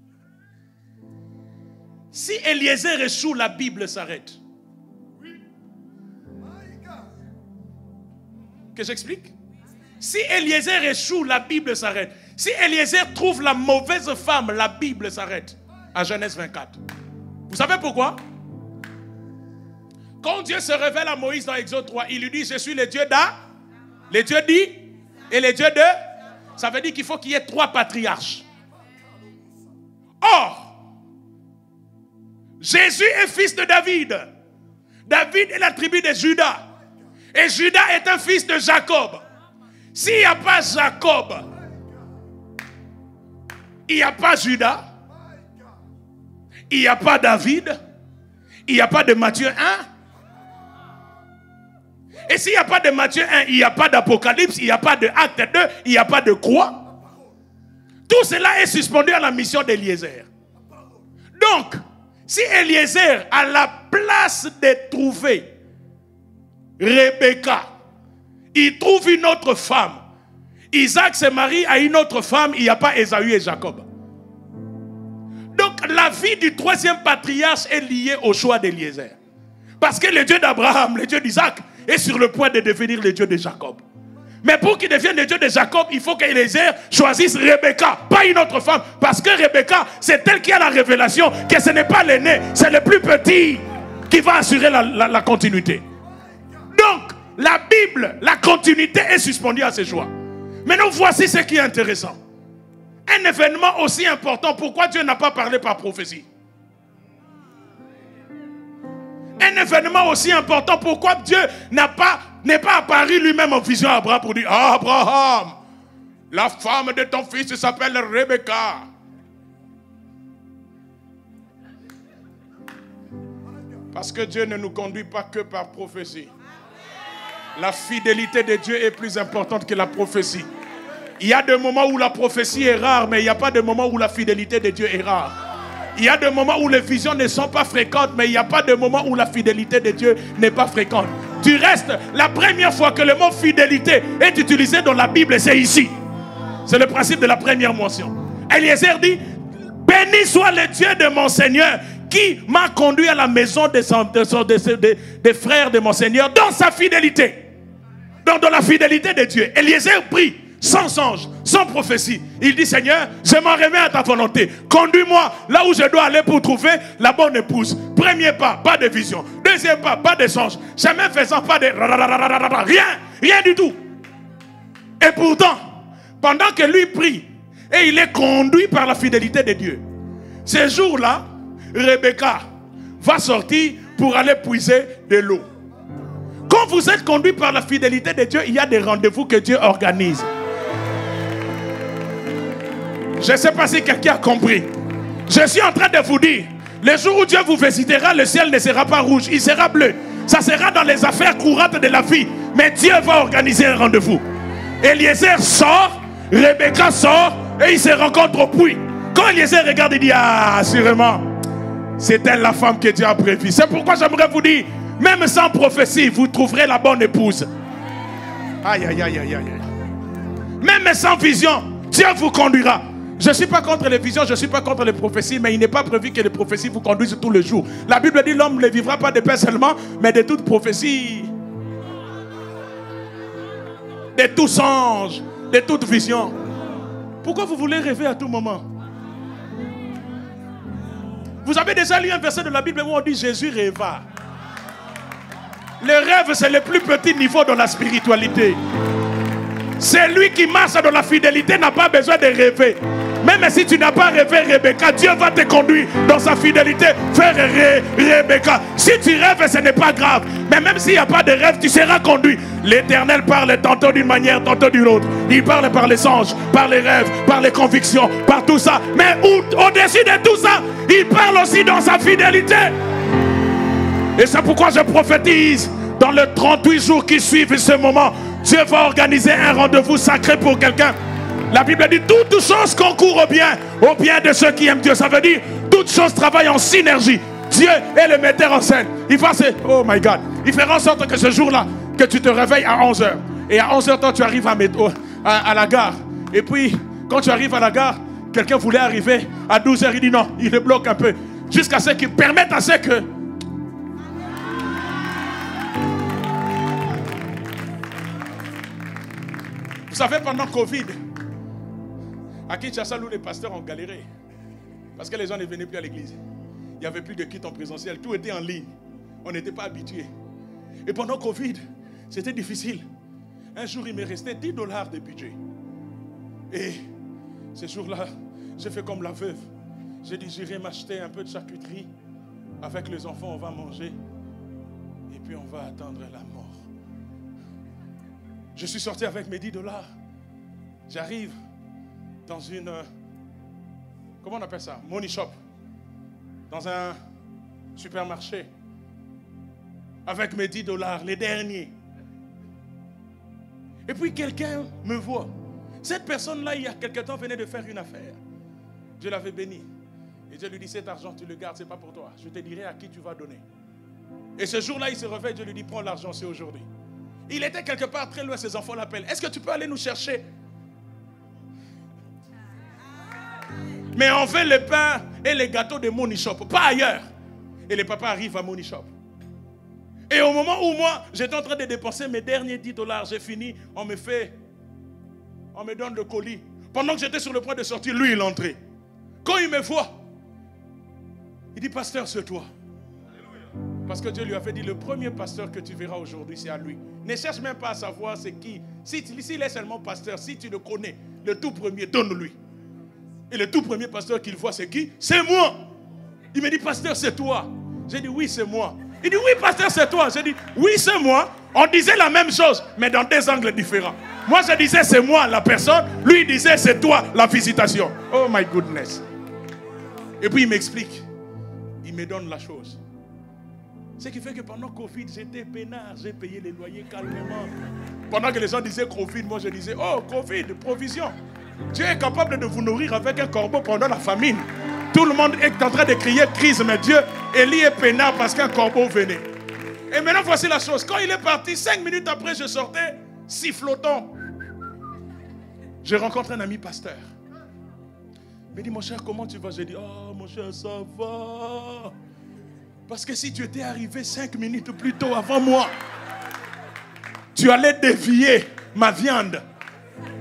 Si Eliezer échoue, la Bible s'arrête. Que j'explique? Si Eliezer échoue, la Bible s'arrête. Si Eliezer trouve la mauvaise femme, la Bible s'arrête. À Genèse vingt-quatre. Vous savez pourquoi? Quand Dieu se révèle à Moïse dans Exode trois, il lui dit, je suis le Dieu d'A, le Dieu dit, et le Dieu de... Ça veut dire qu'il faut qu'il y ait trois patriarches. Or, Jésus est fils de David. David est la tribu de Juda. Et Juda est un fils de Jacob. S'il n'y a pas Jacob, il n'y a pas Juda, il n'y a pas David, il n'y a pas de Matthieu un. Et s'il n'y a pas de Matthieu un, il n'y a pas d'Apocalypse, il n'y a pas de Acte deux, il n'y a pas de croix. Tout cela est suspendu à la mission d'Eliezer. Donc, si Eliezer a la place de trouver Rebecca, il trouve une autre femme. Isaac se marie à une autre femme, il n'y a pas Ésaü et Jacob. Donc, la vie du troisième patriarche est liée au choix d'Eliezer. Parce que le Dieu d'Abraham, le Dieu d'Isaac, est sur le point de devenir le Dieu de Jacob. Mais pour qu'il devienne le Dieu de Jacob, il faut qu'Eliezer choisisse Rebecca, pas une autre femme. Parce que Rebecca, c'est elle qui a la révélation que ce n'est pas l'aîné, c'est le plus petit qui va assurer la, la, la continuité. Donc, la Bible, la continuité est suspendue à ses choix. Maintenant, voici ce qui est intéressant. Un événement aussi important, pourquoi Dieu n'a pas parlé par prophétie? Un événement aussi important, pourquoi Dieu n'a pas, n'est pas apparu lui-même en vision à Abraham pour dire, ah, Abraham, la femme de ton fils s'appelle Rebecca. Parce que Dieu ne nous conduit pas que par prophétie. La fidélité de Dieu est plus importante que la prophétie. Il y a des moments où la prophétie est rare, mais il n'y a pas de moment où la fidélité de Dieu est rare. Il y a des moments où les visions ne sont pas fréquentes, mais il n'y a pas de moment où la fidélité de Dieu n'est pas fréquente. Du reste, la première fois que le mot fidélité est utilisé dans la Bible, c'est ici. C'est le principe de la première mention. Eliezer dit, béni soit le Dieu de mon Seigneur qui m'a conduit à la maison des de, de, de, de frères de mon Seigneur dans sa fidélité. Donc dans la fidélité de Dieu. Eliezer prie, sans ange, sans prophétie. Il dit, Seigneur, je m'en remets à ta volonté. Conduis-moi là où je dois aller pour trouver la bonne épouse. Premier pas, pas de vision. Deuxième pas, pas de songe. Jamais faisant pas de... Rien, rien du tout. Et pourtant, pendant que lui prie, et il est conduit par la fidélité de Dieu, ce jour-là, Rebecca va sortir pour aller puiser de l'eau. Quand vous êtes conduit par la fidélité de Dieu, il y a des rendez-vous que Dieu organise. Je ne sais pas si quelqu'un a compris. Je suis en train de vous dire, le jour où Dieu vous visitera, le ciel ne sera pas rouge, il sera bleu. Ça sera dans les affaires courantes de la vie. Mais Dieu va organiser un rendez-vous. Eliezer sort, Rebecca sort et ils se rencontrent au puits. Quand Eliezer regarde, il dit, ah, sûrement, c'est elle la femme que Dieu a prévue. C'est pourquoi j'aimerais vous dire, même sans prophétie, vous trouverez la bonne épouse. Aïe, aïe, aïe, aïe, aïe. Même sans vision, Dieu vous conduira. Je ne suis pas contre les visions, je ne suis pas contre les prophéties, mais il n'est pas prévu que les prophéties vous conduisent tous les jours. La Bible dit, l'homme ne vivra pas de pain seulement, mais de toute prophétie, de tout songe, de toute vision. Pourquoi vous voulez rêver à tout moment? Vous avez déjà lu un verset de la Bible où on dit Jésus rêva. Le rêve, c'est le plus petit niveau de la spiritualité. C'est lui qui marche dans la fidélité, n'a pas besoin de rêver. Même si tu n'as pas rêvé Rebecca, Dieu va te conduire dans sa fidélité. Faire rêver Rebecca. Si tu rêves, ce n'est pas grave. Mais même s'il n'y a pas de rêve, tu seras conduit. L'Éternel parle tantôt d'une manière, tantôt d'une autre. Il parle par les anges, par les rêves, par les convictions, par tout ça. Mais au-dessus de tout ça, il parle aussi dans sa fidélité. Et c'est pourquoi je prophétise, dans les trente-huit jours qui suivent ce moment, Dieu va organiser un rendez-vous sacré pour quelqu'un. La Bible dit, toutes choses concourent au bien, au bien de ceux qui aiment Dieu. Ça veut dire, toutes choses travaillent en synergie. Dieu est le metteur en scène. Il va se... Oh my God. Il fera en sorte que ce jour-là, que tu te réveilles à onze heures. Et à onze heures, toi, tu arrives à, à, à la gare. Et puis, quand tu arrives à la gare, quelqu'un voulait arriver à douze heures. Il dit non, il le bloque un peu. Jusqu'à ce qu'il permette à ce que... Vous savez, pendant Covid, à Kinshasa, où les pasteurs ont galéré. Parce que les gens ne venaient plus à l'église. Il n'y avait plus de kits en présentiel. Tout était en ligne. On n'était pas habitués. Et pendant Covid, c'était difficile. Un jour, il me restait dix dollars de budget. Et ce jour-là, j'ai fait comme la veuve. J'ai dit, j'irai m'acheter un peu de charcuterie. Avec les enfants, on va manger. Et puis, on va attendre la mort. Je suis sorti avec mes dix dollars. J'arrive dans une... Comment on appelle ça? Money shop. Dans un supermarché. Avec mes dix dollars, les derniers. Et puis quelqu'un me voit. Cette personne-là, il y a quelque temps, venait de faire une affaire. Dieu l'avait béni. Et Dieu lui dit, cet argent, tu le gardes, ce n'est pas pour toi. Je te dirai à qui tu vas donner. Et ce jour-là, il se réveille, Dieu lui dit, prends l'argent, c'est aujourd'hui. Il était quelque part très loin, ses enfants l'appellent. Est-ce que tu peux aller nous chercher? Mais on fait le pain et les gâteaux de Money Shop, pas ailleurs. Et le papa arrive à Money Shop. Et au moment où moi, j'étais en train de dépenser mes derniers dix dollars, j'ai fini, on me fait, on me donne le colis. Pendant que j'étais sur le point de sortir, lui, il est entré. Quand il me voit, il dit, pasteur, c'est toi. Parce que Dieu lui avait dit, le premier pasteur que tu verras aujourd'hui, c'est à lui. Ne cherche même pas à savoir c'est qui. S'il si, est seulement pasteur, si tu le connais, le tout premier, donne-lui. Et le tout premier pasteur qu'il voit, c'est qui? C'est moi. Il me dit, pasteur, c'est toi. J'ai dit, oui, c'est moi. Il dit, oui, pasteur, c'est toi. J'ai dit, oui, c'est moi. On disait la même chose, mais dans des angles différents. Moi, je disais, c'est moi la personne. Lui, il disait, c'est toi la visitation. Oh my goodness. Et puis, il m'explique. Il me donne la chose. Ce qui fait que pendant Covid, j'étais peinard. J'ai payé les loyers calmement. Pendant que les gens disaient Covid, moi, je disais, oh, Covid, provision. Dieu est capable de vous nourrir avec un corbeau pendant la famine. Tout le monde est en train de crier crise, mais Dieu, Élie est peinard parce qu'un corbeau venait. Et maintenant, voici la chose. Quand il est parti, cinq minutes après, je sortais, sifflotant. Je rencontre un ami pasteur. Il me dit, mon cher, comment tu vas? J'ai dit, oh, mon cher, ça va. Parce que si tu étais arrivé cinq minutes plus tôt avant moi, tu allais dévier ma viande.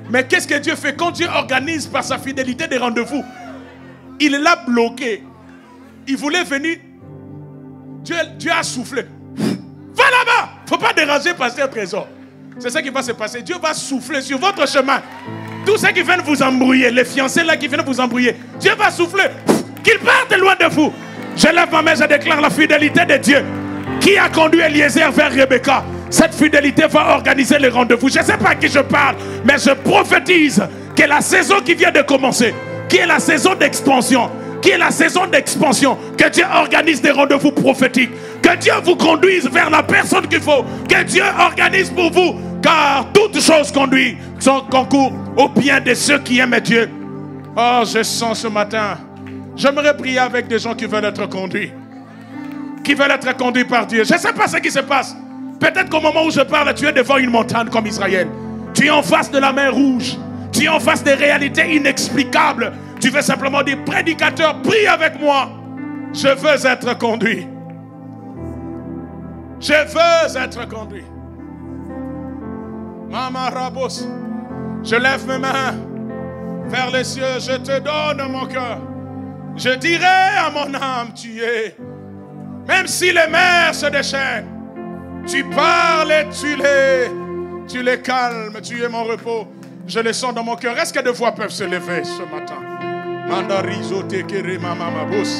Mais qu'est-ce que Dieu fait? Quand Dieu organise par sa fidélité des rendez-vous, il l'a bloqué. Il voulait venir. Dieu, Dieu a soufflé. Va là-bas. Il ne faut pas déranger Pasteur Trésor. C'est ça qui va se passer. Dieu va souffler sur votre chemin. Tous ceux qui viennent vous embrouiller, les fiancés là qui viennent vous embrouiller, Dieu va souffler. Qu'ils partent loin de vous. Je lève ma main, je déclare la fidélité de Dieu qui a conduit Eliezer vers Rebecca. Cette fidélité va organiser les rendez-vous. Je ne sais pas à qui je parle, mais je prophétise que la saison qui vient de commencer, qui est la saison d'expansion, qui est la saison d'expansion, que Dieu organise des rendez-vous prophétiques, que Dieu vous conduise vers la personne qu'il faut, que Dieu organise pour vous, car toutes choses conduisent son concours au bien de ceux qui aiment Dieu. Oh, je sens ce matin, j'aimerais prier avec des gens qui veulent être conduits, qui veulent être conduits par Dieu. Je ne sais pas ce qui se passe. Peut-être qu'au moment où je parle, tu es devant une montagne comme Israël. Tu es en face de la mer Rouge. Tu es en face des réalités inexplicables. Tu veux simplement dire, prédicateur, prie avec moi. Je veux être conduit. Je veux être conduit. Mama Rabos, je lève mes mains vers les cieux. Je te donne mon cœur. Je dirai à mon âme, tu es. Même si les mers se déchaînent, tu parles et tu les, tu les calmes. Tu es mon repos. Je le sens dans mon cœur. Est-ce que des voix peuvent se lever ce matin? Mandarizo tekere mama mabos.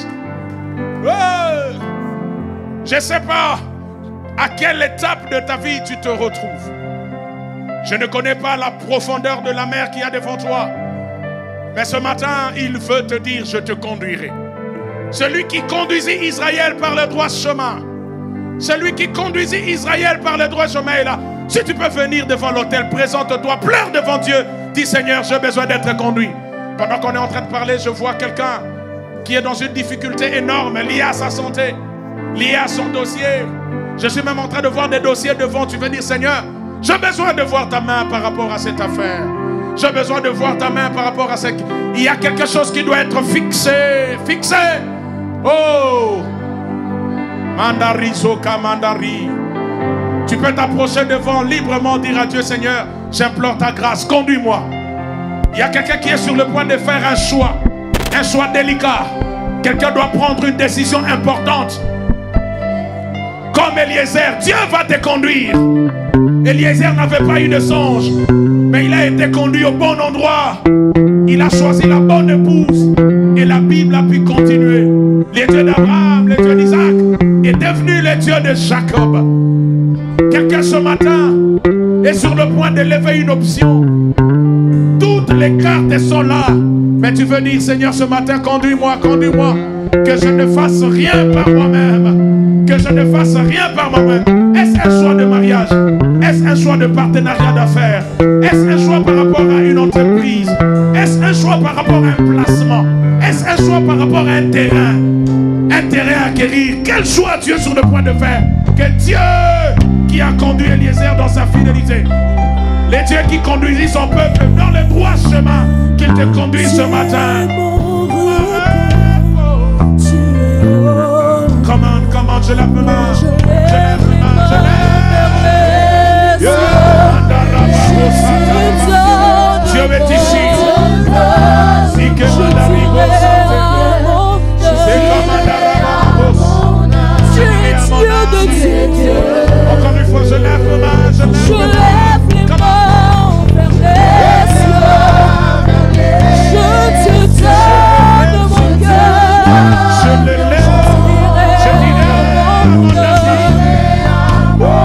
Je ne sais pas à quelle étape de ta vie tu te retrouves. Je ne connais pas la profondeur de la mer qu'il y a devant toi. Mais ce matin, il veut te dire, je te conduirai. Celui qui conduisit Israël par le droit chemin. Celui qui conduisit Israël par le droit chemin est là. Si tu peux venir devant l'autel, présente-toi, pleure devant Dieu. Dis Seigneur, j'ai besoin d'être conduit. Pendant qu'on est en train de parler, je vois quelqu'un qui est dans une difficulté énorme liée à sa santé, liée à son dossier. Je suis même en train de voir des dossiers devant. Tu veux dire Seigneur, j'ai besoin de voir ta main par rapport à cette affaire. J'ai besoin de voir ta main par rapport à ce... Il y a quelque chose qui doit être fixé. Fixé. Oh. Mandarizo kamandari. Tu peux t'approcher devant librement, dire à Dieu, Seigneur, j'implore ta grâce, conduis-moi. Il y a quelqu'un qui est sur le point de faire un choix. Un choix délicat. Quelqu'un doit prendre une décision importante. Comme Eliezer, Dieu va te conduire. Eliezer n'avait pas eu de songe, mais il a été conduit au bon endroit. Il a choisi la bonne épouse. Et la Bible a pu continuer. Le Dieu d'Abraham, le Dieu d'Isaac est devenu le Dieu de Jacob. Quelqu'un ce matin est sur le point de lever une option. Toutes les cartes sont là. Mais tu veux dire, Seigneur, ce matin, conduis-moi, conduis-moi. Que je ne fasse rien par moi-même. Que je ne fasse rien par moi-même. Est-ce un choix de mariage? Est-ce un choix de partenariat d'affaires? Est-ce un choix par rapport à une entreprise? Est-ce un choix par rapport à un placement? Est-ce un choix par rapport à un terrain? Un terrain à acquérir? Quel choix tu es sur le point de faire? Que Dieu qui a conduit Eliezer dans sa fidélité, les dieux qui conduisent son peuple dans le droit chemin, qu'il te conduise ce matin. Comment, comment, je lève ma main, je lève ma main, je lève. Dieu est ici. Si que je l'avais c'est comme Tu es Dieu de Dieu. Encore une fois, je lève ma main, je lève Je ma main. lève les mains vers les cieux. Je te donne mon cœur. Je le lève. Je dirai à mon ami.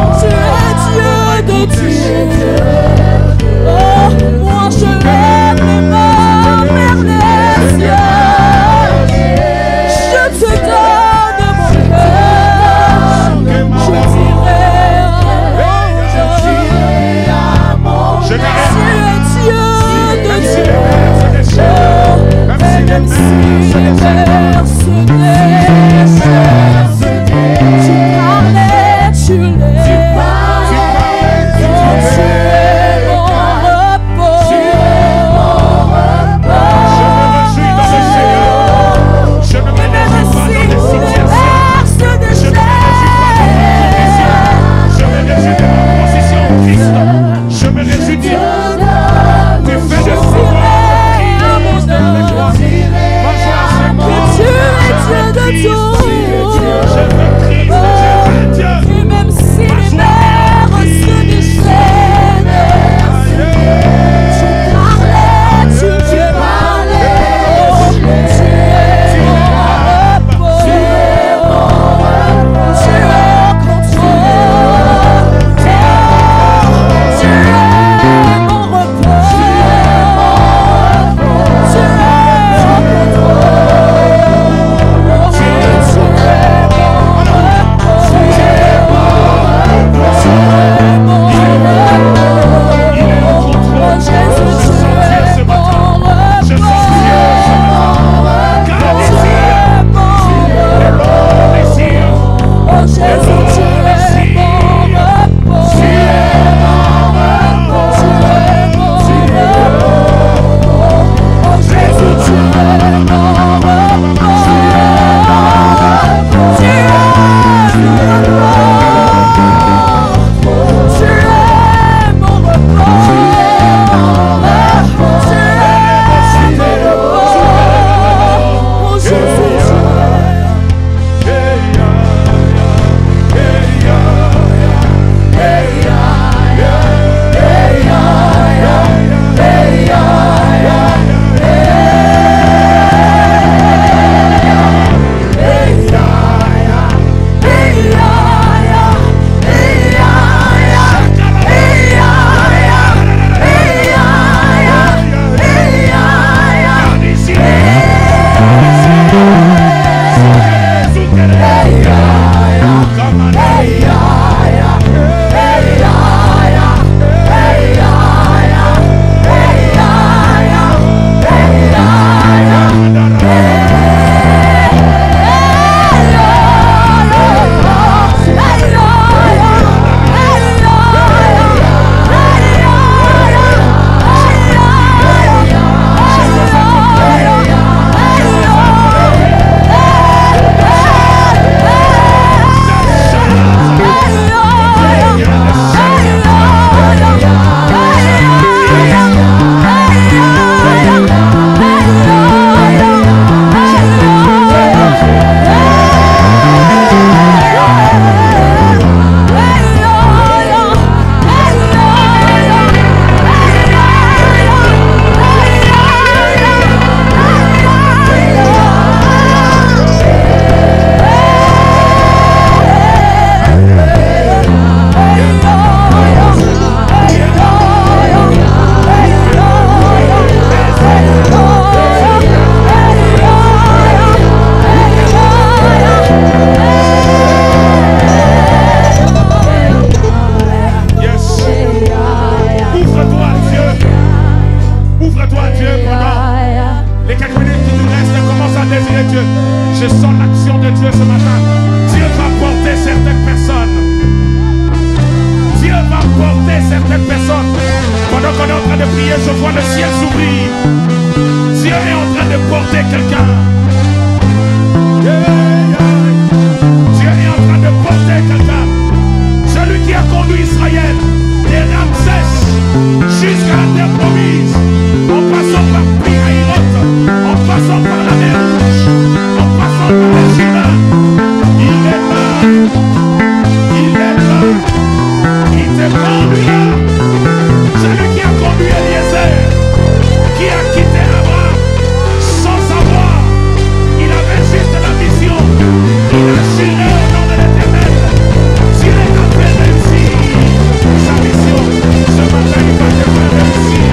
ce matin. Dieu va porter certaines personnes. Dieu va porter certaines personnes. Pendant qu'on est en train de prier, je vois le ciel s'ouvrir. Dieu est en train de porter quelqu'un. Yeah, yeah. Dieu est en train de porter quelqu'un. Celui qui a conduit Israël des Ramsès jusqu'à la terre promise, en passant par Pi-Hahiroth, en passant par la mer Rouge, en passant par le Jourdain. Il est là. Il est là. Il te conduit là. Celui qui a conduit Eliezer, qui a quitté Abraham sans savoir, il avait juste la mission. Il a juré au nom de l'Éternel. Dieu a fait réussir sa mission. Ce matin, il va te faire réussir.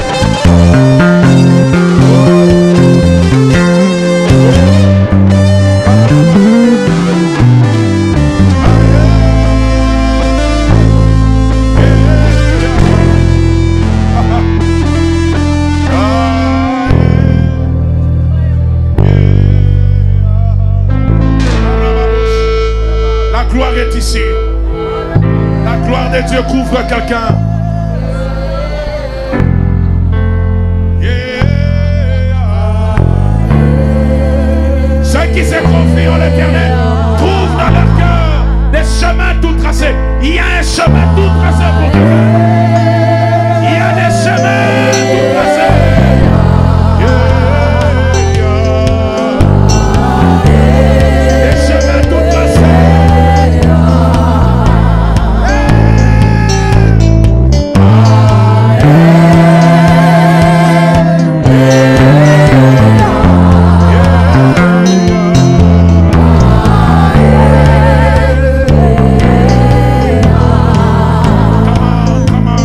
La gloire est ici. La gloire de Dieu couvre quelqu'un. Ceux qui se confient en l'Éternel trouvent dans leur cœur des chemins tout tracés. Il y a un chemin tout tracé pour quelqu'un. Il y a des chemins tout tracés. Des chemins tout tracés. Come on, come on.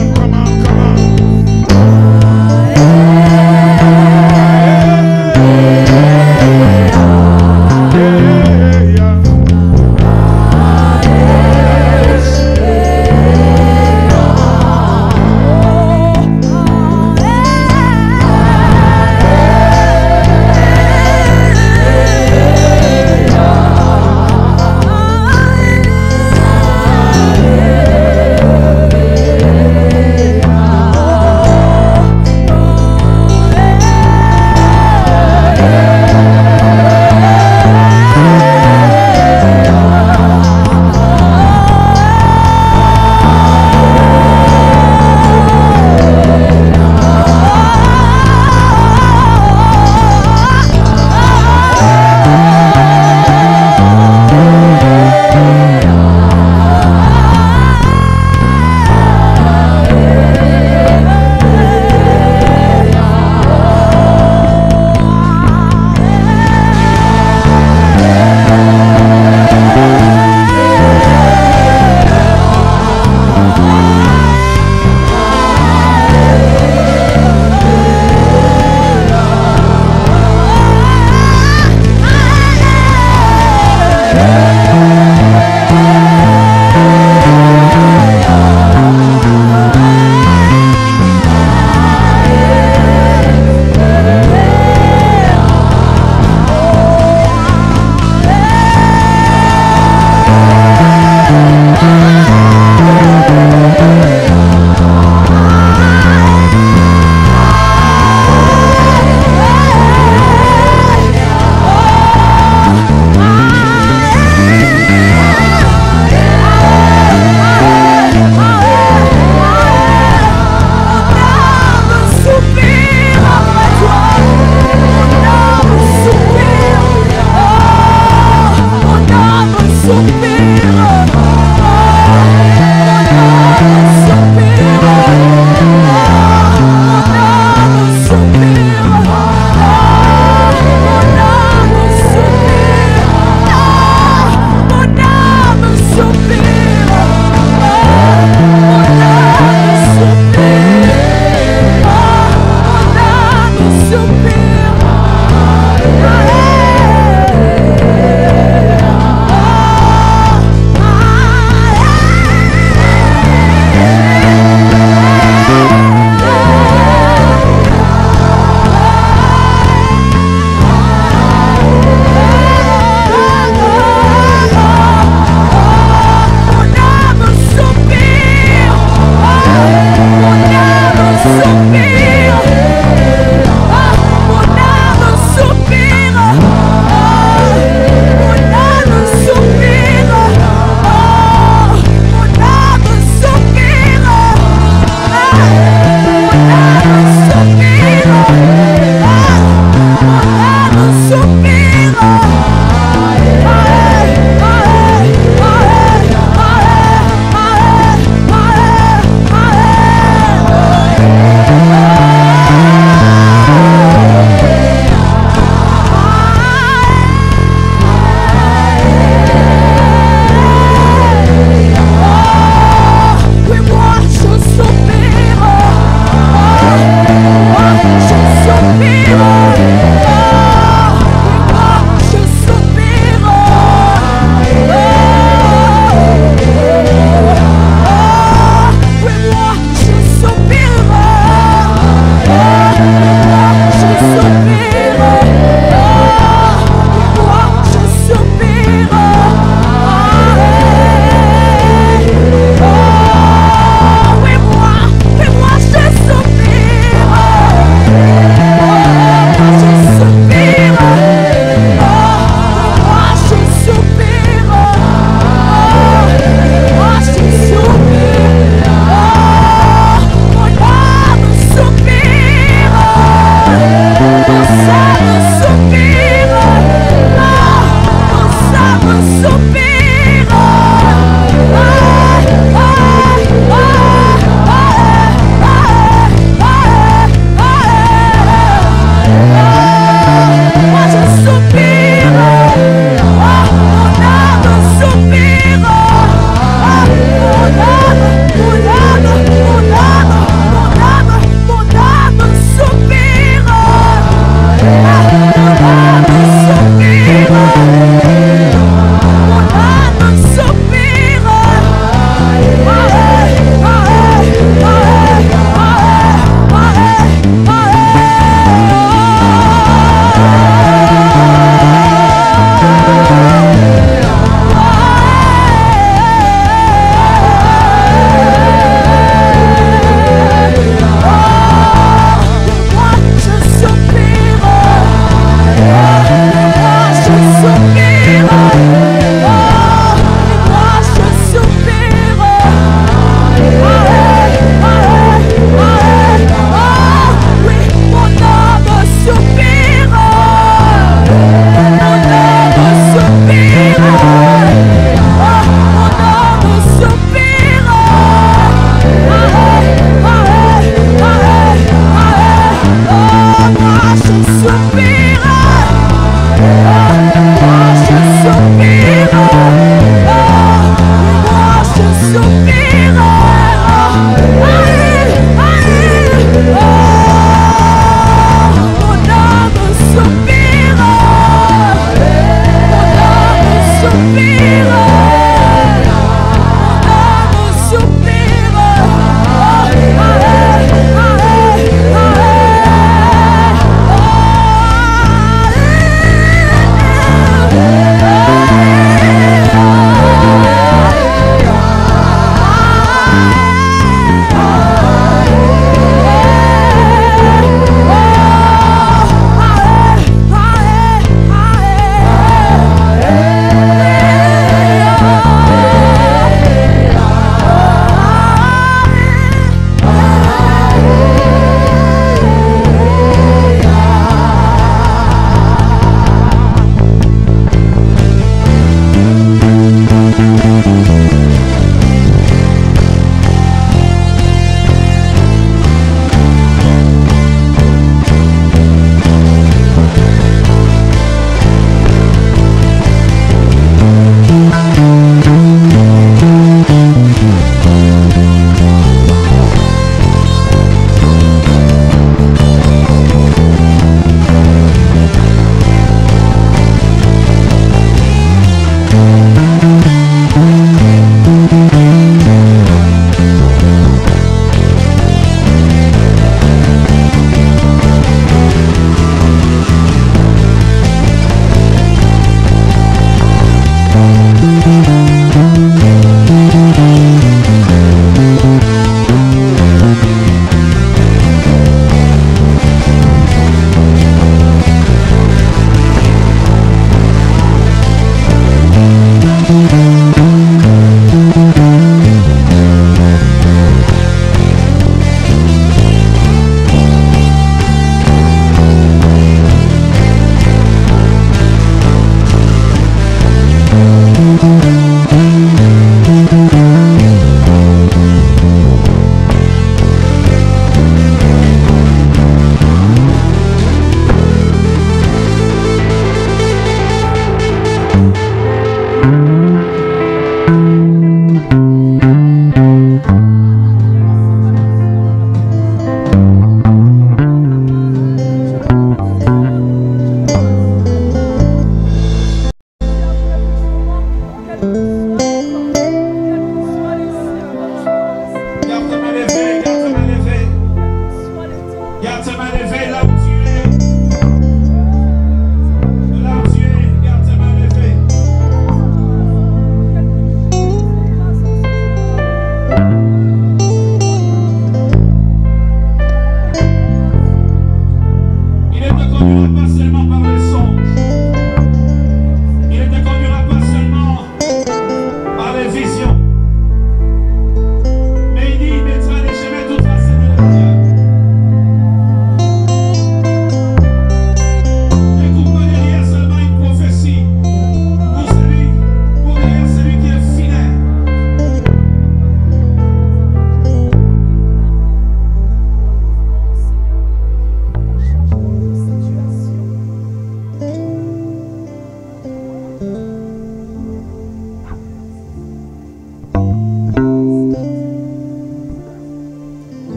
Oh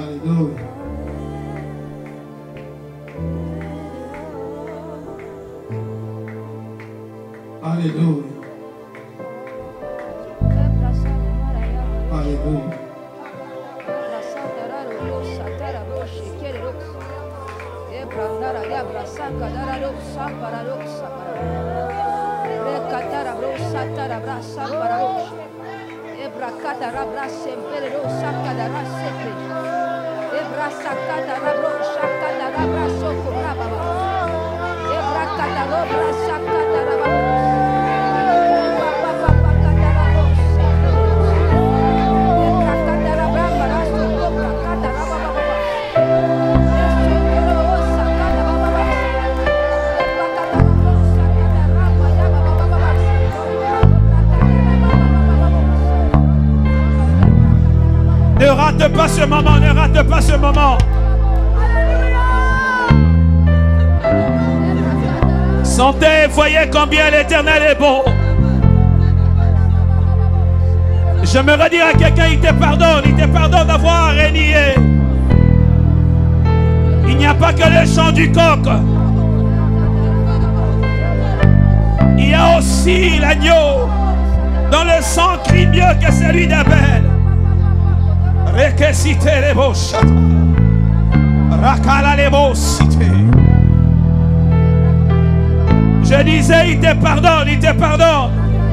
Alléluia. Alléluia. Alléluia. Ne rate pas ce moment, ne rate pas ce moment. Sentez, voyez combien l'Éternel est bon. J'aimerais dire à quelqu'un, il te pardonne, il te pardonne d'avoir renié. Il n'y a pas que le chant du coq. Il y a aussi l'agneau dont le sang crie mieux que celui d'Abel. Rekesite lebo shata. Rakala lebo cité. Je disais, il te pardonne, il te pardonne.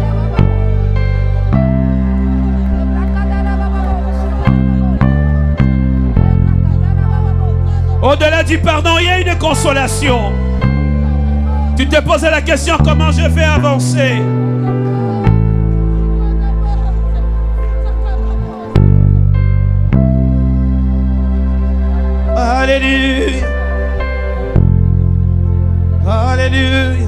Au-delà du pardon, il y a une consolation. Tu te posais la question, comment je vais avancer? Alléluia. Alléluia.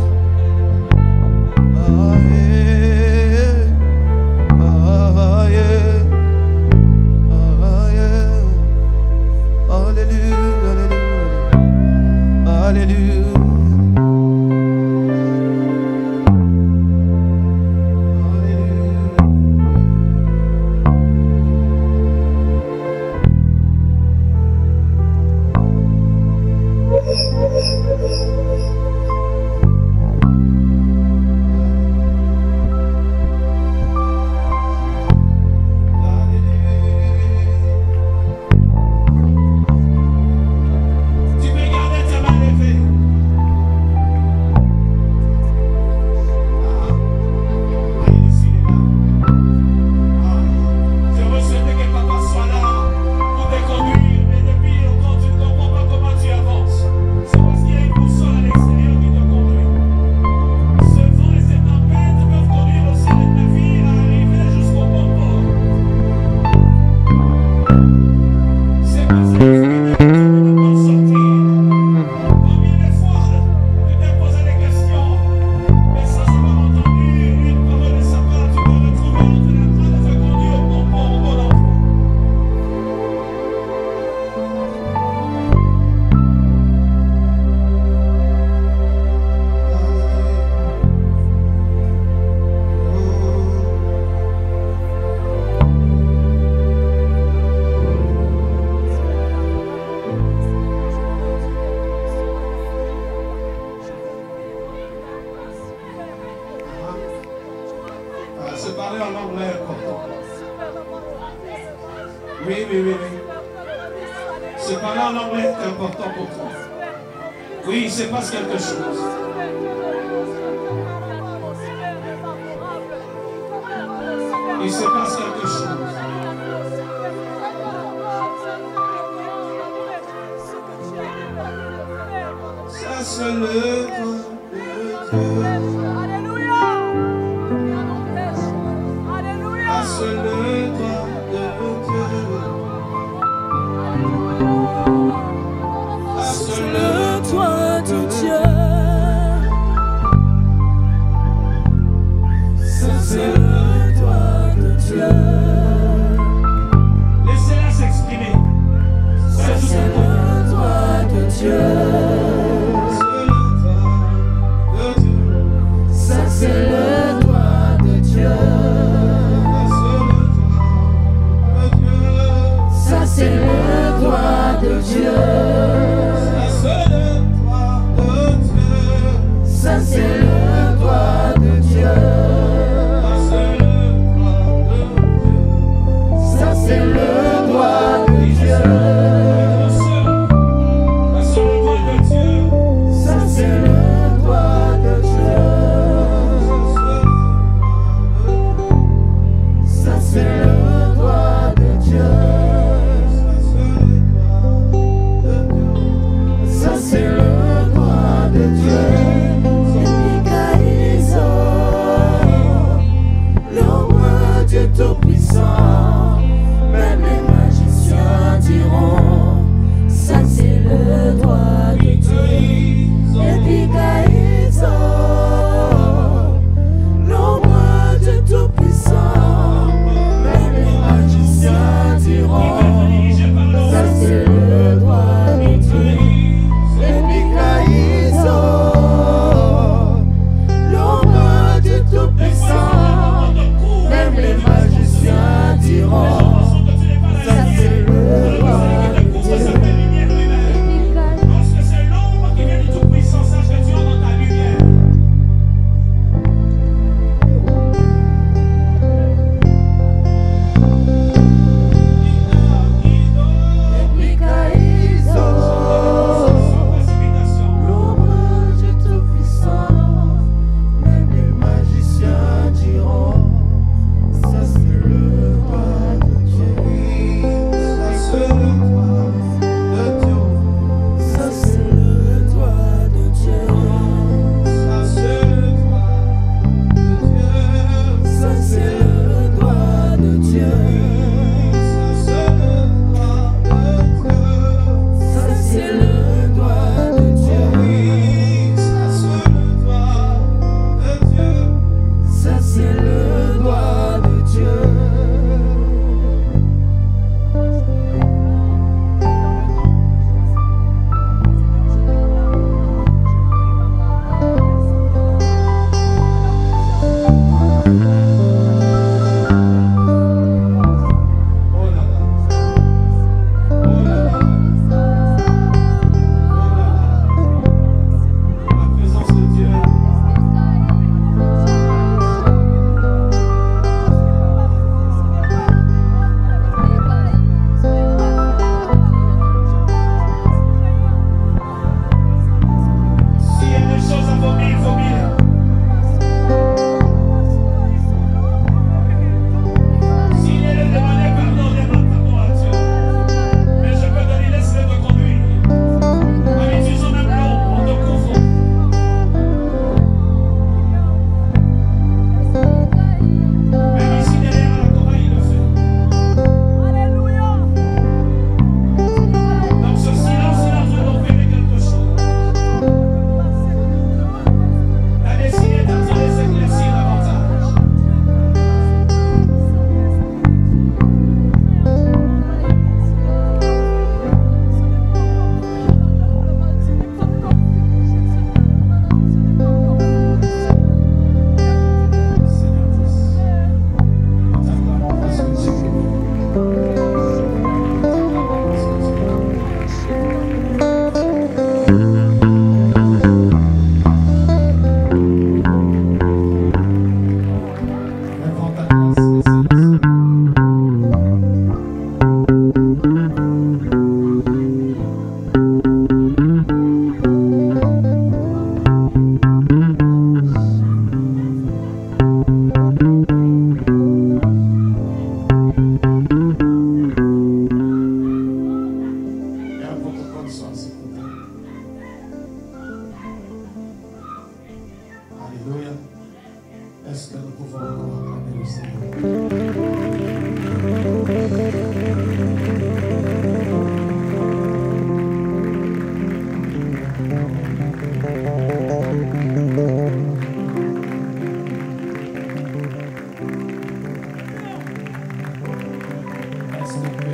Oui, oui, oui, oui. Se parler en anglais est important pour toi. Oui, il se passe quelque chose. Il se passe quelque chose. Ça c'est le temps de Dieu. Alléluia. Alléluia. Ça c'est le temps de Dieu. Ça c'est le Toi de Dieu. Ça c'est le toit de Dieu. Laissez-la s'exprimer. Ça c'est le toit de Dieu. C'est le doigt de Dieu. Ça c'est le doigt de Dieu. Ça c'est le droit de Dieu. Ça c'est le droit de Dieu. Ça c'est le droit de Dieu. Ça c'est le droit de Dieu. Ça c'est le droit de Dieu. Dieu tout-puissant, même les magiciens diront, ça c'est le droit de Dieu. Et puis Caïso, l'ombre Dieu tout-puissant, même les magiciens diront, ça c'est le droit de Dieu. Et puis Caïso, l'ombre Dieu tout-puissant, même les magiciens diront, ça c'est le droit de Dieu. Lorsque c'est l'ombre qui vient du Tout-Puissant, sache que tu es dans ta lumière. Et puis Caïso, l'ombre Dieu tout-puissant, même les magiciens diront, ça c'est le droit de Dieu. Ça c'est le droit de Dieu. Ça c'est le droit de Dieu. Ça c'est le droit de Dieu. Ça c'est le droit de Dieu. Ça c'est le droit de Dieu. La présence de Dieu. S'il y a des choses à vomir, vomir. S'il est de demander pardon, demande pardon à Dieu. Mais je peux te dire, laisse-le te conduire. En utilisant même l'eau, on te couvre. Même ici derrière la Torah, il le fait. Donc ce silence, il est en train d'opérer quelque chose. La destinée est en train de s'éclaircir davantage. Et à votre conscience, s'il vous plaît. Alléluia. Est-ce que nous pouvons encore acclamer le Seigneur? Est-ce que vous pouvez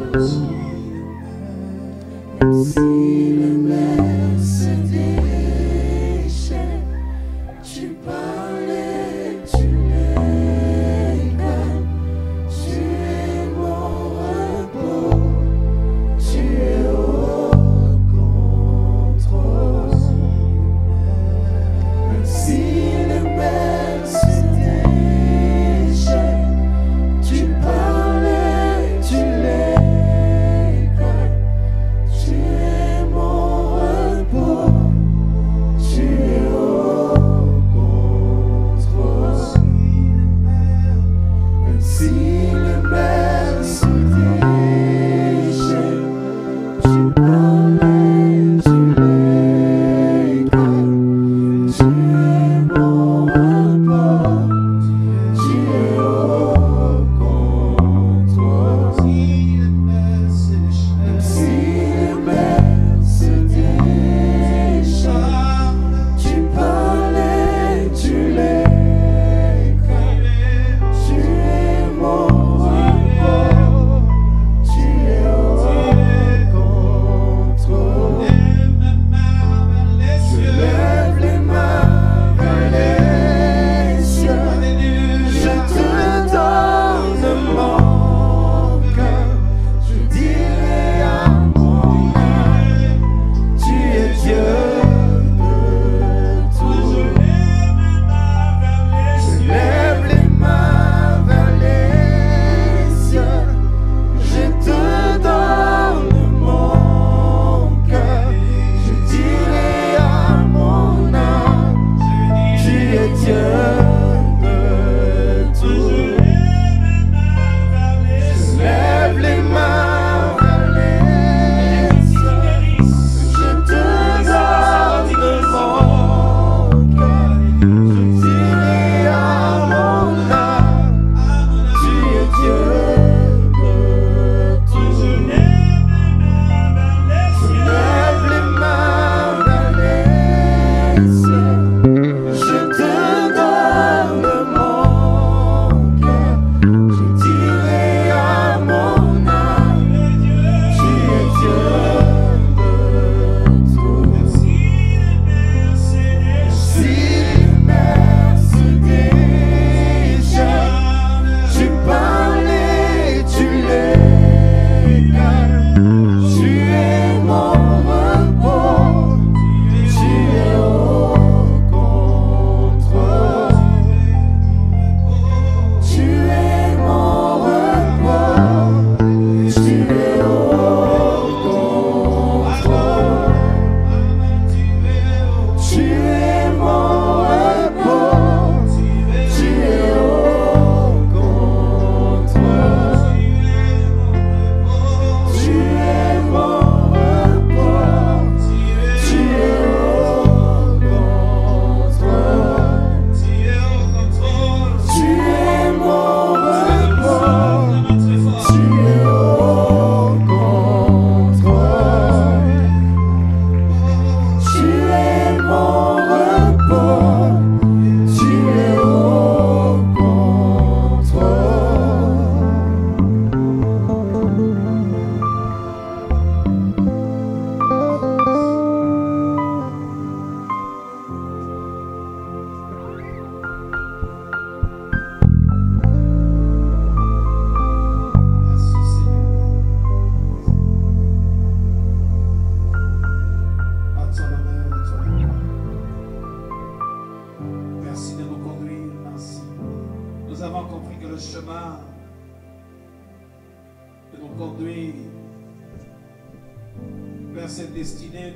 vers cette destinée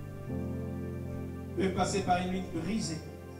peut passer par une ligne brisée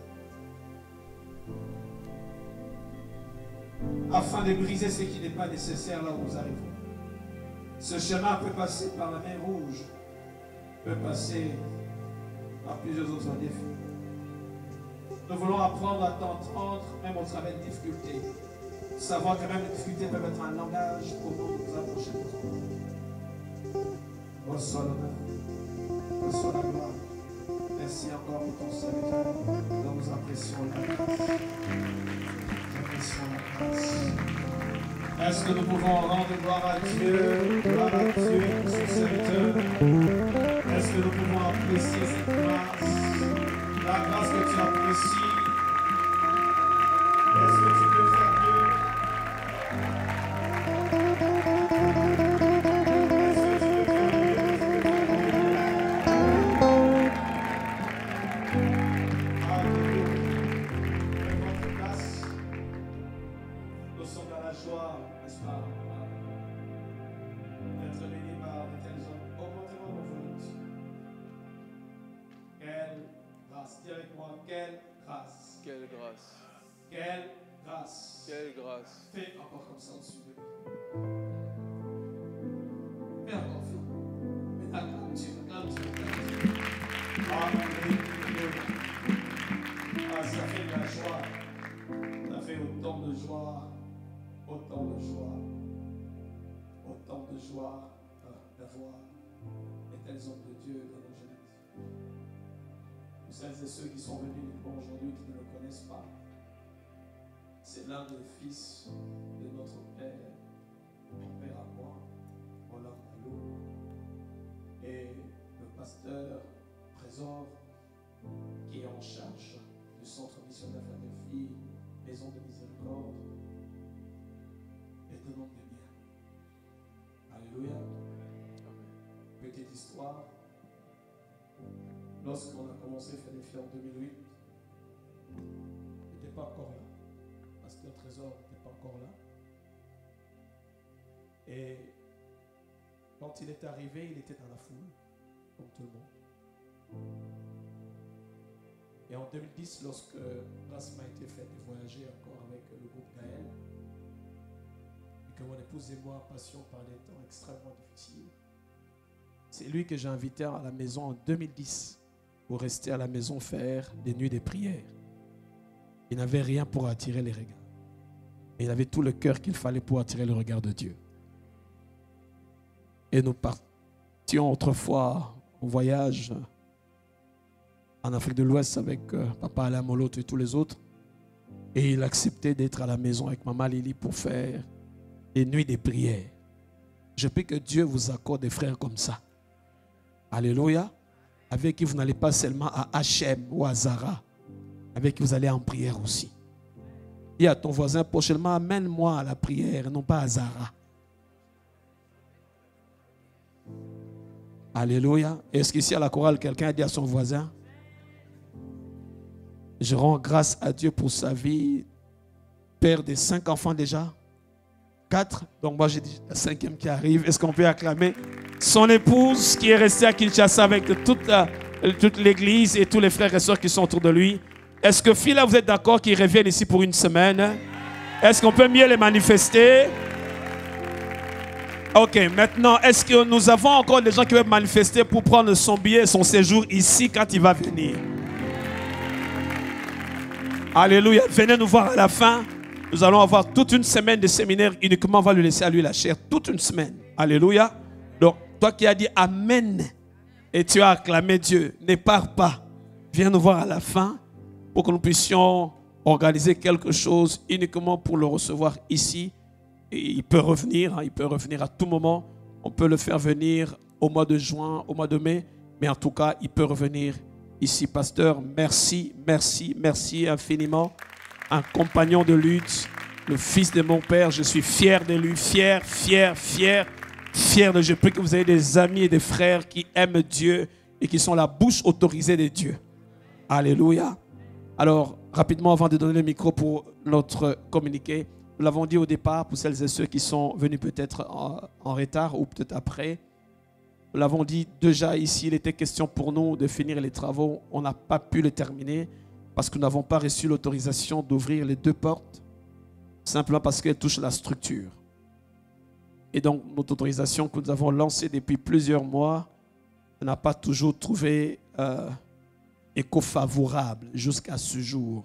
afin de briser ce qui n'est pas nécessaire là où nous arrivons. Ce chemin peut passer par la mer Rouge, peut passer par plusieurs autres défis. Nous voulons apprendre à t'entendre même au travers des difficultés. Savoir que même les difficultés peuvent être un langage pour nous nous approcher de toi. Reçois l'honneur, reçois la gloire. Merci encore pour ton serviteur. Nous nous apprécions la grâce. Nous apprécions la grâce. Est-ce que nous pouvons rendre gloire à Dieu, gloire à Dieu, son serviteur? Est-ce que nous pouvons apprécier cette grâce, la grâce que tu apprécies? Est-ce que tu peux faire mieux? Est-ce que tu peux faire mieux? Alléluia. Prenez votre place. Nous sommes dans la joie, n'est-ce pas, d'être bénis par de tels hommes. Augmentez-moi vos volumes. Quelle grâce. Dis avec moi, quelle grâce. Quelle grâce. Quelle grâce. Quelle grâce. Fais encore comme ça au-dessus de lui. Fais encore, fais. Mais acclame Dieu, acclame Dieu, acclame Dieu. Alléluia. Ah, ça fait de la joie. Ça fait autant de joie. Autant de joie, autant de joie euh, d'avoir de tels hommes de Dieu dans nos générations. Pour celles et ceux qui sont venus uniquement aujourd'hui, qui ne le connaissent pas, c'est l'un des fils de notre Père, mon Père à moi, Roland Malou, et le pasteur Trésor, qui est en charge du centre missionnaire de filles, Maison de Miséricorde, et de nom de bien. Alléluia. Petite histoire. Lorsqu'on a commencé Philadelphie en deux mille huit, il n'était pas encore là. Pasteur Trésor n'était pas encore là. Et quand il est arrivé, il était dans la foule, comme tout le monde. Et en deux mille dix, lorsque grâce m'a été faite de voyager encore avec le groupe Gaël, et que mon épouse et moi passions par des temps extrêmement difficiles, c'est lui que j'ai invité à la maison en deux mille dix pour rester à la maison faire des nuits de prières. Il n'avait rien pour attirer les regards. Mais il avait tout le cœur qu'il fallait pour attirer le regard de Dieu. Et nous partions autrefois au voyage en Afrique de l'Ouest avec euh, Papa Alain Moloto et tous les autres. Et il acceptait d'être à la maison avec Maman Lily pour faire des nuits de prières. Je prie que Dieu vous accorde des frères comme ça. Alléluia. Avec qui vous n'allez pas seulement à Hachem ou à Zara. Avec qui vous allez en prière aussi. Dis à ton voisin prochainement, amène-moi à la prière, non pas à Zara. Alléluia. Est-ce qu'ici à la chorale, quelqu'un a dit à son voisin, je rends grâce à Dieu pour sa vie, père de cinq enfants déjà, quatre, donc moi j'ai dit la cinquième qui arrive. Est-ce qu'on peut acclamer son épouse qui est restée à Kinshasa avec toute, la, toute l'église et tous les frères et sœurs qui sont autour de lui? Est-ce que Phila, vous êtes d'accord qu'ils reviennent ici pour une semaine? Est-ce qu'on peut mieux les manifester? Ok, maintenant, est-ce que nous avons encore des gens qui veulent manifester pour prendre son billet, son séjour ici quand il va venir? Alléluia. Venez nous voir à la fin. Nous allons avoir toute une semaine de séminaire. Uniquement, on va lui laisser à lui la chair. Toute une semaine. Alléluia. Donc, toi qui as dit Amen et tu as acclamé Dieu, ne pars pas. Viens nous voir à la fin pour que nous puissions organiser quelque chose uniquement pour le recevoir ici. Et il peut revenir. Hein, il peut revenir à tout moment. On peut le faire venir au mois de juin, au mois de mai. Mais en tout cas, il peut revenir ici. Pasteur, merci, merci, merci infiniment. Un compagnon de lutte, le fils de mon père, je suis fier de lui, fier, fier, fier, fier de. Je prie que vous ayez des amis et des frères qui aiment Dieu et qui sont la bouche autorisée de Dieu. Alléluia. Alors, rapidement, avant de donner le micro pour notre communiqué, nous l'avons dit au départ, pour celles et ceux qui sont venus peut-être en, en retard ou peut-être après, nous l'avons dit déjà ici, il était question pour nous de finir les travaux. On n'a pas pu les terminer parce que nous n'avons pas reçu l'autorisation d'ouvrir les deux portes, simplement parce qu'elles touchent la structure. Et donc, notre autorisation que nous avons lancée depuis plusieurs mois n'a pas toujours trouvé euh, écho favorable jusqu'à ce jour.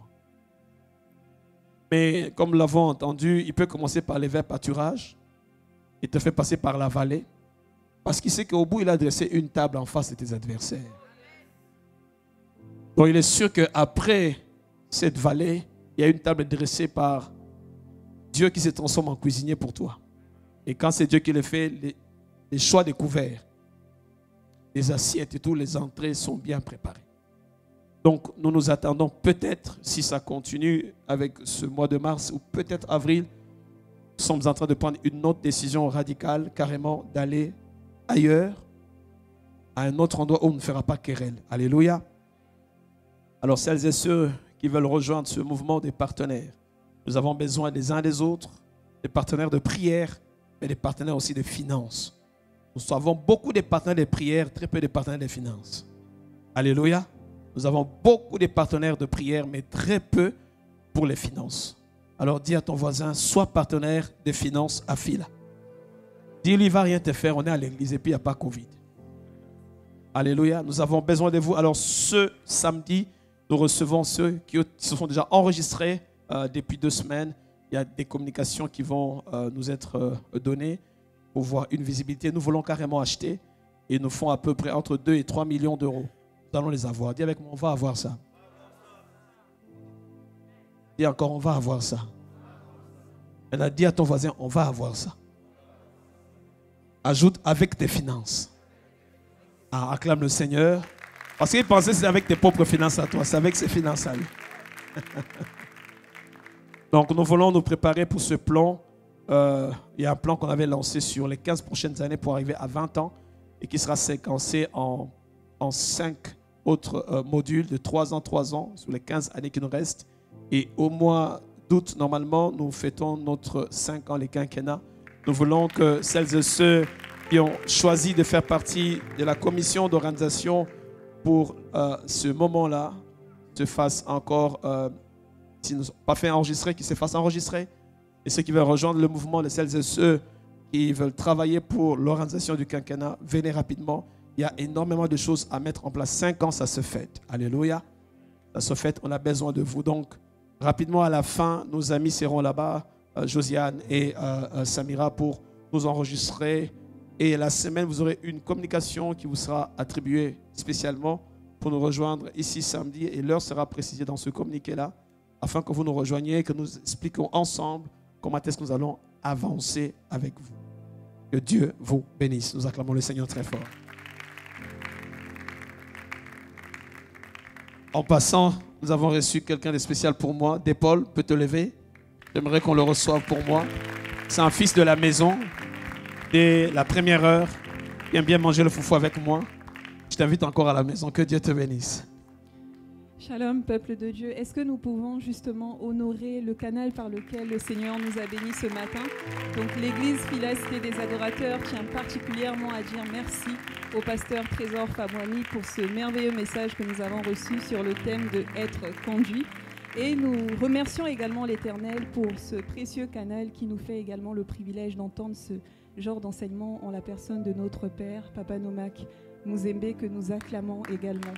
Mais comme nous l'avons entendu, il peut commencer par les verts pâturages. Il te fait passer par la vallée. Parce qu'il sait qu'au bout, il a dressé une table en face de tes adversaires. Donc il est sûr qu'après cette vallée, il y a une table dressée par Dieu qui se transforme en cuisinier pour toi. Et quand c'est Dieu qui le fait, les, les choix des couverts, les assiettes et tout, les entrées sont bien préparées. Donc, nous nous attendons peut-être, si ça continue avec ce mois de mars ou peut-être avril, nous sommes en train de prendre une autre décision radicale, carrément d'aller ailleurs, à un autre endroit où on ne fera pas querelle. Alléluia. Alors, celles et ceux qui veulent rejoindre ce mouvement des partenaires, nous avons besoin des uns des autres, des partenaires de prière, mais des partenaires aussi de finances. Nous avons beaucoup de partenaires de prière, très peu de partenaires de finances. Alléluia. Nous avons beaucoup de partenaires de prière, mais très peu pour les finances. Alors dis à ton voisin, sois partenaire de finances à Fila. Dis-lui, il ne va rien te faire, on est à l'église et puis il n'y a pas Covid. Alléluia, nous avons besoin de vous. Alors ce samedi, nous recevons ceux qui se sont déjà enregistrés euh, depuis deux semaines. Il y a des communications qui vont euh, nous être euh, données pour voir une visibilité. Nous voulons carrément acheter et ils nous font à peu près entre deux et trois millions d'euros. Nous allons les avoir. Dis avec moi, on va avoir ça. Dis encore, on va avoir ça. Elle a dit à ton voisin, on va avoir ça. Ajoute avec tes finances. Ah, acclame le Seigneur. Parce qu'il pensait que c'est avec tes propres finances à toi. C'est avec ses finances à lui. Donc nous voulons nous préparer pour ce plan. Euh, il y a un plan qu'on avait lancé sur les quinze prochaines années pour arriver à vingt ans et qui sera séquencé en, en cinq autres euh, modules de trois ans, trois ans, sur les quinze années qui nous restent. Et au mois d'août, normalement, nous fêtons notre cinq ans, les quinquennats. Nous voulons que celles et ceux qui ont choisi de faire partie de la commission d'organisation pour euh, ce moment-là se fassent encore, euh, s'ils ne sont pas fait enregistrer, qu'ils se fassent enregistrer. Et ceux qui veulent rejoindre le mouvement, les celles et ceux qui veulent travailler pour l'organisation du quinquennat, venez rapidement. Il y a énormément de choses à mettre en place. Cinq ans, ça se fête. Alléluia. Ça se fête, on a besoin de vous. Donc, rapidement à la fin, nos amis seront là-bas, euh, Josiane et euh, euh, Samira, pour nous enregistrer. Et la semaine, vous aurez une communication qui vous sera attribuée spécialement pour nous rejoindre ici samedi. Et l'heure sera précisée dans ce communiqué-là, afin que vous nous rejoigniez et que nous expliquions ensemble comment est-ce que nous allons avancer avec vous. Que Dieu vous bénisse. Nous acclamons le Seigneur très fort. En passant, nous avons reçu quelqu'un de spécial pour moi. Paul, peut te lever? J'aimerais qu'on le reçoive pour moi. C'est un fils de la maison, dès la première heure. Il aime bien manger le foufou avec moi. Je t'invite encore à la maison. Que Dieu te bénisse. Shalom, peuple de Dieu. Est-ce que nous pouvons justement honorer le canal par lequel le Seigneur nous a bénis ce matin? Donc l'église Fila Cité des Adorateurs tient particulièrement à dire merci au pasteur Trésor Fabouani pour ce merveilleux message que nous avons reçu sur le thème de être conduit. Et nous remercions également l'Éternel pour ce précieux canal qui nous fait également le privilège d'entendre ce genre d'enseignement en la personne de notre Père, Papa Nomak Mouzembe, que nous acclamons également.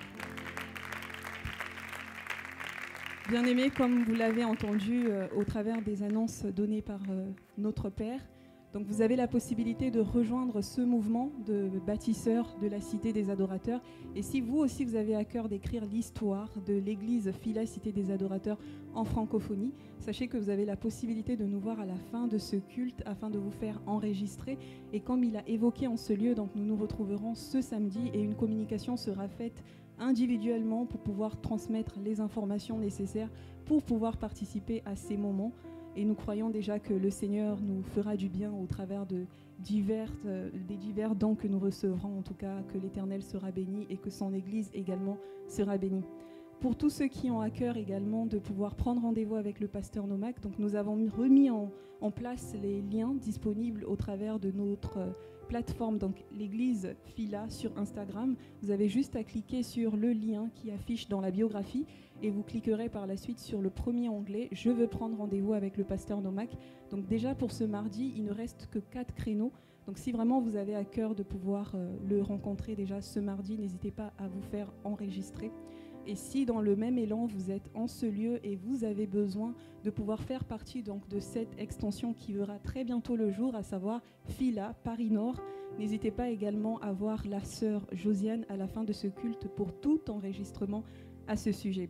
Bien-aimés, comme vous l'avez entendu euh, au travers des annonces données par euh, notre Père, donc vous avez la possibilité de rejoindre ce mouvement de bâtisseurs de la Cité des Adorateurs. Et si vous aussi vous avez à cœur d'écrire l'histoire de l'église Fila Cité des Adorateurs en francophonie, sachez que vous avez la possibilité de nous voir à la fin de ce culte afin de vous faire enregistrer. Et comme il a évoqué en ce lieu, donc nous nous retrouverons ce samedi et une communication sera faite individuellement pour pouvoir transmettre les informations nécessaires pour pouvoir participer à ces moments. Et nous croyons déjà que le Seigneur nous fera du bien au travers de divers, euh, des divers dons que nous recevrons, en tout cas que l'Éternel sera béni et que son Église également sera bénie. Pour tous ceux qui ont à cœur également de pouvoir prendre rendez-vous avec le pasteur Nomak, donc nous avons remis en, en place les liens disponibles au travers de notre euh, plateforme, donc l'église Fila sur Instagram. Vous avez juste à cliquer sur le lien qui affiche dans la biographie et vous cliquerez par la suite sur le premier onglet « Je veux prendre rendez-vous avec le pasteur Nomak ». Donc déjà pour ce mardi, il ne reste que quatre créneaux. Donc si vraiment vous avez à cœur de pouvoir euh, le rencontrer déjà ce mardi, n'hésitez pas à vous faire enregistrer. Et si dans le même élan, vous êtes en ce lieu et vous avez besoin de pouvoir faire partie donc, de cette extension qui verra très bientôt le jour, à savoir Fila, Paris Nord, n'hésitez pas également à voir la sœur Josiane à la fin de ce culte pour tout enregistrement à ce sujet.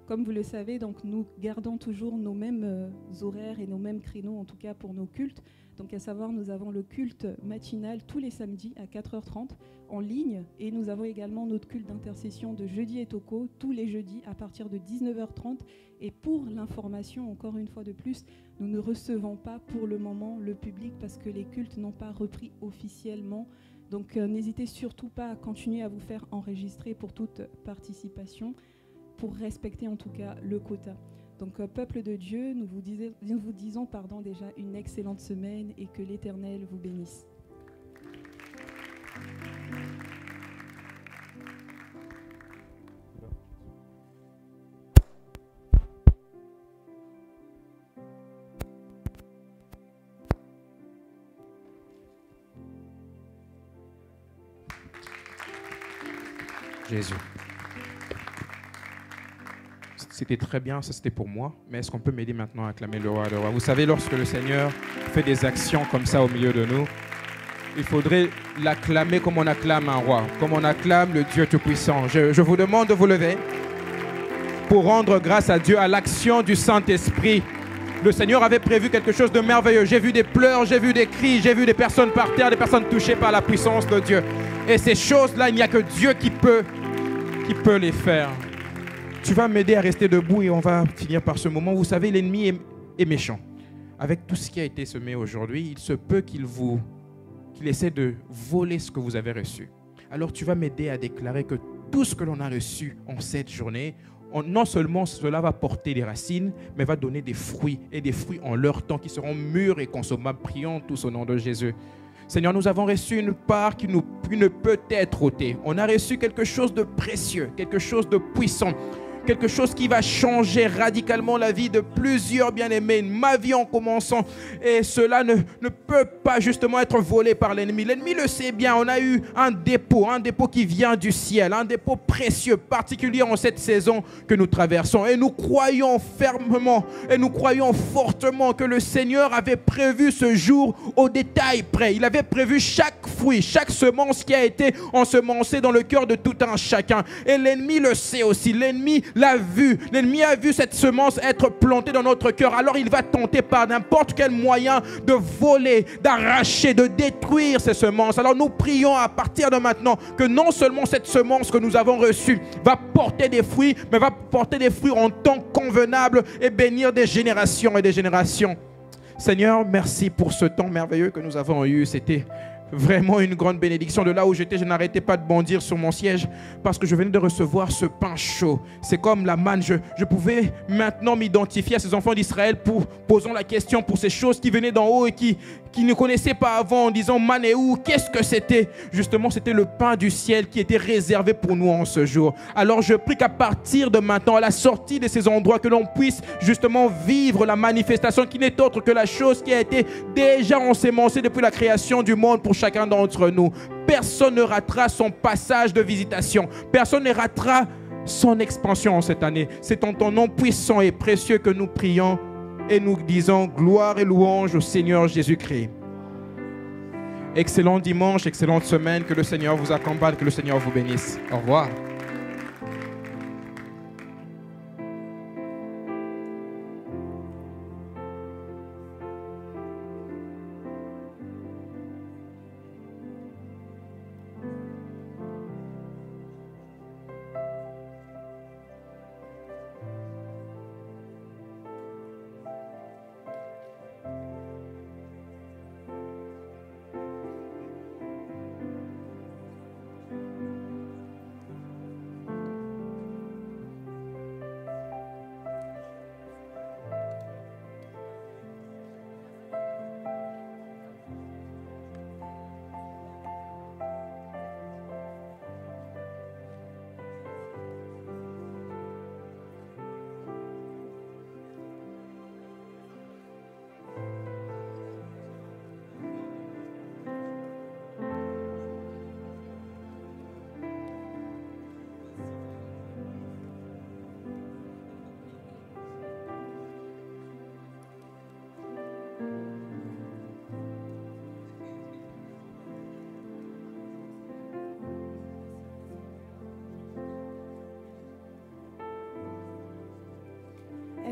Comme vous le savez, donc, nous gardons toujours nos mêmes euh, horaires et nos mêmes créneaux, en tout cas pour nos cultes. Donc, à savoir, nous avons le culte matinal tous les samedis à quatre heures trente en ligne. Et nous avons également notre culte d'intercession de jeudi et toco tous les jeudis à partir de dix-neuf heures trente. Et pour l'information, encore une fois de plus, nous ne recevons pas pour le moment le public parce que les cultes n'ont pas repris officiellement. Donc, euh, n'hésitez surtout pas à continuer à vous faire enregistrer pour toute participation, pour respecter en tout cas le quota. Donc, euh, peuple de Dieu, nous vous, disais, nous vous disons pardon, déjà une excellente semaine et que l'Éternel vous bénisse. Jésus. C'était très bien, ça c'était pour moi, mais est-ce qu'on peut m'aider maintenant à acclamer le roi, le roi? Vous savez, lorsque le Seigneur fait des actions comme ça au milieu de nous, il faudrait l'acclamer comme on acclame un roi, comme on acclame le Dieu Tout-Puissant. Je, je vous demande de vous lever pour rendre grâce à Dieu, à l'action du Saint-Esprit. Le Seigneur avait prévu quelque chose de merveilleux. J'ai vu des pleurs, j'ai vu des cris, j'ai vu des personnes par terre, des personnes touchées par la puissance de Dieu. Et ces choses-là, il n'y a que Dieu qui peut, qui peut les faire. Tu vas m'aider à rester debout et on va finir par ce moment. Vous savez, l'ennemi est, est méchant. Avec tout ce qui a été semé aujourd'hui, il se peut qu'il vous, qu'il essaie de voler ce que vous avez reçu. Alors tu vas m'aider à déclarer que tout ce que l'on a reçu en cette journée, on, non seulement cela va porter des racines, mais va donner des fruits et des fruits en leur temps qui seront mûrs et consommables. Prions tous au nom de Jésus. Seigneur, nous avons reçu une part qui, nous, qui ne peut être ôtée. On a reçu quelque chose de précieux, quelque chose de puissant, quelque chose qui va changer radicalement la vie de plusieurs bien-aimés, ma vie en commençant. Et cela ne, ne peut pas justement être volé par l'ennemi. L'ennemi le sait bien, on a eu un dépôt, un dépôt qui vient du ciel, un dépôt précieux, particulier en cette saison que nous traversons. Et nous croyons fermement, et nous croyons fortement que le Seigneur avait prévu ce jour au détail près. Il avait prévu chaque fruit, chaque semence qui a été ensemencée dans le cœur de tout un chacun. Et l'ennemi le sait aussi, l'ennemi l'a vu. L'ennemi a vu cette semence être plantée dans notre cœur. Alors il va tenter par n'importe quel moyen de voler, d'arracher, de détruire ces semences. Alors nous prions à partir de maintenant que non seulement cette semence que nous avons reçue va porter des fruits, mais va porter des fruits en temps convenable et bénir des générations et des générations. Seigneur, merci pour ce temps merveilleux que nous avons eu. C'était vraiment une grande bénédiction. De là où j'étais, je n'arrêtais pas de bondir sur mon siège parce que je venais de recevoir ce pain chaud. C'est comme la manne. Je, je pouvais maintenant m'identifier à ces enfants d'Israël pour posant la question pour ces choses qui venaient d'en haut et qui, qui ne connaissaient pas avant en disant manne est où? Qu'est-ce que c'était? Justement, c'était le pain du ciel qui était réservé pour nous en ce jour. Alors je prie qu'à partir de maintenant, à la sortie de ces endroits, que l'on puisse justement vivre la manifestation qui n'est autre que la chose qui a été déjà ensemencée depuis la création du monde pour chacun d'entre nous. Personne ne ratera son passage de visitation. Personne ne ratera son expansion en cette année. C'est en ton nom puissant et précieux que nous prions et nous disons gloire et louange au Seigneur Jésus-Christ. Excellent dimanche, excellente semaine. Que le Seigneur vous accompagne, que le Seigneur vous bénisse. Au revoir.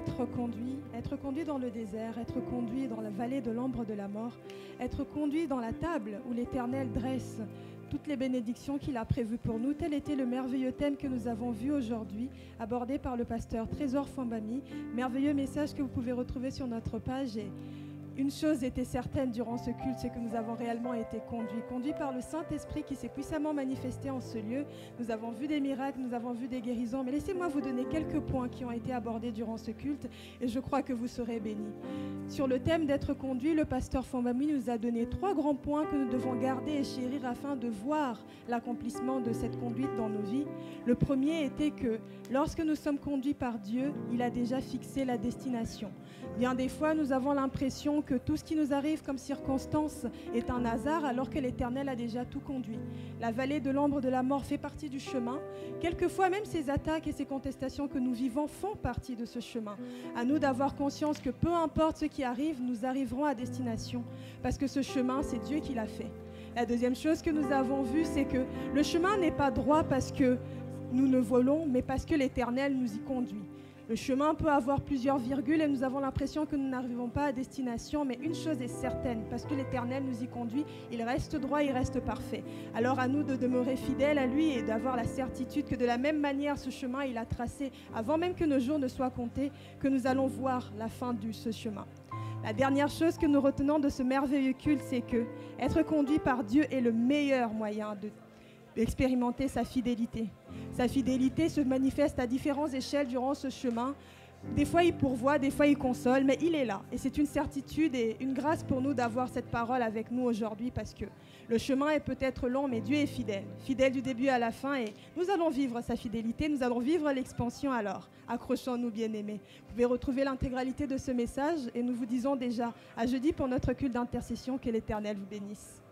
être conduit, être conduit dans le désert, être conduit dans la vallée de l'ombre de la mort, être conduit dans la table où l'Éternel dresse toutes les bénédictions qu'il a prévues pour nous. Tel était le merveilleux thème que nous avons vu aujourd'hui, abordé par le pasteur Trésor Fambami. Merveilleux message que vous pouvez retrouver sur notre page. Et une chose était certaine durant ce culte, c'est que nous avons réellement été conduits, conduits par le Saint-Esprit qui s'est puissamment manifesté en ce lieu. Nous avons vu des miracles, nous avons vu des guérisons, mais laissez-moi vous donner quelques points qui ont été abordés durant ce culte et je crois que vous serez bénis. Sur le thème d'être conduit, le pasteur Fambami nous a donné trois grands points que nous devons garder et chérir afin de voir l'accomplissement de cette conduite dans nos vies. Le premier était que lorsque nous sommes conduits par Dieu, il a déjà fixé la destination. Bien des fois, nous avons l'impression que tout ce qui nous arrive comme circonstance est un hasard alors que l'Éternel a déjà tout conduit. La vallée de l'ombre de la mort fait partie du chemin. Quelquefois, même ces attaques et ces contestations que nous vivons font partie de ce chemin. À nous d'avoir conscience que peu importe ce qui arrive, nous arriverons à destination parce que ce chemin, c'est Dieu qui l'a fait. La deuxième chose que nous avons vue, c'est que le chemin n'est pas droit parce que nous le volons, mais parce que l'Éternel nous y conduit. Le chemin peut avoir plusieurs virgules et nous avons l'impression que nous n'arrivons pas à destination, mais une chose est certaine, parce que l'Éternel nous y conduit, il reste droit, il reste parfait. Alors à nous de demeurer fidèles à lui et d'avoir la certitude que de la même manière ce chemin il a tracé, avant même que nos jours ne soient comptés, que nous allons voir la fin de ce chemin. La dernière chose que nous retenons de ce merveilleux culte, c'est que être conduit par Dieu est le meilleur moyen de expérimenter sa fidélité. Sa fidélité se manifeste à différentes échelles durant ce chemin. Des fois, il pourvoit, des fois, il console, mais il est là. Et c'est une certitude et une grâce pour nous d'avoir cette parole avec nous aujourd'hui parce que le chemin est peut-être long, mais Dieu est fidèle. Fidèle du début à la fin et nous allons vivre sa fidélité, nous allons vivre l'expansion alors. Accrochons-nous, bien-aimés. Vous pouvez retrouver l'intégralité de ce message et nous vous disons déjà à jeudi pour notre culte d'intercession. Que l'Éternel vous bénisse.